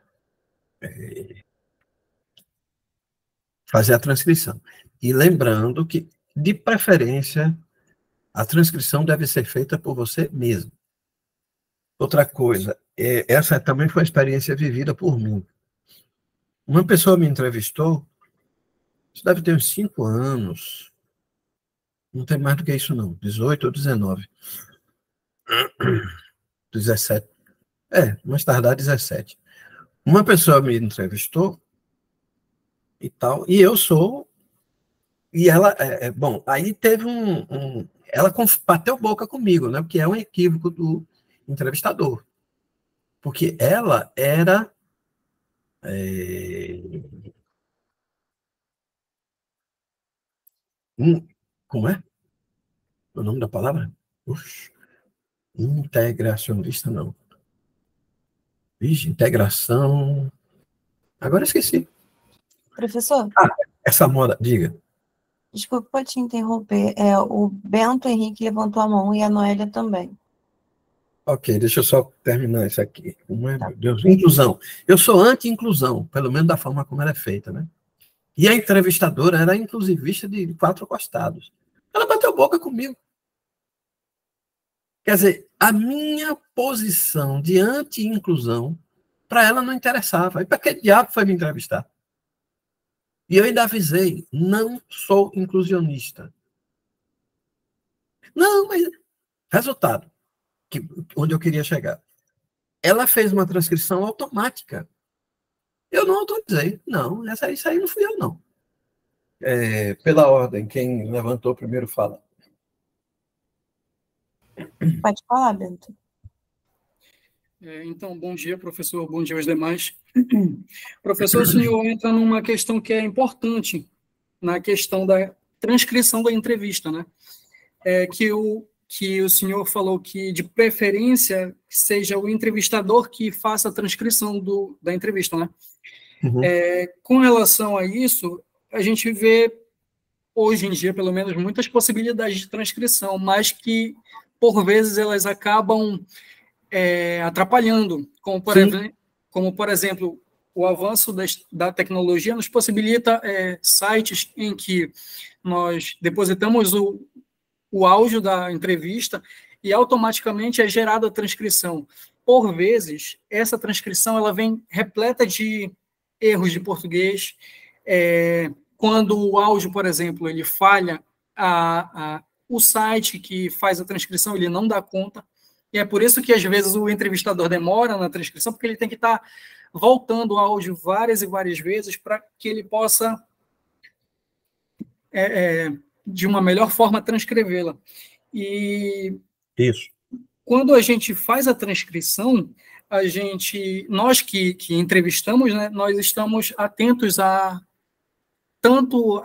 fazer a transcrição. E lembrando que, de preferência, a transcrição deve ser feita por você mesmo. Outra coisa, essa também foi uma experiência vivida por mim. Uma pessoa me entrevistou, isso deve ter uns 5 anos, não tem mais do que isso não, 18 ou 19. 17. Mais tardar 17. Uma pessoa me entrevistou e tal, e eu sou, e ela, bom, aí teve ela bateu boca comigo, né, porque é um equívoco do entrevistador, porque ela era como é o nome da palavra? Integracionista, não. Vixe, integração... Agora esqueci. Professor? Essa moda, diga. Desculpa te interromper. O Bento Henrique levantou a mão e a Noélia também. Ok, deixa eu só terminar isso aqui. Meu Deus, inclusão. Eu sou anti-inclusão, pelo menos da forma como ela é feita, né? E a entrevistadora era inclusivista de 4 costados. Ela bateu boca comigo. Quer dizer, a minha posição de anti-inclusão, para ela não interessava. E para que diabo foi me entrevistar? E eu ainda avisei, não sou inclusionista. Não, mas... Resultado, onde eu queria chegar. Ela fez uma transcrição automática. Eu não autorizei. Não, isso aí não fui eu, não. Pela ordem, quem levantou primeiro fala. Pode falar, Bento. Então, bom dia, professor, bom dia aos demais. Professor, o senhor entra numa questão que é importante na questão da transcrição da entrevista, né? Que que o senhor falou que, de preferência, seja o entrevistador que faça a transcrição da entrevista, né? Uhum. Com relação a isso, a gente vê, hoje em dia, pelo menos, muitas possibilidades de transcrição, mas que, por vezes, elas acabam atrapalhando, como, por exemplo, o avanço da tecnologia nos possibilita sites em que nós depositamos o áudio da entrevista e automaticamente é gerada a transcrição. Por vezes, essa transcrição ela vem repleta de erros de português. Quando o áudio, por exemplo, ele falha, o site que faz a transcrição ele não dá conta. E é por isso que, às vezes, o entrevistador demora na transcrição, porque ele tem que estar voltando o áudio várias e várias vezes para que ele possa, de uma melhor forma, transcrevê-la. E Isso. quando a gente faz a transcrição, nós que entrevistamos, né, nós estamos atentos a tanto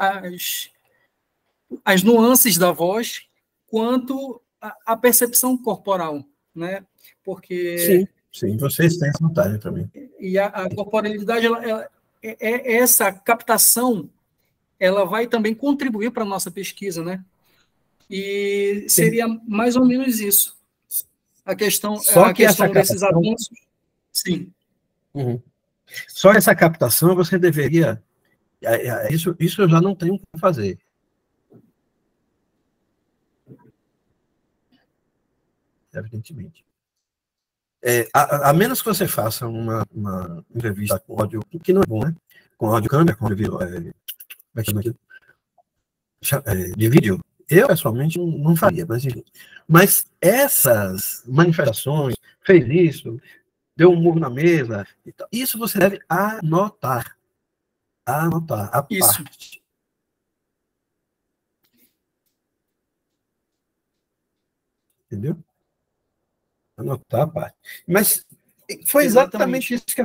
as nuances da voz, quanto a percepção corporal, né? Porque... Sim, vocês têm essa vantagem também. E a corporalidade, essa captação, ela vai também contribuir para a nossa pesquisa, né? E seria mais ou menos isso. A questão desses avanços. Sim. Uhum. Só essa captação você deveria... Isso eu já não tenho como fazer. Evidentemente. A menos que você faça uma entrevista com áudio, que não é bom, né? Com áudio câmera, com áudio de vídeo, eu pessoalmente não faria, mas enfim. Mas essas manifestações, fez isso, deu um murro na mesa, isso você deve anotar. Anotar a parte. Entendeu? Anotar a parte. Mas foi exatamente isso que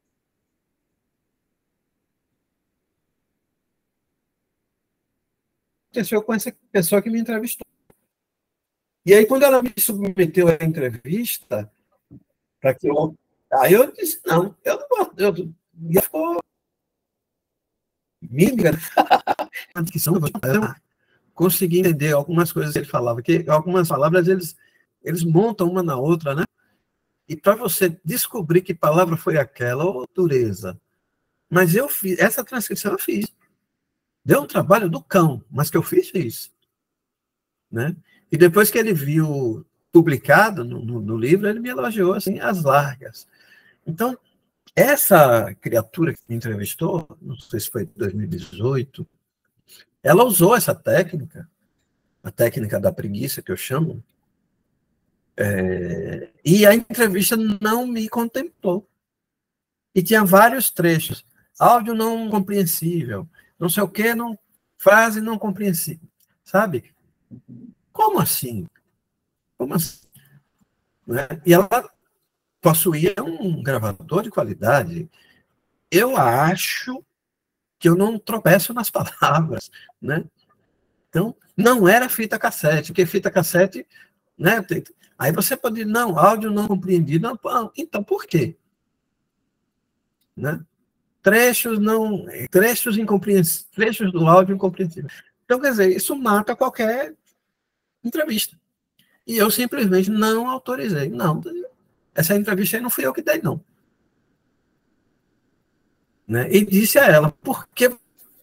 aconteceu com essa pessoa que me entrevistou. E aí, quando ela me submeteu à entrevista, para que aí eu disse, não, eu não vou. E ficou mímica. A dicção, eu consegui entender algumas coisas que ele falava, que algumas palavras eles montam uma na outra, né? E para você descobrir que palavra foi aquela, ou dureza. Mas eu fiz, essa transcrição eu fiz. Deu um trabalho do cão, mas que eu fiz, né? E depois que ele viu publicado no livro, ele me elogiou assim, às largas. Então, essa criatura que me entrevistou, não sei se foi em 2018, ela usou essa técnica, a técnica da preguiça, que eu chamo, e a entrevista não me contemplou. E tinha vários trechos. Áudio não compreensível, não sei o quê, frase não compreensível. Sabe? Como assim? Como assim? Né? E ela possuía um gravador de qualidade. Eu acho que eu não tropeço nas palavras, né? Então, não era fita cassete, porque fita cassete, né? Aí você pode dizer, não, áudio não compreendido. Não, então, por quê? Né? Trechos do áudio incompreensível. Então, quer dizer, isso mata qualquer entrevista. E eu simplesmente não autorizei. Não, essa entrevista aí não fui eu que dei, não. Né? E disse a ela, por que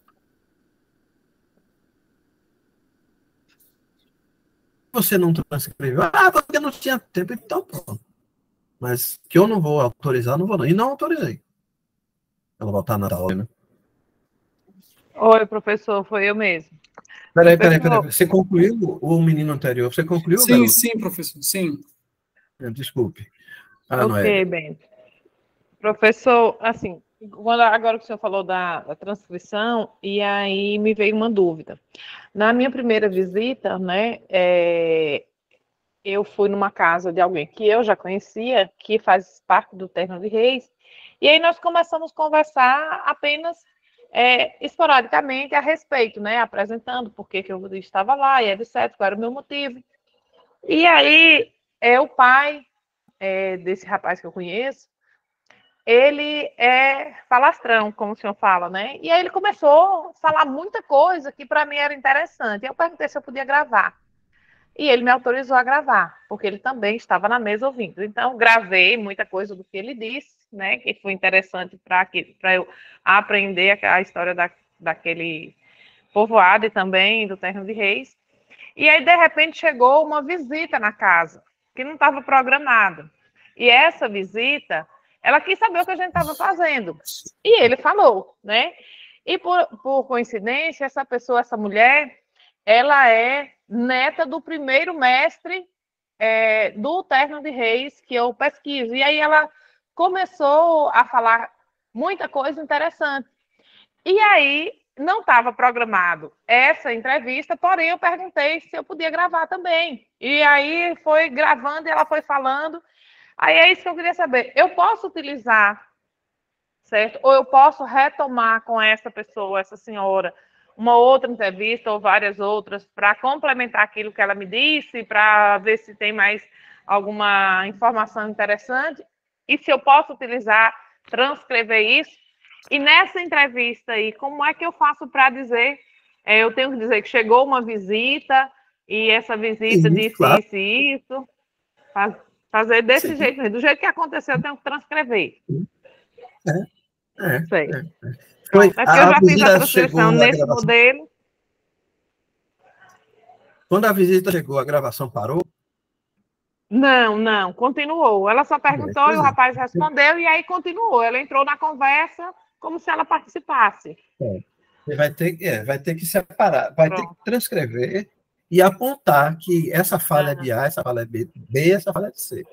você não transcreveu? Porque não tinha tempo. Então, pronto. Mas que eu não vou autorizar, não vou não. E não autorizei. Ela voltar na aula, né? Oi, professor, foi eu mesmo. Peraí. Você concluiu o menino anterior? Você concluiu? Sim, professor, sim. Desculpe. Ok, Bento. Professor, assim, agora que o senhor falou da transcrição, e aí me veio uma dúvida. Na minha primeira visita, né, eu fui numa casa de alguém que eu já conhecia, que faz parte do Terno de Reis, e aí nós começamos a conversar apenas esporadicamente a respeito, né, apresentando por que eu estava lá, e etc., qual era o meu motivo. E aí, o pai desse rapaz que eu conheço, ele é falastrão, como o senhor fala, né? E aí ele começou a falar muita coisa que para mim era interessante. Eu perguntei se eu podia gravar. E ele me autorizou a gravar, porque ele também estava na mesa ouvindo. Então, gravei muita coisa do que ele disse, né? Que foi interessante para eu aprender a história daquele povoado e também do Terno de Reis. E aí, de repente, chegou uma visita na casa, que não estava programada. E essa visita, ela quis saber o que a gente estava fazendo. E ele falou, né? E por coincidência, essa mulher, ela é neta do primeiro mestre do Terno de Reis, que eu pesquiso. E aí ela começou a falar muita coisa interessante. E aí não estava programado essa entrevista, porém eu perguntei se eu podia gravar também. E aí foi gravando e ela foi falando. Aí é isso que eu queria saber. Eu posso utilizar, certo? Ou eu posso retomar com essa pessoa, essa senhora, uma outra entrevista ou várias outras para complementar aquilo que ela me disse, para ver se tem mais alguma informação interessante? E se eu posso utilizar, transcrever isso? E nessa entrevista aí, como é que eu faço para dizer? Eu tenho que dizer que chegou uma visita e essa visita disse claro. Isso e isso. Fazer desse jeito mesmo. Do jeito que aconteceu, eu tenho que transcrever. Sei. Foi, é porque eu já fiz a transcrição nesse modelo. Quando a visita chegou, a gravação parou? Não, continuou. Ela só perguntou e o rapaz respondeu, e aí continuou. Ela entrou na conversa como se ela participasse. Você vai ter que separar, vai ter que transcrever e apontar que essa falha é de A, essa falha é B, essa falha é de C.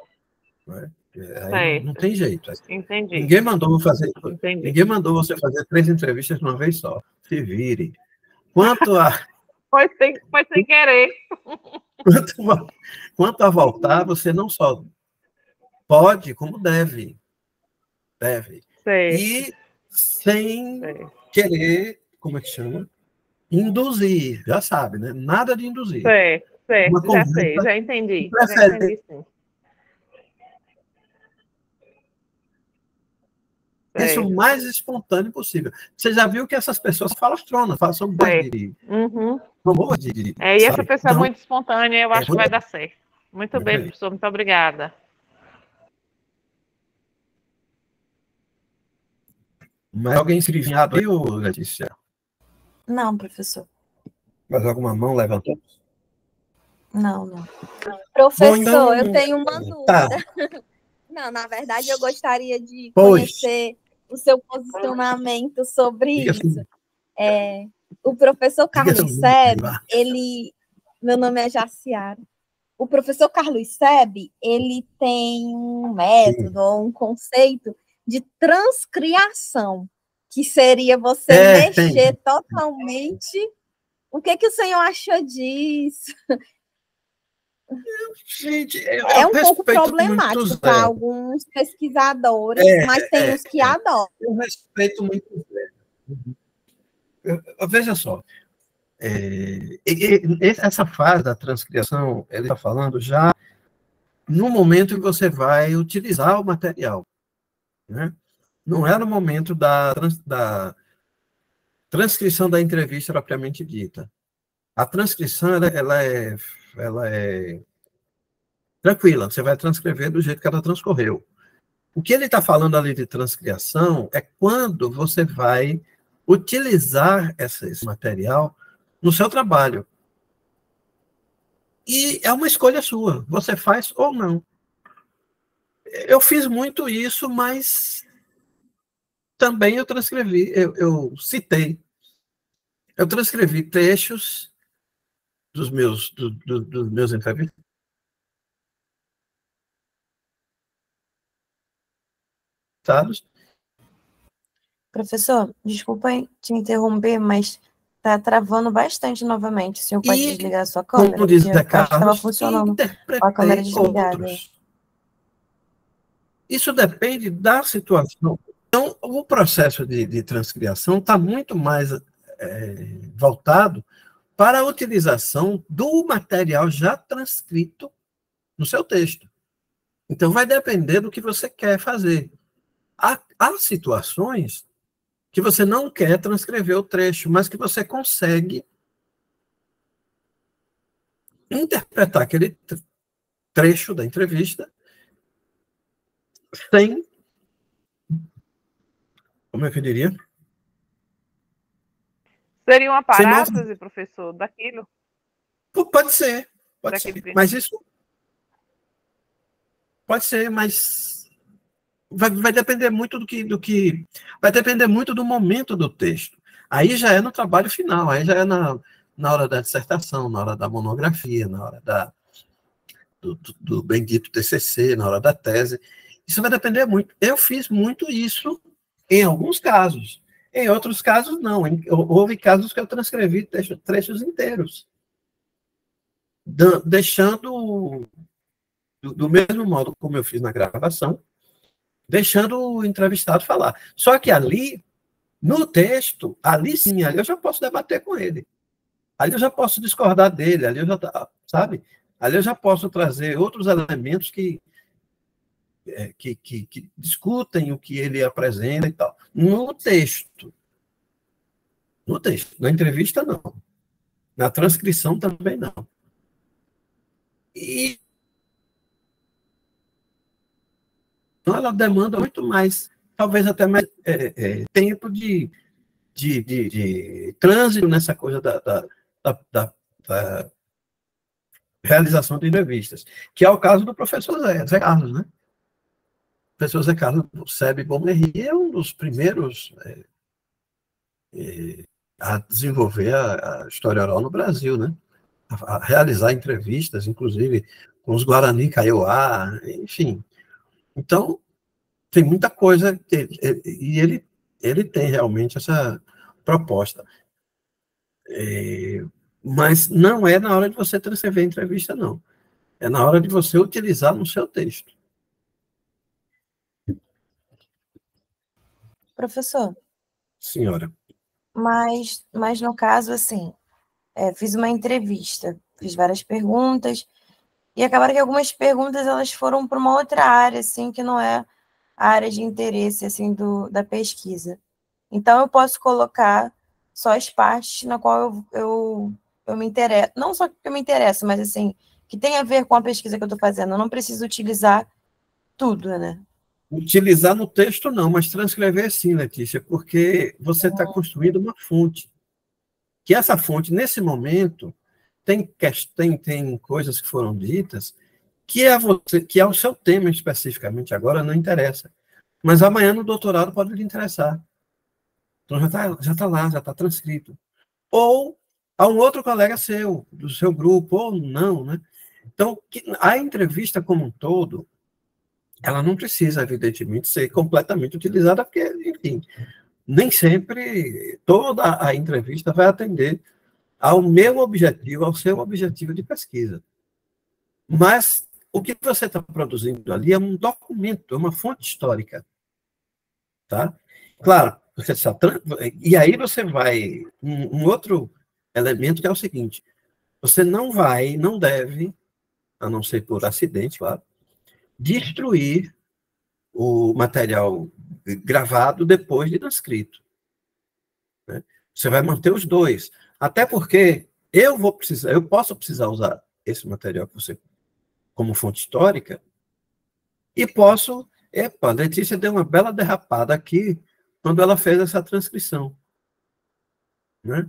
Aí não tem jeito. Entendi. Ninguém mandou você fazer 3 entrevistas de uma vez só. Se vire. Quanto a... Foi sem querer. Quanto a voltar, você não só pode, como deve. E sem querer, como é que chama? Induzir. Já sabe, né? Nada de induzir. Já entendi. Sim. Isso o mais espontâneo possível. Você já viu que essas pessoas falam são boas de... São boas de e essa pessoa é muito espontânea, eu acho que vai dar certo. Muito bem, professor. Muito obrigada. Mas alguém escrevinhado aí, Letícia? Não, professor. Mas alguma mão levantou? Não. Professor, então, eu tenho uma dúvida. Tá. Não, na verdade, eu gostaria de conhecer o seu posicionamento sobre isso. O professor Carlos Seb, meu nome é Jaciara. O professor Carlos Seb, ele tem um método ou um conceito de transcriação, que seria você mexer totalmente. O que o senhor achou disso? Gente, é um pouco problemático para alguns pesquisadores, mas tem os que adoram. Eu respeito muito. Veja só, essa fase da transcriação, ele está falando já no momento em que você vai utilizar o material, né? Não é no momento da transcrição da entrevista propriamente dita. A transcrição, ela é tranquila, você vai transcrever do jeito que ela transcorreu. O que ele está falando ali de transcriação é quando você vai utilizar esse material no seu trabalho. E é uma escolha sua, você faz ou não. Eu fiz muito isso, mas também eu transcrevi, eu citei. Eu transcrevi trechos dos meus entrevistas. Professor, desculpa te interromper, mas está travando bastante novamente. O senhor pode desligar a sua câmera? Como diz Zé Carlos, estava funcionando com a câmera desligada. Isso depende da situação. Então, o processo de transcriação está muito mais voltado para a utilização do material já transcrito no seu texto. Então, vai depender do que você quer fazer. Há situações que você não quer transcrever o trecho, mas que você consegue interpretar aquele trecho da entrevista sem, como é que eu diria? Seria uma Sem paráfrase, professor, daquilo? Pode ser, Daquele trecho. mas isso pode ser, mas vai depender muito vai depender muito do momento do texto. Aí já é no trabalho final, aí já é na hora da dissertação, na hora da monografia, na hora do bendito TCC, na hora da tese. Isso vai depender muito. Eu fiz muito isso em alguns casos. Em outros casos, não. Houve casos que eu transcrevi trechos inteiros, deixando, do mesmo modo como eu fiz na gravação, deixando o entrevistado falar. Só que ali, no texto, ali sim, ali eu já posso debater com ele. Ali eu já posso discordar dele, ali eu já, sabe? Ali eu já posso trazer outros elementos que discutem o que ele apresenta e tal. No texto, na entrevista, não. Na transcrição também não. E ela demanda muito mais, talvez até mais tempo de trânsito nessa coisa da realização de entrevistas, que é o caso do professor Zé Carlos, né? O professor Zé Carlos Sebe Bommerri é um dos primeiros a desenvolver a história oral no Brasil, né? A realizar entrevistas, inclusive com os Guarani Kaiowá, enfim. Então, tem muita coisa, e ele tem realmente essa proposta. Mas não é na hora de você transcrever a entrevista, não. É na hora de você utilizar no seu texto. Professor. Senhora. Mas no caso, assim, fiz uma entrevista, fiz várias perguntas, e acabaram que algumas perguntas elas foram para uma outra área, assim, que não é a área de interesse, assim, da pesquisa. Então, eu posso colocar só as partes na qual eu me interesso, não só que eu me interesso, mas, assim, que tem a ver com a pesquisa que eu estou fazendo. Eu não preciso utilizar tudo, né? Utilizar no texto não, mas transcrever sim, Letícia, porque você está construindo uma fonte. Que essa fonte, nesse momento, tem coisas que foram ditas que é o seu tema especificamente agora, não interessa. Mas amanhã no doutorado pode lhe interessar. Então já está lá, já está transcrito. Ou a um outro colega seu, do seu grupo, ou não, né? Então, a entrevista como um todo, ela não precisa, evidentemente, ser completamente utilizada, porque, enfim, nem sempre toda a entrevista vai atender ao meu objetivo, ao seu objetivo de pesquisa. Mas o que você está produzindo ali é um documento, é uma fonte histórica. Tá? Claro, e aí você vai... Um outro elemento que é o seguinte, você não deve, a não ser por acidente, claro, destruir o material gravado depois de transcrito. Né? Você vai manter os dois. Até porque eu posso precisar usar esse material que você, como fonte histórica, e posso... Epa, a Letícia deu uma bela derrapada aqui quando ela fez essa transcrição. Né?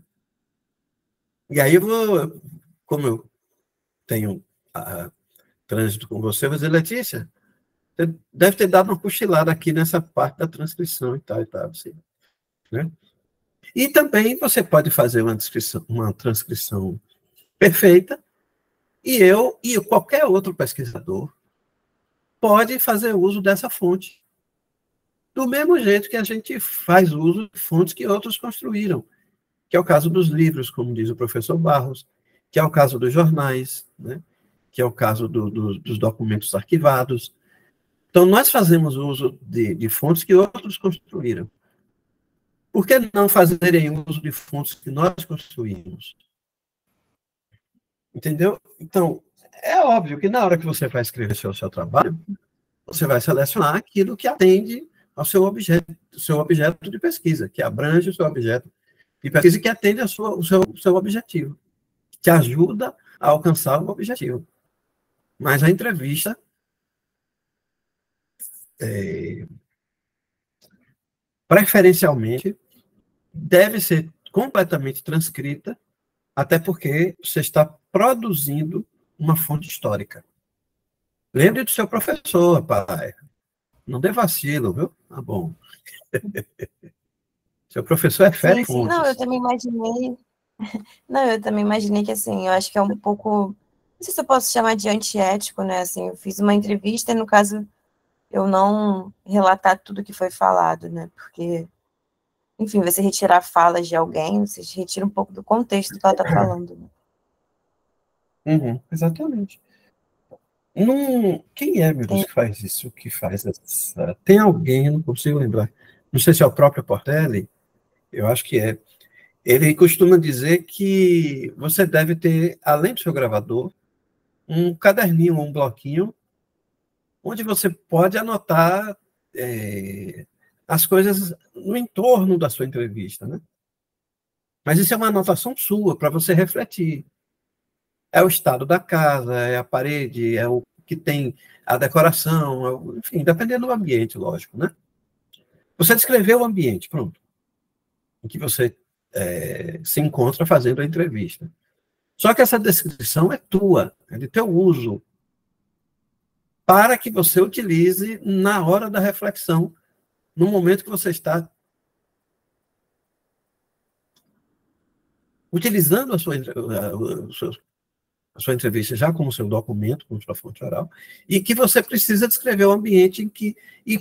E aí como eu tenho trânsito com você, eu vou dizer, Letícia, você deve ter dado uma cochilada aqui nessa parte da transcrição e tal, assim, né? E também você pode fazer uma transcrição perfeita, e qualquer outro pesquisador pode fazer uso dessa fonte. Do mesmo jeito que a gente faz uso de fontes que outros construíram, que é o caso dos livros, como diz o professor Barros, que é o caso dos jornais, né? Que é o caso dos documentos arquivados. Então, nós fazemos uso de fontes que outros construíram. Por que não fazerem uso de fontes que nós construímos? Entendeu? Então, é óbvio que na hora que você vai escrever o seu trabalho, você vai selecionar aquilo que atende ao seu objeto de pesquisa, que abrange o seu objeto de pesquisa e que atende o seu objetivo, que ajuda a alcançar o objetivo. Mas a entrevista preferencialmente deve ser completamente transcrita, até porque você está produzindo uma fonte histórica. Lembre do seu professor, pai. Não dê vacilo, viu? Tá bom. Seu professor é fé Sim, sim. Não, eu fontes. também imaginei. Não, eu também imaginei que, assim, eu acho que é um pouco. Não sei se eu posso chamar de antiético, né? Assim, eu fiz uma entrevista e, no caso, eu não relatar tudo que foi falado, né? Porque, enfim, você retirar falas de alguém, você retira um pouco do contexto do que ela está falando, né? Exatamente. Quem é, meu Deus, que faz isso? Que faz essa... Tem alguém, eu não consigo lembrar. Não sei se é o próprio Portelli, eu acho que é. Ele costuma dizer que você deve ter, além do seu gravador, um caderninho, um bloquinho, onde você pode anotar as coisas no entorno da sua entrevista, né? Mas isso é uma anotação sua, para você refletir. É o estado da casa, é a parede, é o que tem a decoração, enfim, dependendo do ambiente, lógico, né? Você descreveu o ambiente, pronto, em que você se encontra fazendo a entrevista. Só que essa descrição é tua, é de teu uso, para que você utilize na hora da reflexão, no momento que você está utilizando a sua entrevista já como seu documento, como sua fonte oral, e que você precisa descrever o ambiente em que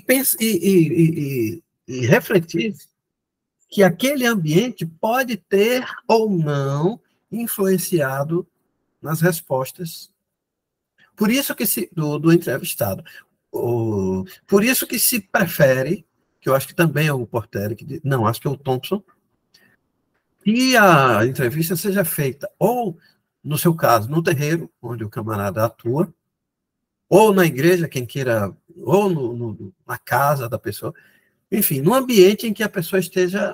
e refletir que aquele ambiente pode ter ou não influenciado nas respostas. Por isso que do entrevistado. Por isso que se prefere, que eu acho que também é o Portelli, não, acho que é o Thompson, que a entrevista seja feita ou, no seu caso, no terreiro, onde o camarada atua, ou na igreja, quem queira, ou na casa da pessoa, enfim, no ambiente em que a pessoa esteja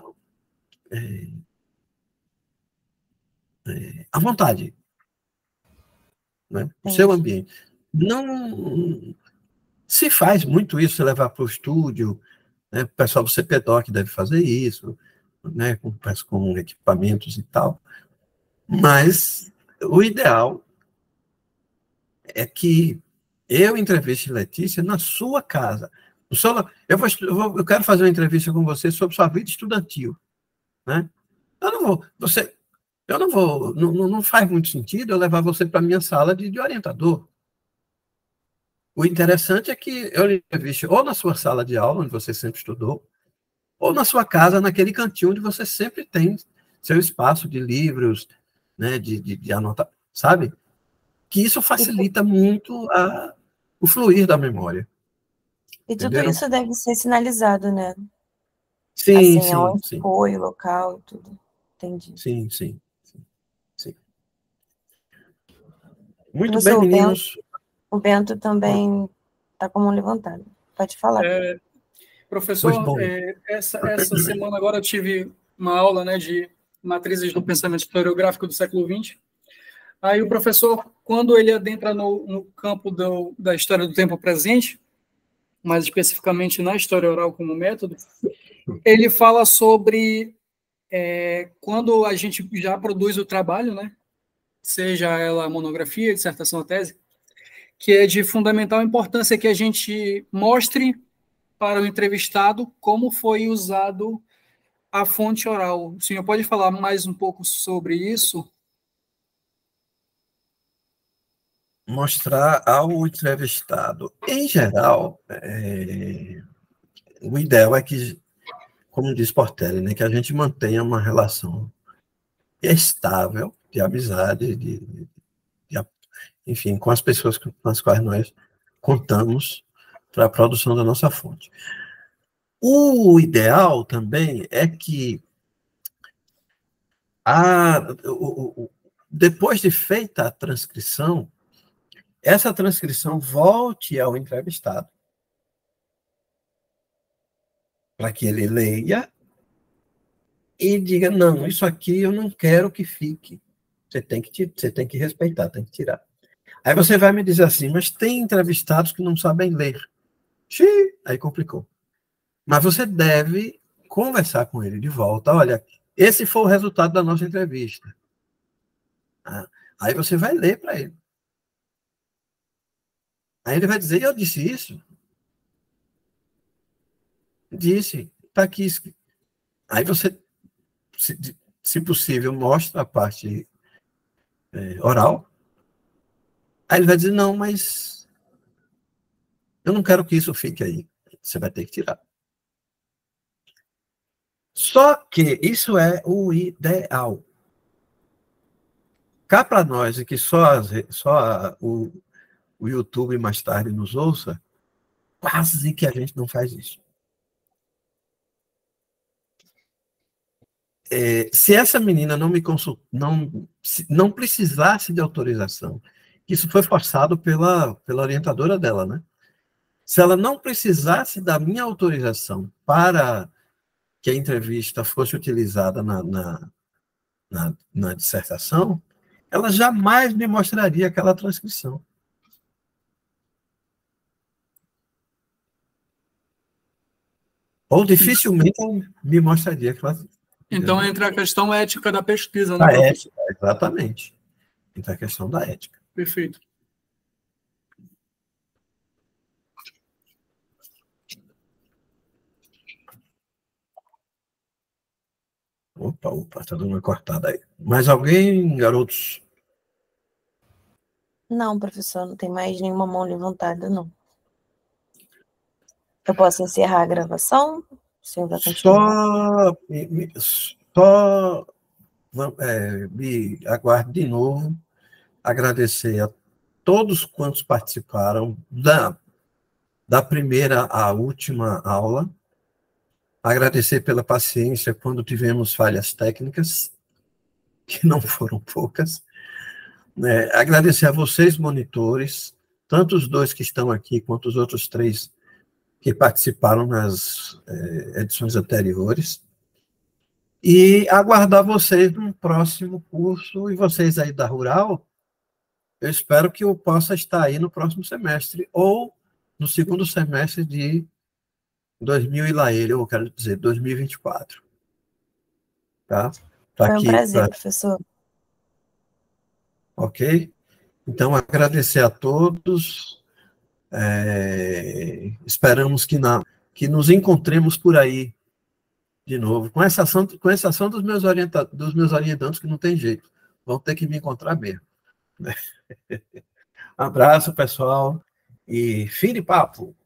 à vontade, né? O seu ambiente. Não se faz muito isso, você levar para o estúdio, né? O pessoal do CPDOC deve fazer isso, né? Com equipamentos e tal, mas o ideal é que eu entreviste Letícia na sua casa. Eu quero fazer uma entrevista com você sobre sua vida estudantil, né? Não faz muito sentido eu levar você para a minha sala de orientador. O interessante é que eu lhe entreviste ou na sua sala de aula, onde você sempre estudou, ou na sua casa, naquele cantinho onde você sempre tem seu espaço de livros, né, de anotar, sabe? Que isso facilita muito o fluir da memória. E tudo Entenderam? isso deve ser sinalizado, né? Sim, assim, aonde sim. foi, o local, tudo. Entendi. Sim. Muito bem, meninos. O Bento também está com a mão levantada. Pode falar. Professor, essa semana agora eu tive uma aula, né, de matrizes do pensamento historiográfico do século XX. Aí o professor, quando ele adentra no campo da história do tempo presente, mais especificamente na história oral como método, ele fala sobre quando a gente já produz o trabalho, né, seja ela monografia, dissertação ou tese, que é de fundamental importância que a gente mostre para o entrevistado como foi usado a fonte oral. O senhor pode falar mais um pouco sobre isso? Mostrar ao entrevistado. Em geral, o ideal é que, como diz Portelli, né, que a gente mantenha uma relação estável de amizade, enfim, com as pessoas com as quais nós contamos para a produção da nossa fonte. O ideal também é que depois de feita a transcrição, essa transcrição volte ao entrevistado, para que ele leia e diga, não, isso aqui eu não quero que fique. Você tem que respeitar, tem que tirar. Aí você vai me dizer assim, mas tem entrevistados que não sabem ler. Xiii, aí complicou. Mas você deve conversar com ele de volta. Olha, esse foi o resultado da nossa entrevista. Aí você vai ler para ele. Aí ele vai dizer, eu disse isso? Disse, está aqui. Aí você, se possível, mostra a parte oral. Aí ele vai dizer, não, mas eu não quero que isso fique aí. Você vai ter que tirar. Só que isso é o ideal. Cá para nós, e que só o YouTube mais tarde nos ouça, quase que a gente não faz isso. Se essa menina não me consultou, não precisasse de autorização, isso foi forçado pela orientadora dela, né? Se ela não precisasse da minha autorização para que a entrevista fosse utilizada na dissertação, ela jamais me mostraria aquela transcrição. Ou dificilmente me mostraria aquela. Então entra a questão ética da pesquisa, né? A ética, exatamente. Entra a questão da ética. Perfeito. Opa, tá dando uma cortada aí. Mais alguém, garotos? Não, professor, não tem mais nenhuma mão levantada, não. Eu posso encerrar a gravação? O senhor vai continuar? Só me aguarde de novo, agradecer a todos quantos participaram da primeira à última aula, agradecer pela paciência quando tivemos falhas técnicas, que não foram poucas, agradecer a vocês, monitores, tanto os 2 que estão aqui, quanto os outros 3 que participaram nas edições anteriores, e aguardar vocês no próximo curso, e vocês aí da Rural, eu espero que eu possa estar aí no próximo semestre, ou no segundo semestre de 2000 e lá ele, eu quero dizer, 2024. Tá? Foi um prazer, professor. Ok? Então, agradecer a todos. Esperamos que nos encontremos por aí de novo, com exceção dos meus orientandos, que não tem jeito. Vão ter que me encontrar mesmo. Abraço, pessoal, e fim de papo.